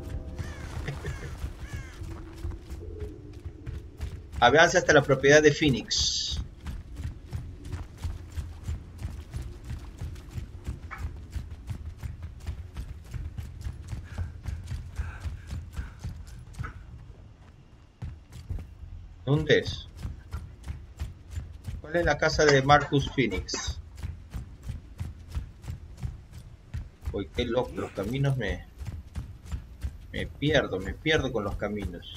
Avance hasta la propiedad de Phoenix. ¿Dónde es? ¿Cuál es la casa de Marcus Phoenix? Uy, qué loco, los caminos me... Me pierdo, me pierdo con los caminos.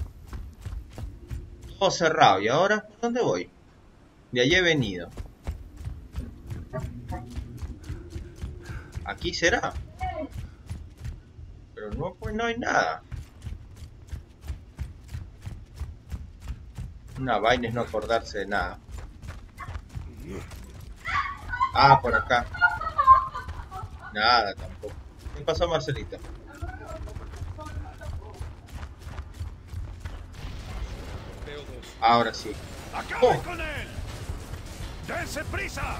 Todo cerrado, ¿y ahora? ¿Dónde voy? De allí he venido. ¿Aquí será? Pero no, pues no hay nada. Una vaina es no acordarse de nada. Ah, por acá. Nada tampoco. ¿Qué pasó, Marcelito? Ahora sí. ¡Acaben con él! ¡Dense prisa!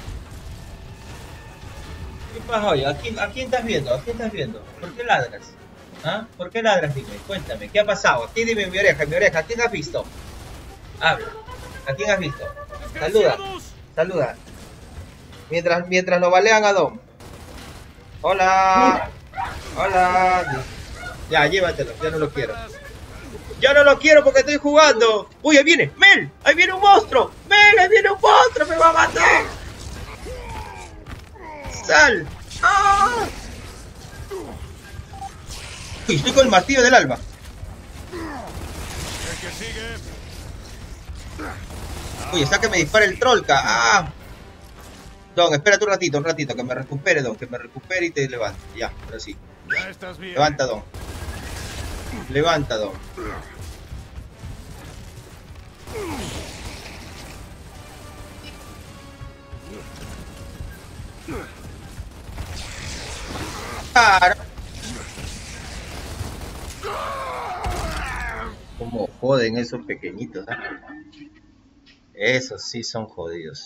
¿Qué pasa hoy? ¿A quién, ¿A quién estás viendo? ¿A quién estás viendo? ¿Por qué ladras? ¿Ah? ¿Por qué ladras? Dime, cuéntame. ¿Qué ha pasado? Aquí dime mi oreja, mi oreja. ¿A quién has visto? Habla. ¿A quién has visto? Saluda. Saluda. Mientras, mientras lo balean a Dom. Hola. Hola. Ya, llévatelo. Ya no lo quiero. Ya no lo quiero porque estoy jugando. Uy, ahí viene. Mel. Ahí viene un monstruo. Mel, ahí viene un monstruo. Me va a matar. Sal. ¡Ah! Uy, estoy con el martillo del alba. El que sigue. Uy, está que me dispara el trollca. ¡Ah! Don, espérate un ratito, un ratito, que me recupere, Don, que me recupere y te levante. Ya, ahora sí. Ya estás bien. Levanta, Don. Levanta, Don. Claro. Como joden esos pequeñitos, ¿eh? Esos sí son jodidos.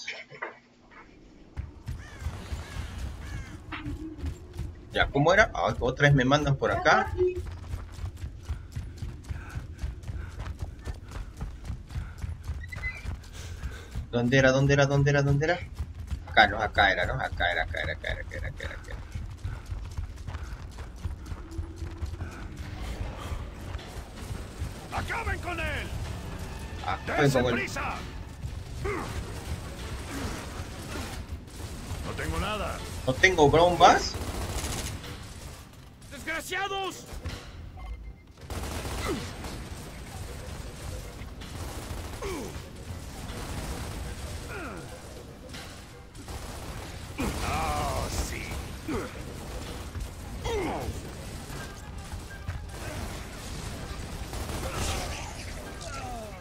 Ya, ¿cómo era? Ah, otra vez me mandan por acá. ¿Dónde era? ¿Dónde era? ¿Dónde era? ¿Dónde era? Acá no, acá era, ¿no? Acá era, acá era, acá era, acá era, acá era, acá era. ¡Acaben con él! Acaben con él. Prisa! No tengo nada. ¿No tengo bombas? ¡Desgraciados!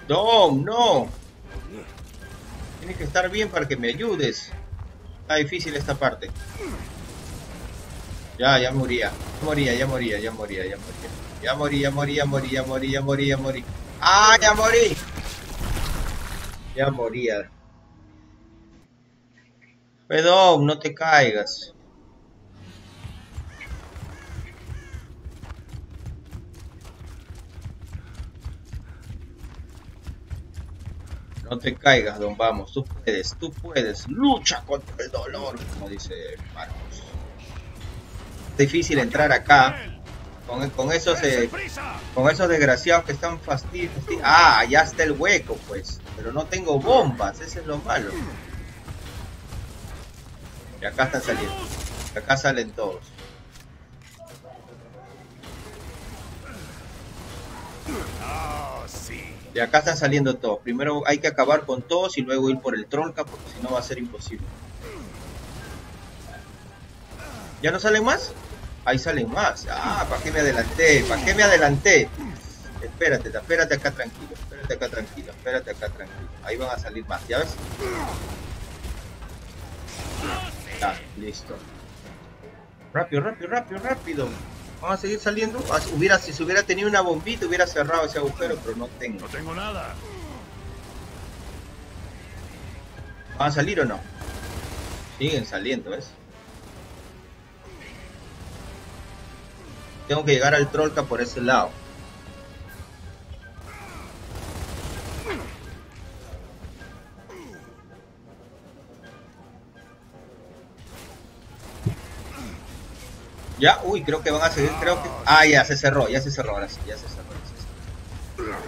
Dom, no. Tienes que estar bien para que me ayudes. Está difícil esta parte. Ya, ya moría. Moría, ya moría, ya moría, ya moría. Ya morí, ya morí, ya morí, ya morí, ya morí, ya morí. ¡Ah, ya morí! Ya moría. Perdón, no te caigas. No te caigas, Don, vamos, tú puedes, tú puedes. Lucha contra el dolor, como dice Marcos. Es difícil entrar acá. Con, con esos eh, con esos desgraciados que están fastidios. Fastidi ah, allá está el hueco, pues. Pero no tengo bombas, ese es lo malo. Y acá están saliendo. Y acá salen todos. Y acá están saliendo todos. Primero hay que acabar con todos y luego ir por el Trollka, porque si no va a ser imposible. ¿Ya no salen más? Ahí salen más. Ah, ¿para qué me adelanté? ¿Para qué me adelanté? Espérate, espérate acá tranquilo. Espérate acá tranquilo. Espérate acá tranquilo. Ahí van a salir más, ¿ya ves? Ya, listo. Rápido, rápido, rápido, rápido. Vamos a seguir saliendo. Hubiera, si se hubiera tenido una bombita, hubiera cerrado ese agujero, pero no tengo. No tengo nada. ¿Van a salir o no? Siguen saliendo, ¿ves? Tengo que llegar al Trollka por ese lado. Ya, uy, creo que van a seguir, creo que... Ah, ya se cerró, ya se cerró, ahora sí, ya se cerró. Ya se cerró.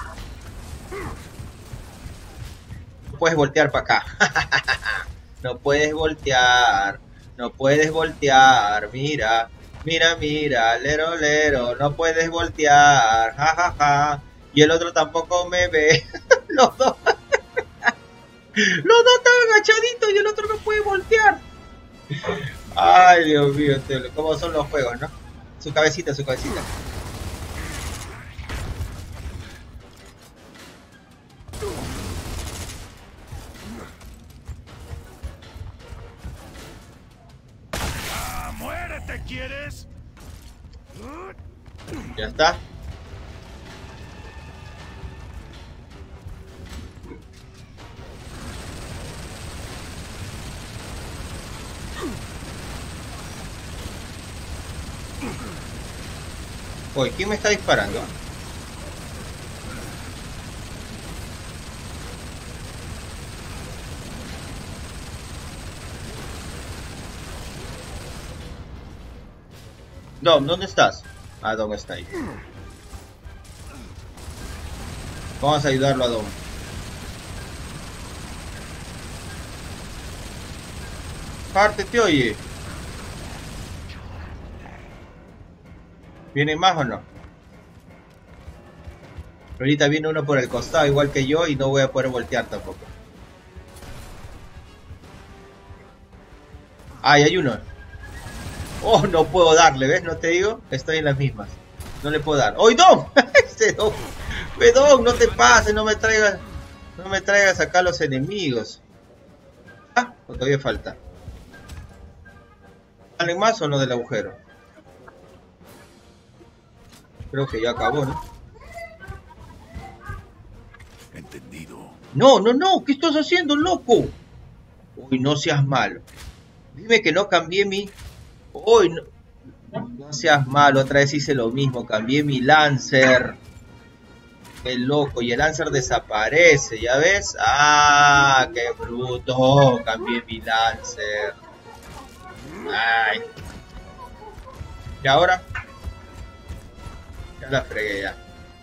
No puedes voltear para acá. No puedes voltear, no puedes voltear, mira, mira, mira, lero, lero, no puedes voltear, jajaja. Ja, ja. Y el otro tampoco me ve. Los dos. Los dos están agachaditos y el otro no puede voltear. Ay, Dios mío, cómo son los juegos, ¿no? Su cabecita, su cabecita. Ah, ¡muérete, quieres! Ya está. Oye, ¿quién me está disparando? Dom, ¿dónde estás? Ah, Dom está ahí. Vamos a ayudarlo a Dom. Pártete, oye. ¿Viene más o no? Ahorita viene uno por el costado igual que yo y no voy a poder voltear tampoco. Ah, y hay uno. Oh, no puedo darle, ¿ves? No te digo, estoy en las mismas. No le puedo dar. ¡Oh, Dom! Ese Dom. Dom, no te pases, no me traigas. No me traigas acá a los enemigos. Ah, o todavía falta. ¿Salen más o no del agujero? Creo que ya acabó, ¿no? Entendido. No, no, no, ¿qué estás haciendo, loco? Uy, no seas malo. Dime que no cambié mi... Uy, no... No seas malo, otra vez hice lo mismo, cambié mi Lancer. Qué loco, y el Lancer desaparece, ¿ya ves? Ah, qué bruto, cambié mi Lancer. Ay. ¿Y ahora? Ya la fregué ya.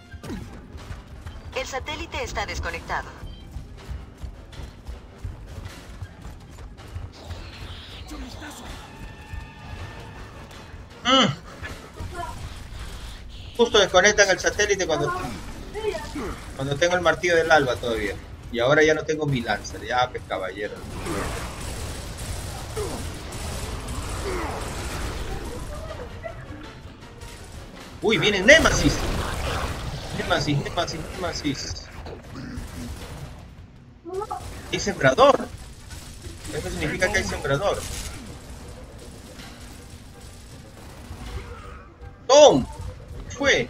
El satélite está desconectado. Mm. Justo desconectan el satélite cuando cuando tengo el martillo del alba todavía. Y ahora ya no tengo mi Lancer. Ya, pues caballero. Uy, viene Némesis. Némesis, Némesis, Némesis. Hay sembrador. Eso significa que hay sembrador. ¡Tom! ¿Qué fue?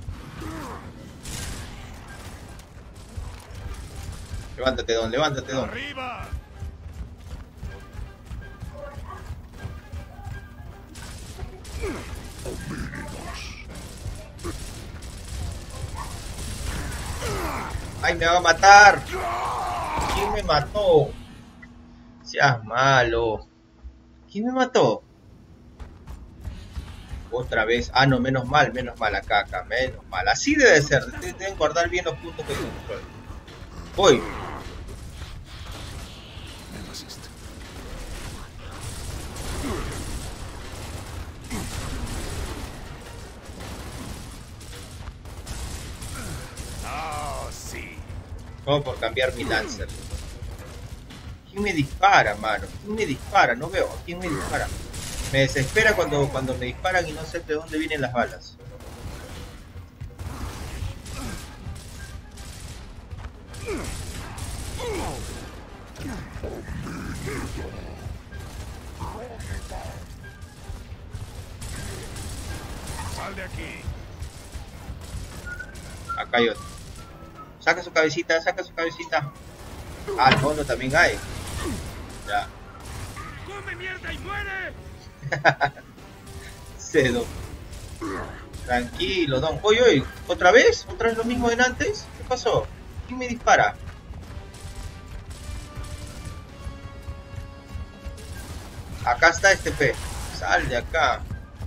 Levántate, Don, levántate, Don. ¡Arriba! ¡Ay, me va a matar! ¿Quién me mató? Seas malo. ¿Quién me mató? Otra vez. Ah, no, menos mal, menos mal acá, acá, menos mal. Así debe ser. Deben guardar bien los puntos que control. Voy. Oh, sí. Todo por cambiar mi Lancer. ¿Quién me dispara, mano? ¿Quién me dispara? No veo. ¿Quién me dispara? Me desespera cuando, cuando me disparan y no sé de dónde vienen las balas. Sal de aquí. Acá hay otro. Saca su cabecita, saca su cabecita. Ah, al fondo también hay. Ya. ¡Come mierda y muere! Cedo. Tranquilo, Don. Oye, oye, ¿otra vez? ¿Otra vez lo mismo de antes? ¿Qué pasó? ¿Quién me dispara? Acá está este P. Sal de acá.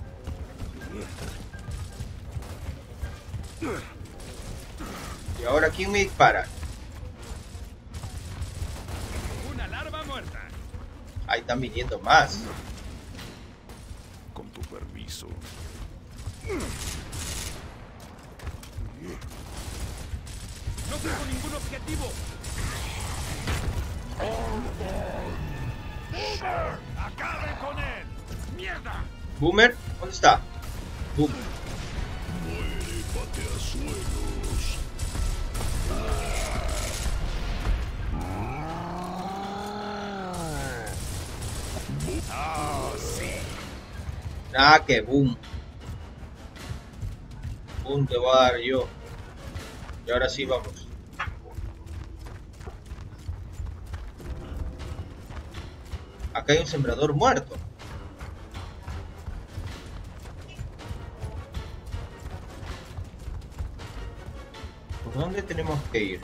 ¿Y ahora quién me dispara? Una larva muerta. Ahí están viniendo más. Con tu permiso. No tengo ningún objetivo. ¡Acaben con él! ¡Mierda! ¿Boomer? ¿Dónde está? Boomer. Muere, pateasuelos. Oh, sí. Ah, que boom. Boom te voy a dar yo. Y ahora sí vamos. Acá hay un sembrador muerto. ¿Por dónde tenemos que ir?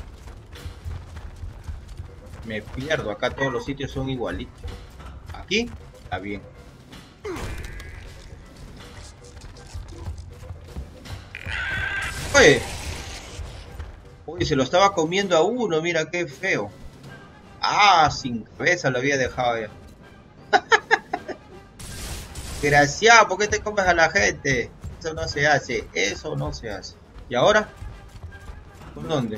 Me pierdo, acá todos los sitios son igualitos. Aquí está bien. Oye, Uy, se lo estaba comiendo a uno, mira qué feo. Ah, sin cabeza lo había dejado ya. Desgraciado, ¿por qué te comes a la gente? Eso no se hace, eso no se hace. ¿Y ahora? ¿Por dónde?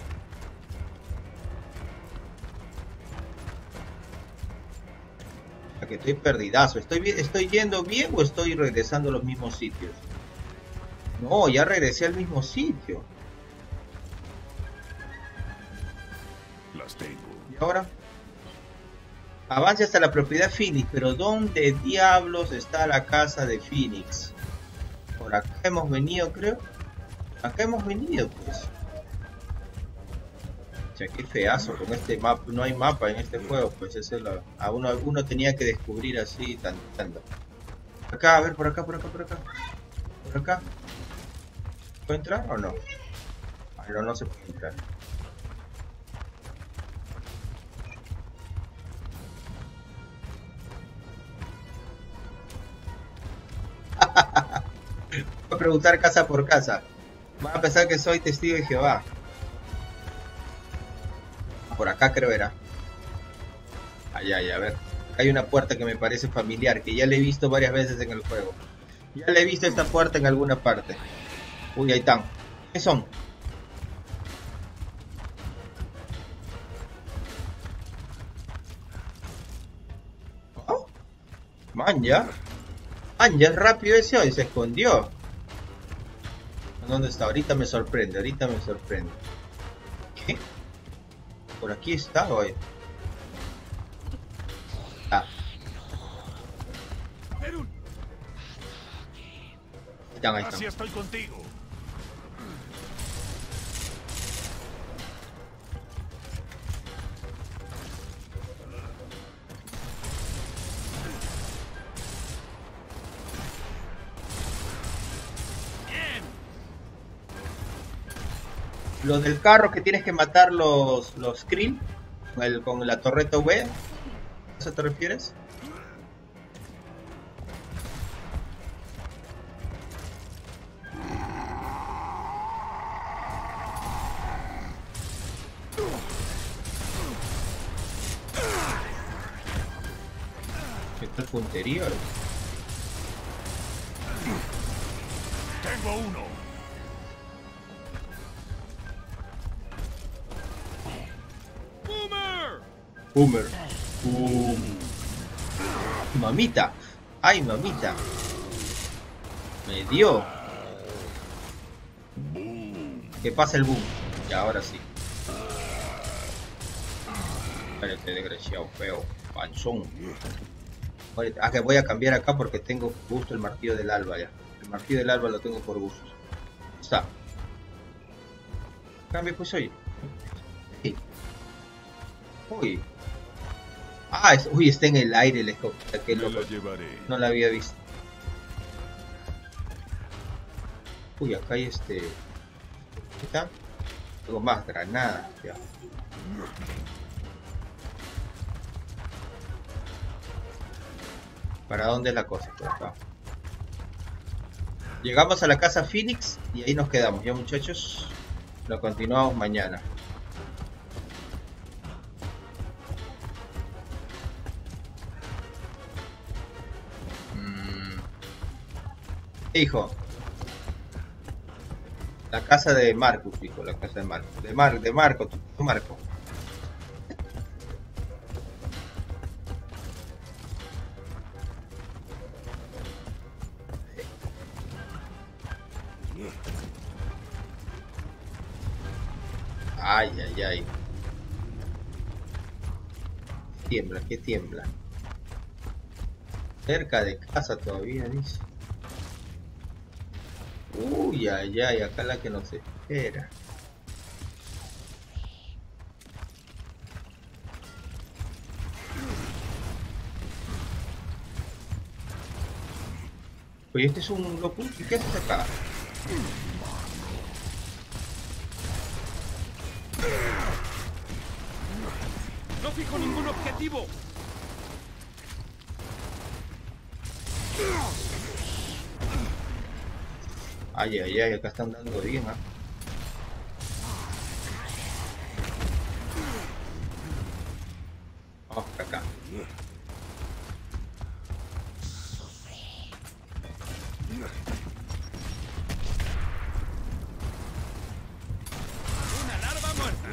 A que estoy perdidazo. ¿Estoy, ¿Estoy yendo bien o estoy regresando a los mismos sitios? No, ya regresé al mismo sitio. Las tengo. ¿Y ahora? Avance hasta la propiedad Phoenix, pero ¿dónde diablos está la casa de Phoenix? Por acá hemos venido, creo. Acá hemos venido, pues. O sea, qué feazo con este mapa. No hay mapa en este juego, pues eso es lo... a uno, uno tenía que descubrir así, tanto. Acá, a ver, por acá, por acá, por acá. Por acá. ¿Puedo entrar o no? Ah, no, no se puede entrar. Voy a preguntar casa por casa. Van a pensar que soy testigo de Jehová. Por acá creo era. Allá, allá, a ver. Acá hay una puerta que me parece familiar, que ya la he visto varias veces en el juego. Ya la he visto esta puerta en alguna parte. Uy, ahí están. ¿Qué son? ¿Oh? Man, ya. Man, ya es rápido ese hoy, se escondió. ¿Dónde está? Ahorita me sorprende, ahorita me sorprende. ¿Qué? Por aquí está, oye. Ah. Están, ahí están. Así estoy contigo. Lo del carro que tienes que matar los los Krill con, el, con la torreta V, ¿a eso te refieres? ¿Qué tal puntería? Tengo uno. Boomer. Uh. Mamita. Ay, mamita. Me dio. Que pasa el boom. Y ahora sí. Espérate, desgraciado, feo. Panzón. Ah, que voy a cambiar acá porque tengo gusto el martillo del alba ya. El martillo del alba lo tengo por gusto. Está. Cambio pues hoy. Sí. Uy. Ah, es, uy, está en el aire la escopeta, que loco. No la había visto. Uy, acá hay este... ¿Qué está? Algo más, granadas. Ya. ¿Para dónde es la cosa? Por acá. Llegamos a la casa Phoenix y ahí nos quedamos, ya muchachos. Lo continuamos mañana. Hijo, la casa de Marcus, hijo, la casa de Marcus, de Mar, de Marco, tu Marco. Ay, ay, ay. Tiembla, que tiembla. Cerca de casa todavía, dice. Uy, ay, ay, acá la que nos espera. Oye, este es un loco. ¿Y qué haces acá? No fijo ningún objetivo. Ay, ay, ay, acá están dando bien, ¿ah? Vamos para acá. Una larva muerta.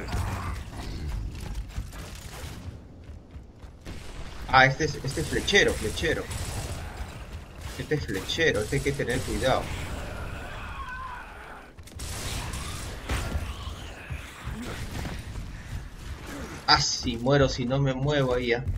Ah, este es, este es flechero, flechero. Este es flechero, este hay que tener cuidado. Ah, si muero, si no me muevo ahí ya.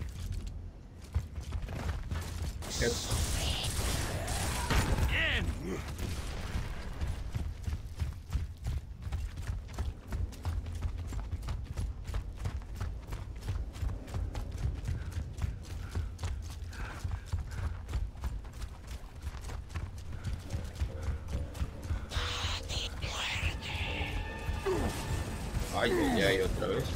Ay, ay, ay, otra vez.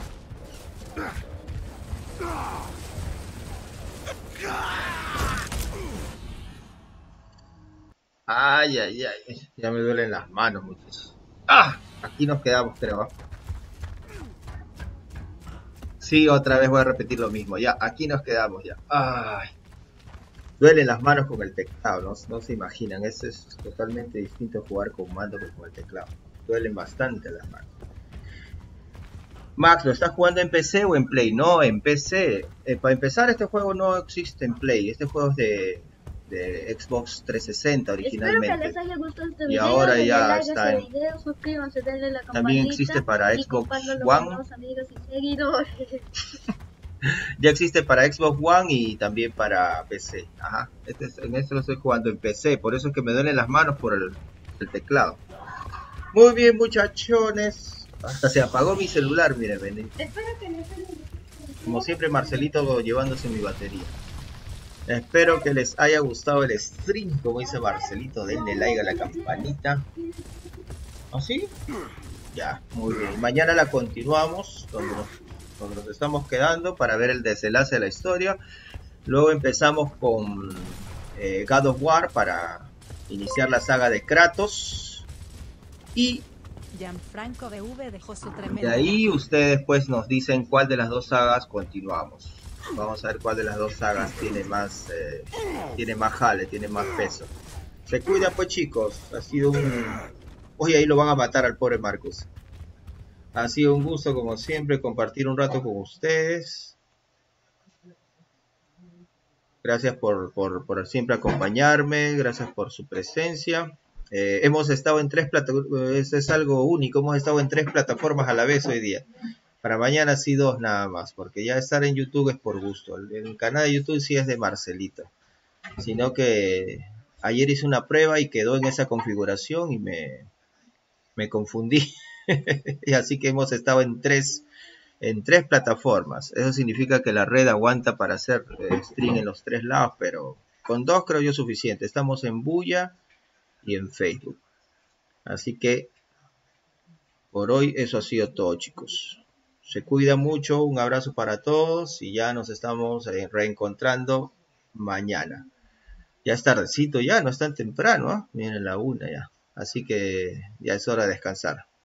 Ay, ay, ay, ya me duelen las manos, muchachos. Ah, aquí nos quedamos, creo. Sí, otra vez voy a repetir lo mismo. Ya, aquí nos quedamos ya. Ay, duelen las manos con el teclado, no, no se imaginan. Eso es totalmente distinto jugar con mando que con el teclado. Duelen bastante las manos. Max, ¿lo estás jugando en P C o en Play? No, en P C. Eh, para empezar, este juego no existe en Play. Este juego es de de Xbox trescientos sesenta originalmente. Espero que les haya gustado este Y video. ahora denle ya like a está este en- video, suscríbanse, denle la También campanita existe para y Xbox compártanlo con One. los amigos y seguidores. Ya existe para Xbox One y también para P C. Ajá. Este es- en este lo estoy jugando en P C, por eso es que me duelen las manos por el, el teclado. Muy bien, muchachones. Hasta se apagó mi celular, miren, ven. Espero que les haya Como siempre, Marcelito llevándose mi batería. Espero que les haya gustado el stream, como dice Marcelito. Denle like a la campanita. ¿Ah, sí? Ya, muy bien. Mañana la continuamos, donde nos, donde nos estamos quedando, para ver el desenlace de la historia. Luego empezamos con eh, God of War para iniciar la saga de Kratos. Y Gianfranco B V dejó su de tremendo ahí ustedes pues nos dicen cuál de las dos sagas continuamos. Vamos a ver cuál de las dos sagas tiene más eh, tiene más jale, tiene más peso. Se cuidan pues, chicos. Ha sido un... Hoy ahí lo van a matar al pobre Marcus. Ha sido un gusto como siempre compartir un rato con ustedes. Gracias por, por, por siempre acompañarme. Gracias por su presencia. Eh, hemos estado en tres plataformas. Eso es algo único. Hemos estado en tres plataformas a la vez hoy día. Para mañana sí dos nada más. Porque ya estar en YouTube es por gusto. El, el canal de YouTube sí es de Marcelito. Sino que ayer hice una prueba y quedó en esa configuración y me, me confundí. Y así que hemos estado en tres en tres plataformas. Eso significa que la red aguanta para hacer eh, stream en los tres lados, pero con dos creo yo suficiente. Estamos en Bulla y en Facebook. Así que por hoy eso ha sido todo, chicos. Se cuida mucho, un abrazo para todos y ya nos estamos eh, reencontrando mañana. Ya es tardecito ya, no es tan temprano, ¿eh? Miren la una ya. Así que ya es hora de descansar.